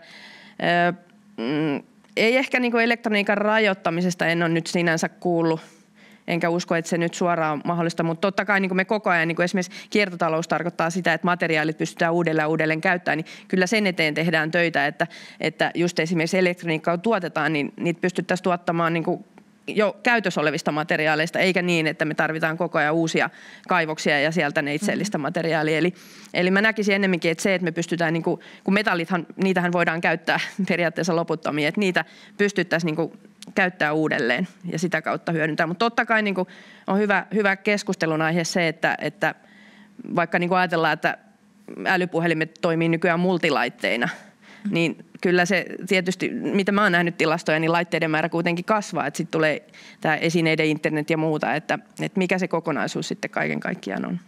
ei ehkä niin kuin elektroniikan rajoittamisesta en ole nyt sinänsä kuullut. Enkä usko, että se nyt suoraan on mahdollista, mutta totta kai niin kuin me koko ajan, niin kuin esimerkiksi kiertotalous tarkoittaa sitä, että materiaalit pystytään uudelleen käyttämään, niin kyllä sen eteen tehdään töitä, että just esimerkiksi elektroniikkaa tuotetaan, niin niitä pystyttäisiin tuottamaan niin kuin jo käytössä olevista materiaaleista, eikä niin, että me tarvitaan koko ajan uusia kaivoksia ja sieltä neitsellistä materiaalia. Eli mä näkisin ennemminkin, että se, että me pystytään, niin kuin, kun metallithan, niitähän voidaan käyttää periaatteessa loputtomia, että niitä pystyttäisiin niin kuin käyttää uudelleen ja sitä kautta hyödyntää. Mutta totta kai niin kuin on hyvä keskustelun aihe se, että vaikka niin kuin ajatellaan, että älypuhelimet toimii nykyään multilaitteina, niin kyllä se tietysti, mitä mä oon nähnyt tilastoja, niin laitteiden määrä kuitenkin kasvaa, että sitten tulee tämä esineiden internet ja muuta, että mikä se kokonaisuus sitten kaiken kaikkiaan on.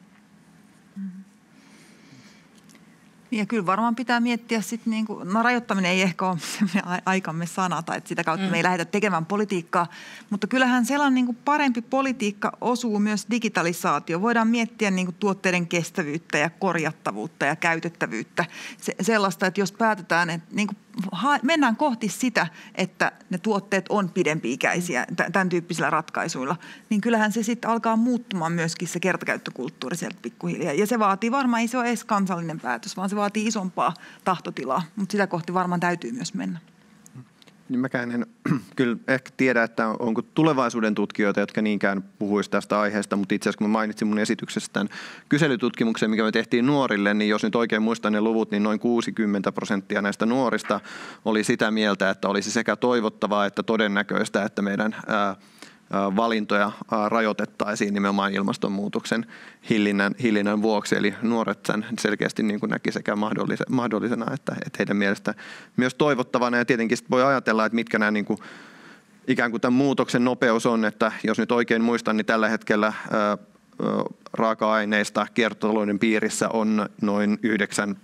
Ja kyllä varmaan pitää miettiä sitten, rajoittaminen ei ehkä ole aikamme sanata, että sitä kautta me ei lähdetä tekemään politiikkaa, mutta kyllähän sellainen parempi politiikka osuu myös digitalisaatio. Voidaan miettiä tuotteiden kestävyyttä ja korjattavuutta ja käytettävyyttä. Sellaista, että jos päätetään, että mennään kohti sitä, että ne tuotteet on pidempi-ikäisiä tämän tyyppisillä ratkaisuilla, niin kyllähän se sitten alkaa muuttumaan myöskin se kertakäyttökulttuuri sieltä pikkuhiljaa. Ja se vaatii varmaan, ei se ole edes kansallinen päätös, vaan se vaatii isompaa tahtotilaa, mutta sitä kohti varmaan täytyy myös mennä. Niin mäkään en kyllä ehkä tiedä, että onko tulevaisuuden tutkijoita, jotka niinkään puhuisi tästä aiheesta, mutta itse asiassa kun mä mainitsin mun esityksessä tämän kyselytutkimuksen, mikä me tehtiin nuorille, niin jos nyt oikein muistan ne luvut, niin noin 60% näistä nuorista oli sitä mieltä, että olisi sekä toivottavaa että todennäköistä, että meidän valintoja rajoitettaisiin nimenomaan ilmastonmuutoksen hillinnän vuoksi. Eli nuoret sen selkeästi niin kuin näki sekä mahdollisena että heidän mielestä myös toivottavana. Ja tietenkin voi ajatella, että mitkä nämä niin kuin, ikään kuin tämän muutoksen nopeus on, että jos nyt oikein muistan, niin tällä hetkellä raaka-aineista kiertotalouden piirissä on noin 9%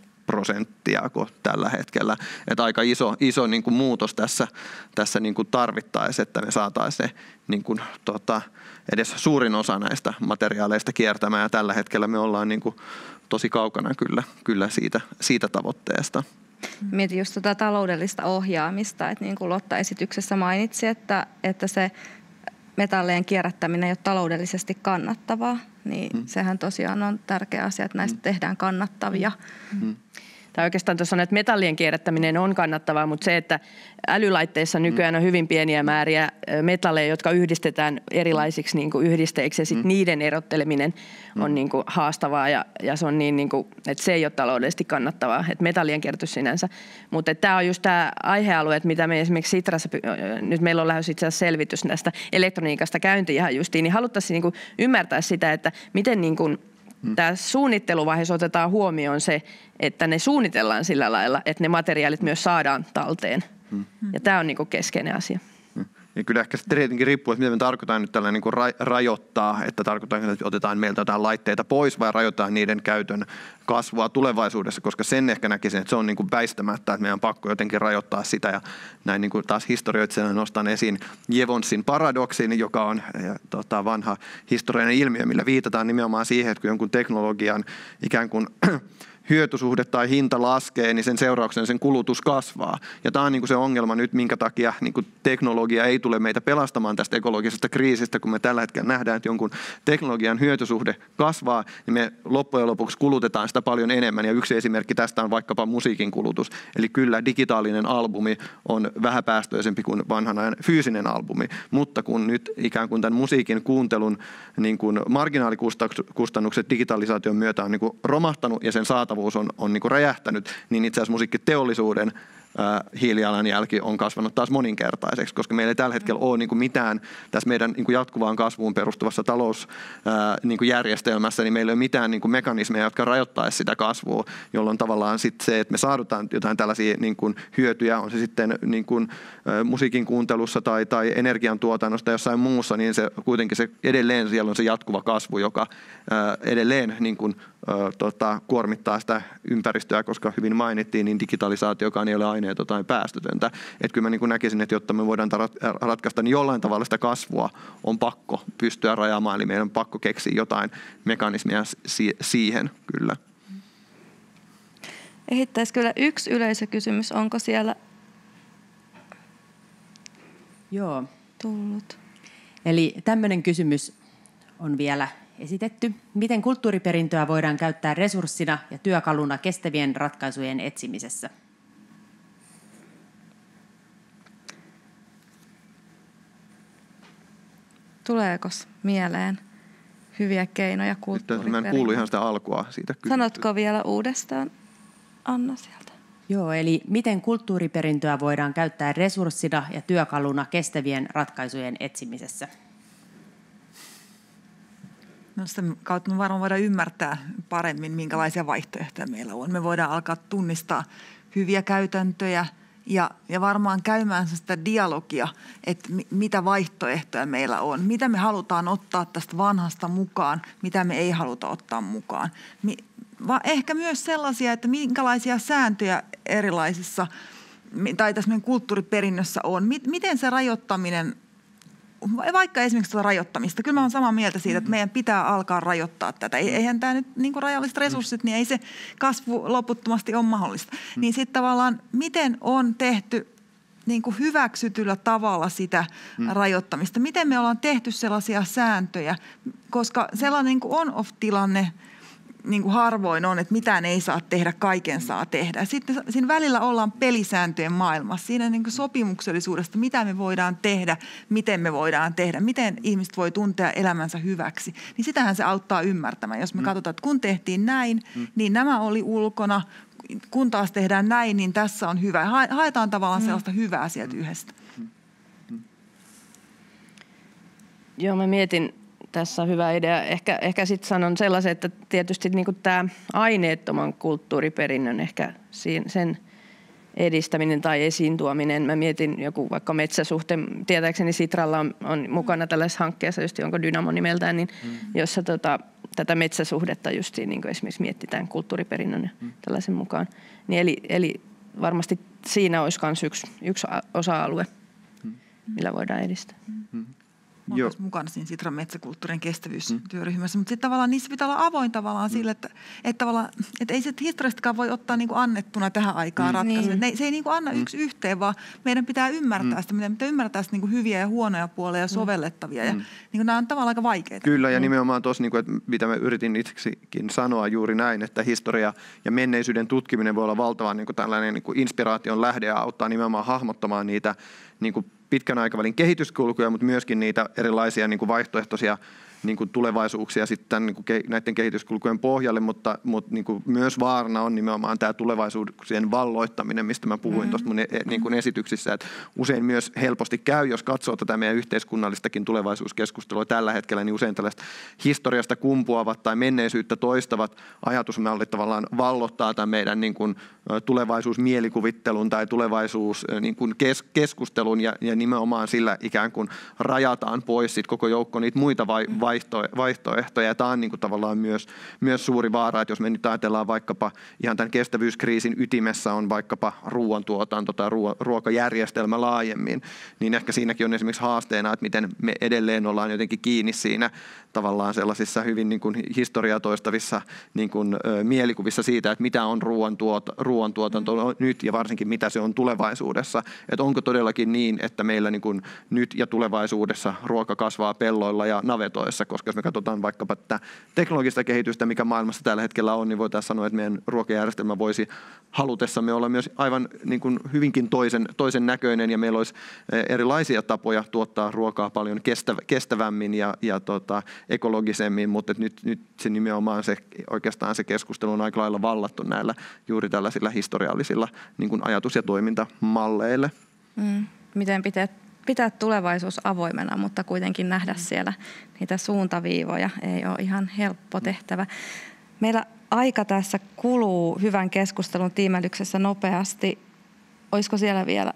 tällä hetkellä. Että aika iso niin kuin muutos tässä niin kuin tarvittaisiin, että me saataisiin niin kuin, edes suurin osa näistä materiaaleista kiertämään. Ja tällä hetkellä me ollaan niin kuin tosi kaukana kyllä siitä tavoitteesta. Mietin just taloudellista ohjaamista, että niin kuin Lotta esityksessä mainitsi, että se metallien kierrättäminen ei ole taloudellisesti kannattavaa, niin sehän tosiaan on tärkeä asia, että näistä tehdään kannattavia. Tai oikeastaan tuossa on, että metallien kierrättäminen on kannattavaa, mutta se, että älylaitteissa nykyään on hyvin pieniä määriä metalleja, jotka yhdistetään erilaisiksi niin kuin yhdisteiksi ja sitten niiden erotteleminen on niin kuin haastavaa ja se on niin kuin, että se ei ole taloudellisesti kannattavaa, että metallien kierrätys sinänsä. Mutta tämä on just tämä aihealue, että mitä me esimerkiksi Sitrassa, nyt meillä on lähdössä itse asiassa selvitys näistä elektroniikasta käyntiin ihan justiin, niin haluttaisiin niin kuin ymmärtää sitä, että miten niin kuin tämä suunnitteluvaiheessa otetaan huomioon se, että ne suunnitellaan sillä lailla, että ne materiaalit myös saadaan talteen. Ja tämä on niin kuin keskeinen asia. Ja kyllä ehkä sitten tietenkin riippuu, että mitä me tarkoitetaan nyt tällainen niin kuin rajoittaa, että tarkoitetaan, että otetaan meiltä jotain laitteita pois vai rajoitetaan niiden käytön kasvua tulevaisuudessa, koska sen ehkä näkisin, että se on niin kuin väistämättä, että meidän on pakko jotenkin rajoittaa sitä ja näin niin kuin taas historioitsijana nostan esiin Jevonsin paradoksin, joka on vanha historiallinen ilmiö, millä viitataan nimenomaan siihen, että kun jonkun teknologian ikään kuin hyötysuhde tai hinta laskee, niin sen seurauksena sen kulutus kasvaa. Ja tämä on niin kuin se ongelma nyt, minkä takia niin kuin teknologia ei tule meitä pelastamaan tästä ekologisesta kriisistä, kun me tällä hetkellä nähdään, että jonkun teknologian hyötysuhde kasvaa, niin me loppujen lopuksi kulutetaan sitä paljon enemmän. Ja yksi esimerkki tästä on vaikkapa musiikin kulutus. Eli kyllä digitaalinen albumi on vähäpäästöisempi kuin vanhan ajan fyysinen albumi, mutta kun nyt ikään kuin tämän musiikin kuuntelun niin kuin marginaalikustannukset digitalisaation myötä on niin kuin romahtanut ja sen saatavuus on niin kuin räjähtänyt, niin itse asiassa musiikkiteollisuuden hiilijalanjälki on kasvanut taas moninkertaiseksi, koska meillä ei tällä hetkellä ole niin kuin mitään tässä meidän niin kuin jatkuvaan kasvuun perustuvassa talousjärjestelmässä, niin meillä ei ole mitään niin kuin mekanismeja, jotka rajoittaisi sitä kasvua, jolloin tavallaan sitten se, että me saadutaan jotain tällaisia niin kuin hyötyjä, on se sitten niin kuin musiikin kuuntelussa tai energiantuotannosta tai jossain muussa, niin se kuitenkin se edelleen siellä on se jatkuva kasvu, joka edelleen niin kuin kuormittaa sitä ympäristöä, koska hyvin mainittiin, niin digitalisaatiokaan ei ole aina, hiilineutraalineita tai päästötöntä. Että kyllä mä niin kuin näkisin, että jotta me voidaan ratkaista, niin jollain tavalla sitä kasvua on pakko pystyä rajaamaan, eli meidän on pakko keksiä jotain mekanismia siihen kyllä. Ehittäisi kyllä yksi yleisökysymys. Onko siellä tullut? Eli tämmöinen kysymys on vielä esitetty. Miten kulttuuriperintöä voidaan käyttää resurssina ja työkaluna kestävien ratkaisujen etsimisessä? Tuleeko mieleen hyviä keinoja kulttuuriperintöön? Mä en kuulu ihan sitä alkua siitä. Sanotko vielä uudestaan, Anna, sieltä? Joo, eli miten kulttuuriperintöä voidaan käyttää resurssina ja työkaluna kestävien ratkaisujen etsimisessä? No sitä kautta me varmaan voidaan ymmärtää paremmin, minkälaisia vaihtoehtoja meillä on. Me voidaan alkaa tunnistaa hyviä käytäntöjä ja varmaan käymään sitä dialogia, että mitä vaihtoehtoja meillä on. Mitä me halutaan ottaa tästä vanhasta mukaan, mitä me ei haluta ottaa mukaan. Ehkä myös sellaisia, että minkälaisia sääntöjä erilaisissa, tai tässä meidän kulttuuriperinnössä on. Miten se rajoittaminen, vaikka esimerkiksi tuota rajoittamista, kyllä mä olen samaa mieltä siitä, että meidän pitää alkaa rajoittaa tätä. Eihän tämä nyt niin kuin rajalliset resurssit, niin ei se kasvu loputtomasti ole mahdollista. Niin sitten tavallaan, miten on tehty niin kuin hyväksytyllä tavalla sitä rajoittamista? Miten me ollaan tehty sellaisia sääntöjä, koska sellainen niin kuin on-off-tilanne, niin kuin harvoin on, että mitään ei saa tehdä, kaiken saa tehdä. Sitten siinä välillä ollaan pelisääntöjen maailmassa, siinä niin kuin sopimuksellisuudesta, mitä me voidaan tehdä, miten me voidaan tehdä, miten ihmiset voi tuntea elämänsä hyväksi. Niin sitähän se auttaa ymmärtämään. Jos me katsotaan, että kun tehtiin näin, niin nämä oli ulkona, kun taas tehdään näin, niin tässä on hyvä. Haetaan tavallaan sellaista hyvää sieltä yhdestä. Joo, mä mietin, tässä on hyvä idea. Ehkä sitten sanon sellaisen, että tietysti niin tämä aineettoman kulttuuriperinnön ehkä sen edistäminen tai esiin tuominen. Mä mietin joku vaikka metsäsuhteen, tietääkseni Sitralla on mukana tällaisessa hankkeessa, just onko Dynamo nimeltään, niin jossa tätä metsäsuhdetta just niin esimerkiksi mietitään kulttuuriperinnön ja tällaisen mukaan. Niin eli varmasti siinä olisi myös yksi osa-alue, millä voidaan edistää. Mä olen mukana siinä Sitran metsäkulttuurin kestävyystyöryhmässä, mutta sitten tavallaan niissä pitää olla avoin tavallaan sille, että ei se historiastakaan voi ottaa niin kuin annettuna tähän aikaan ratkaisuja. Niin. Se ei niin kuin anna yksi yhteen, vaan meidän pitää ymmärtää sitä, meidän pitää ymmärtää sitä niin kuin hyviä ja huonoja puolia ja sovellettavia. Ja niin kuin nämä on tavallaan aika vaikeita. Kyllä, ja nimenomaan tuossa, niin kuin, että mitä mä yritin itsekin sanoa juuri näin, että historia ja menneisyyden tutkiminen voi olla valtavan niin kuin tällainen niin kuin inspiraation lähde ja auttaa nimenomaan hahmottamaan niitä niin kuin pitkän aikavälin kehityskulkuja, mutta myöskin niitä erilaisia niin kuin vaihtoehtoisia niin kuin tulevaisuuksia sitten niin kuin näiden kehityskulkujen pohjalle, mutta niin kuin myös vaarana on nimenomaan tämä tulevaisuuksien valloittaminen, mistä mä puhuin tuosta mun niin kuin esityksissä, että usein myös helposti käy, jos katsoo tätä meidän yhteiskunnallistakin tulevaisuuskeskustelua tällä hetkellä, niin usein tällaista historiasta kumpuavat tai menneisyyttä toistavat ajatusmallit tavallaan vallottaa tämän meidän niin kuin tulevaisuusmielikuvittelun tai tulevaisuus niin kuin keskustelun ja nimenomaan sillä ikään kuin rajataan pois sit koko joukko niitä muita vaihtoehtoja. Ja tämä on niin kuin tavallaan myös suuri vaara, että jos me nyt ajatellaan vaikkapa ihan tämän kestävyyskriisin ytimessä on vaikkapa ruoantuotanto tai ruokajärjestelmä laajemmin, niin ehkä siinäkin on esimerkiksi haasteena, että miten me edelleen ollaan jotenkin kiinni siinä tavallaan sellaisissa hyvin niin kuin historiaa toistavissa niin kuin mielikuvissa siitä, että mitä on ruoantuotanto nyt ja varsinkin mitä se on tulevaisuudessa. Että onko todellakin niin, että meillä niin kuin nyt ja tulevaisuudessa ruoka kasvaa pelloilla ja navetoissa, koska jos me katsotaan vaikkapa tätä teknologista kehitystä, mikä maailmassa tällä hetkellä on, niin voitaisiin sanoa, että meidän ruokajärjestelmä voisi halutessamme olla myös aivan niin kuin hyvinkin toisen näköinen ja meillä olisi erilaisia tapoja tuottaa ruokaa paljon kestävämmin ja ekologisemmin, mutta nyt se nimenomaan oikeastaan se keskustelu on aika lailla vallattu näillä juuri tällaisilla historiallisilla niin kuin ajatus- ja toimintamalleille. Miten pitää tulevaisuus avoimena, mutta kuitenkin nähdä siellä niitä suuntaviivoja ei ole ihan helppo tehtävä. Meillä aika tässä kuluu hyvän keskustelun tiimellyksessä nopeasti. Olisiko siellä vielä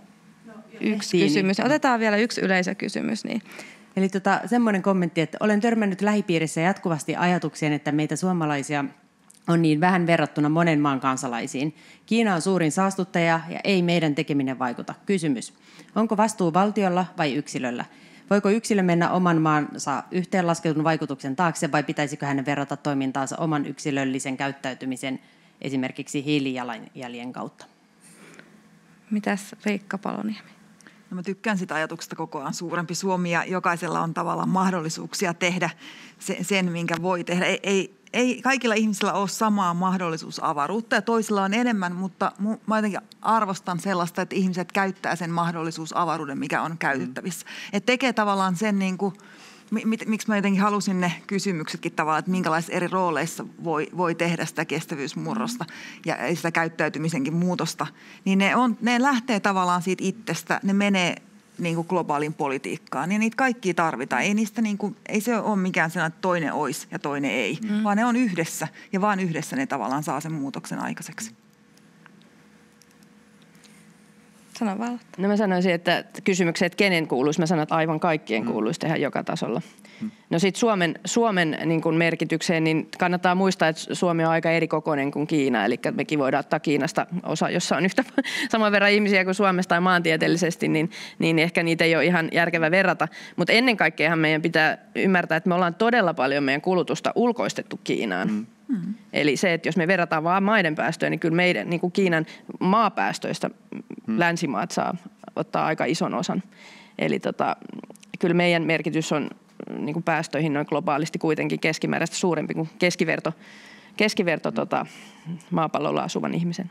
yksi kysymys? Otetaan vielä yksi yleisökysymys. Niin. Eli semmoinen kommentti, että olen törmännyt lähipiirissä jatkuvasti ajatukseen, että meitä suomalaisia on niin vähän verrattuna monen maan kansalaisiin. Kiina on suurin saastuttaja ja ei meidän tekeminen vaikuta. Kysymys. Onko vastuu valtiolla vai yksilöllä? Voiko yksilö mennä oman maansa yhteenlasketun vaikutuksen taakse vai pitäisikö hänen verrata toimintaansa oman yksilöllisen käyttäytymisen esimerkiksi hiilijalanjäljen kautta? Mitäs Riikka Paloniemi? No mä tykkään sitä ajatuksesta koko ajan suurempi Suomi ja jokaisella on tavallaan mahdollisuuksia tehdä sen minkä voi tehdä. Ei kaikilla ihmisillä ole samaa mahdollisuusavaruutta ja toisilla on enemmän, mutta mä jotenkin arvostan sellaista, että ihmiset käyttää sen mahdollisuusavaruuden, mikä on käytettävissä. Että tekee tavallaan sen, niin kuin, miksi mä jotenkin halusin ne kysymyksetkin tavallaan, että minkälaisissa eri rooleissa voi tehdä sitä kestävyysmurrosta ja sitä käyttäytymisenkin muutosta. Niin ne lähtee tavallaan siitä itsestä, ne menee niin kuin globaalin politiikkaan. Ja niitä kaikkia tarvitaan. Ei se ole mikään sellainen, että toinen olisi ja toinen ei, vaan ne on yhdessä. Ja vaan yhdessä ne tavallaan saa sen muutoksen aikaiseksi. Sano vaan. No mä sanoisin, että kysymykseen, että kenen kuuluisi, mä sanon, että aivan kaikkien kuuluisi tehdä joka tasolla. No sitten Suomen niin kuin merkitykseen, niin kannattaa muistaa, että Suomi on aika eri kokoinen kuin Kiina, eli mekin voidaan ottaa Kiinasta osa, jossa on yhtä saman verran ihmisiä kuin Suomesta tai maantieteellisesti, niin ehkä niitä ei ole ihan järkevä verrata. Mutta ennen kaikkea meidän pitää ymmärtää, että me ollaan todella paljon meidän kulutusta ulkoistettu Kiinaan. Eli se, että jos me verrataan vaan maiden päästöjä, niin kyllä meidän niin kuin Kiinan maapäästöistä länsimaat saa ottaa aika ison osan. Eli kyllä meidän merkitys on niin kuin päästöihin noin globaalisti kuitenkin keskimääräistä suurempi kuin keskiverto maapallolla asuvan ihmisen.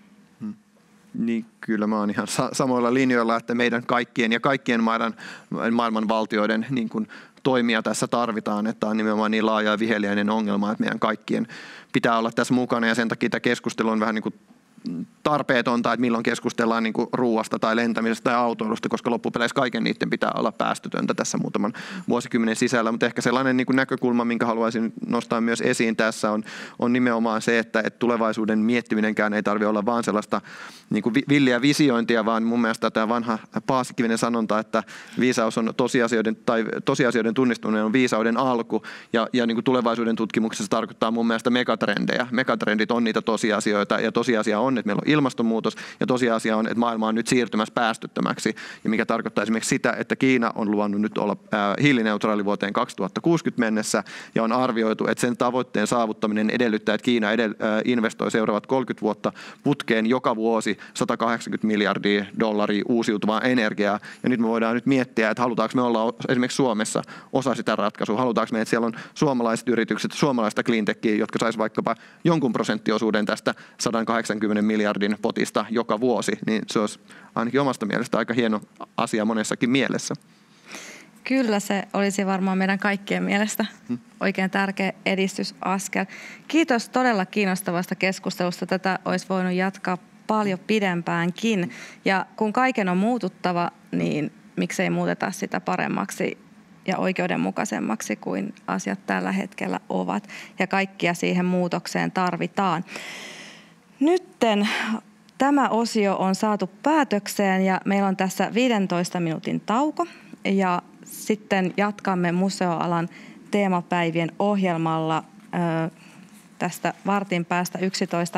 Niin kyllä mä oon ihan samoilla linjoilla, että meidän kaikkien ja kaikkien maailman valtioiden niin kuin toimia tässä tarvitaan, että on nimenomaan niin laaja ja viheliäinen ongelma, että meidän kaikkien pitää olla tässä mukana ja sen takia tämä keskustelu on vähän niin kuin tarpeetonta, että milloin keskustellaan niin kuin ruuasta tai lentämisestä tai autoilusta, koska loppupeleissä kaiken niiden pitää olla päästötöntä tässä muutaman vuosikymmenen sisällä. Mutta ehkä sellainen niin kuin näkökulma, minkä haluaisin nostaa myös esiin tässä on nimenomaan se, että tulevaisuuden miettiminenkään ei tarvitse olla vaan sellaista niin kuin villiä visiointia, vaan mun mielestä tämä vanha Paasikivinen sanonta, että viisaus on tosiasioiden tunnistuminen on viisauden alku ja niin kuin tulevaisuuden tutkimuksessa tarkoittaa mun mielestä megatrendejä. Megatrendit on niitä tosiasioita ja tosiasia on, että meillä on ilmastonmuutos ja tosiasia on, että maailma on nyt siirtymässä päästöttömäksi, ja mikä tarkoittaa esimerkiksi sitä, että Kiina on luvannut nyt olla hiilineutraali vuoteen 2060 mennessä ja on arvioitu, että sen tavoitteen saavuttaminen edellyttää, että Kiina investoi seuraavat 30 vuotta putkeen joka vuosi $180 miljardia uusiutuvaa energiaa, ja nyt me voidaan nyt miettiä, että halutaanko me olla esimerkiksi Suomessa osa sitä ratkaisua, halutaanko me, että siellä on suomalaiset yritykset, suomalaista cleantechiä, jotka saisi vaikkapa jonkun prosenttiosuuden tästä 180 miljardin potista joka vuosi, niin se olisi ainakin omasta mielestä aika hieno asia monessakin mielessä. Kyllä se olisi varmaan meidän kaikkien mielestä oikein tärkeä edistysaskel. Kiitos todella kiinnostavasta keskustelusta. Tätä olisi voinut jatkaa paljon pidempäänkin. Ja kun kaiken on muututtava, niin miksei muuteta sitä paremmaksi ja oikeudenmukaisemmaksi kuin asiat tällä hetkellä ovat. Ja kaikkia siihen muutokseen tarvitaan. Nytten tämä osio on saatu päätökseen ja meillä on tässä 15 minuutin tauko ja sitten jatkamme museoalan teemapäivien ohjelmalla tästä vartin päästä 12.45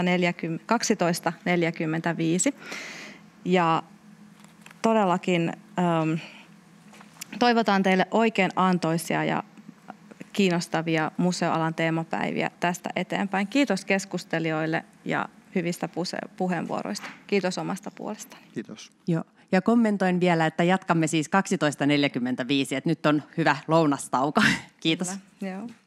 ja todellakin toivotaan teille oikein antoisia ja kiinnostavia museoalan teemapäiviä tästä eteenpäin. Kiitos keskustelijoille ja hyvistä puheenvuoroista. Kiitos omasta puolestani. Kiitos. Joo. Ja kommentoin vielä, että jatkamme siis 12.45, että nyt on hyvä lounastauko. Kiitos. Hyvä. Joo.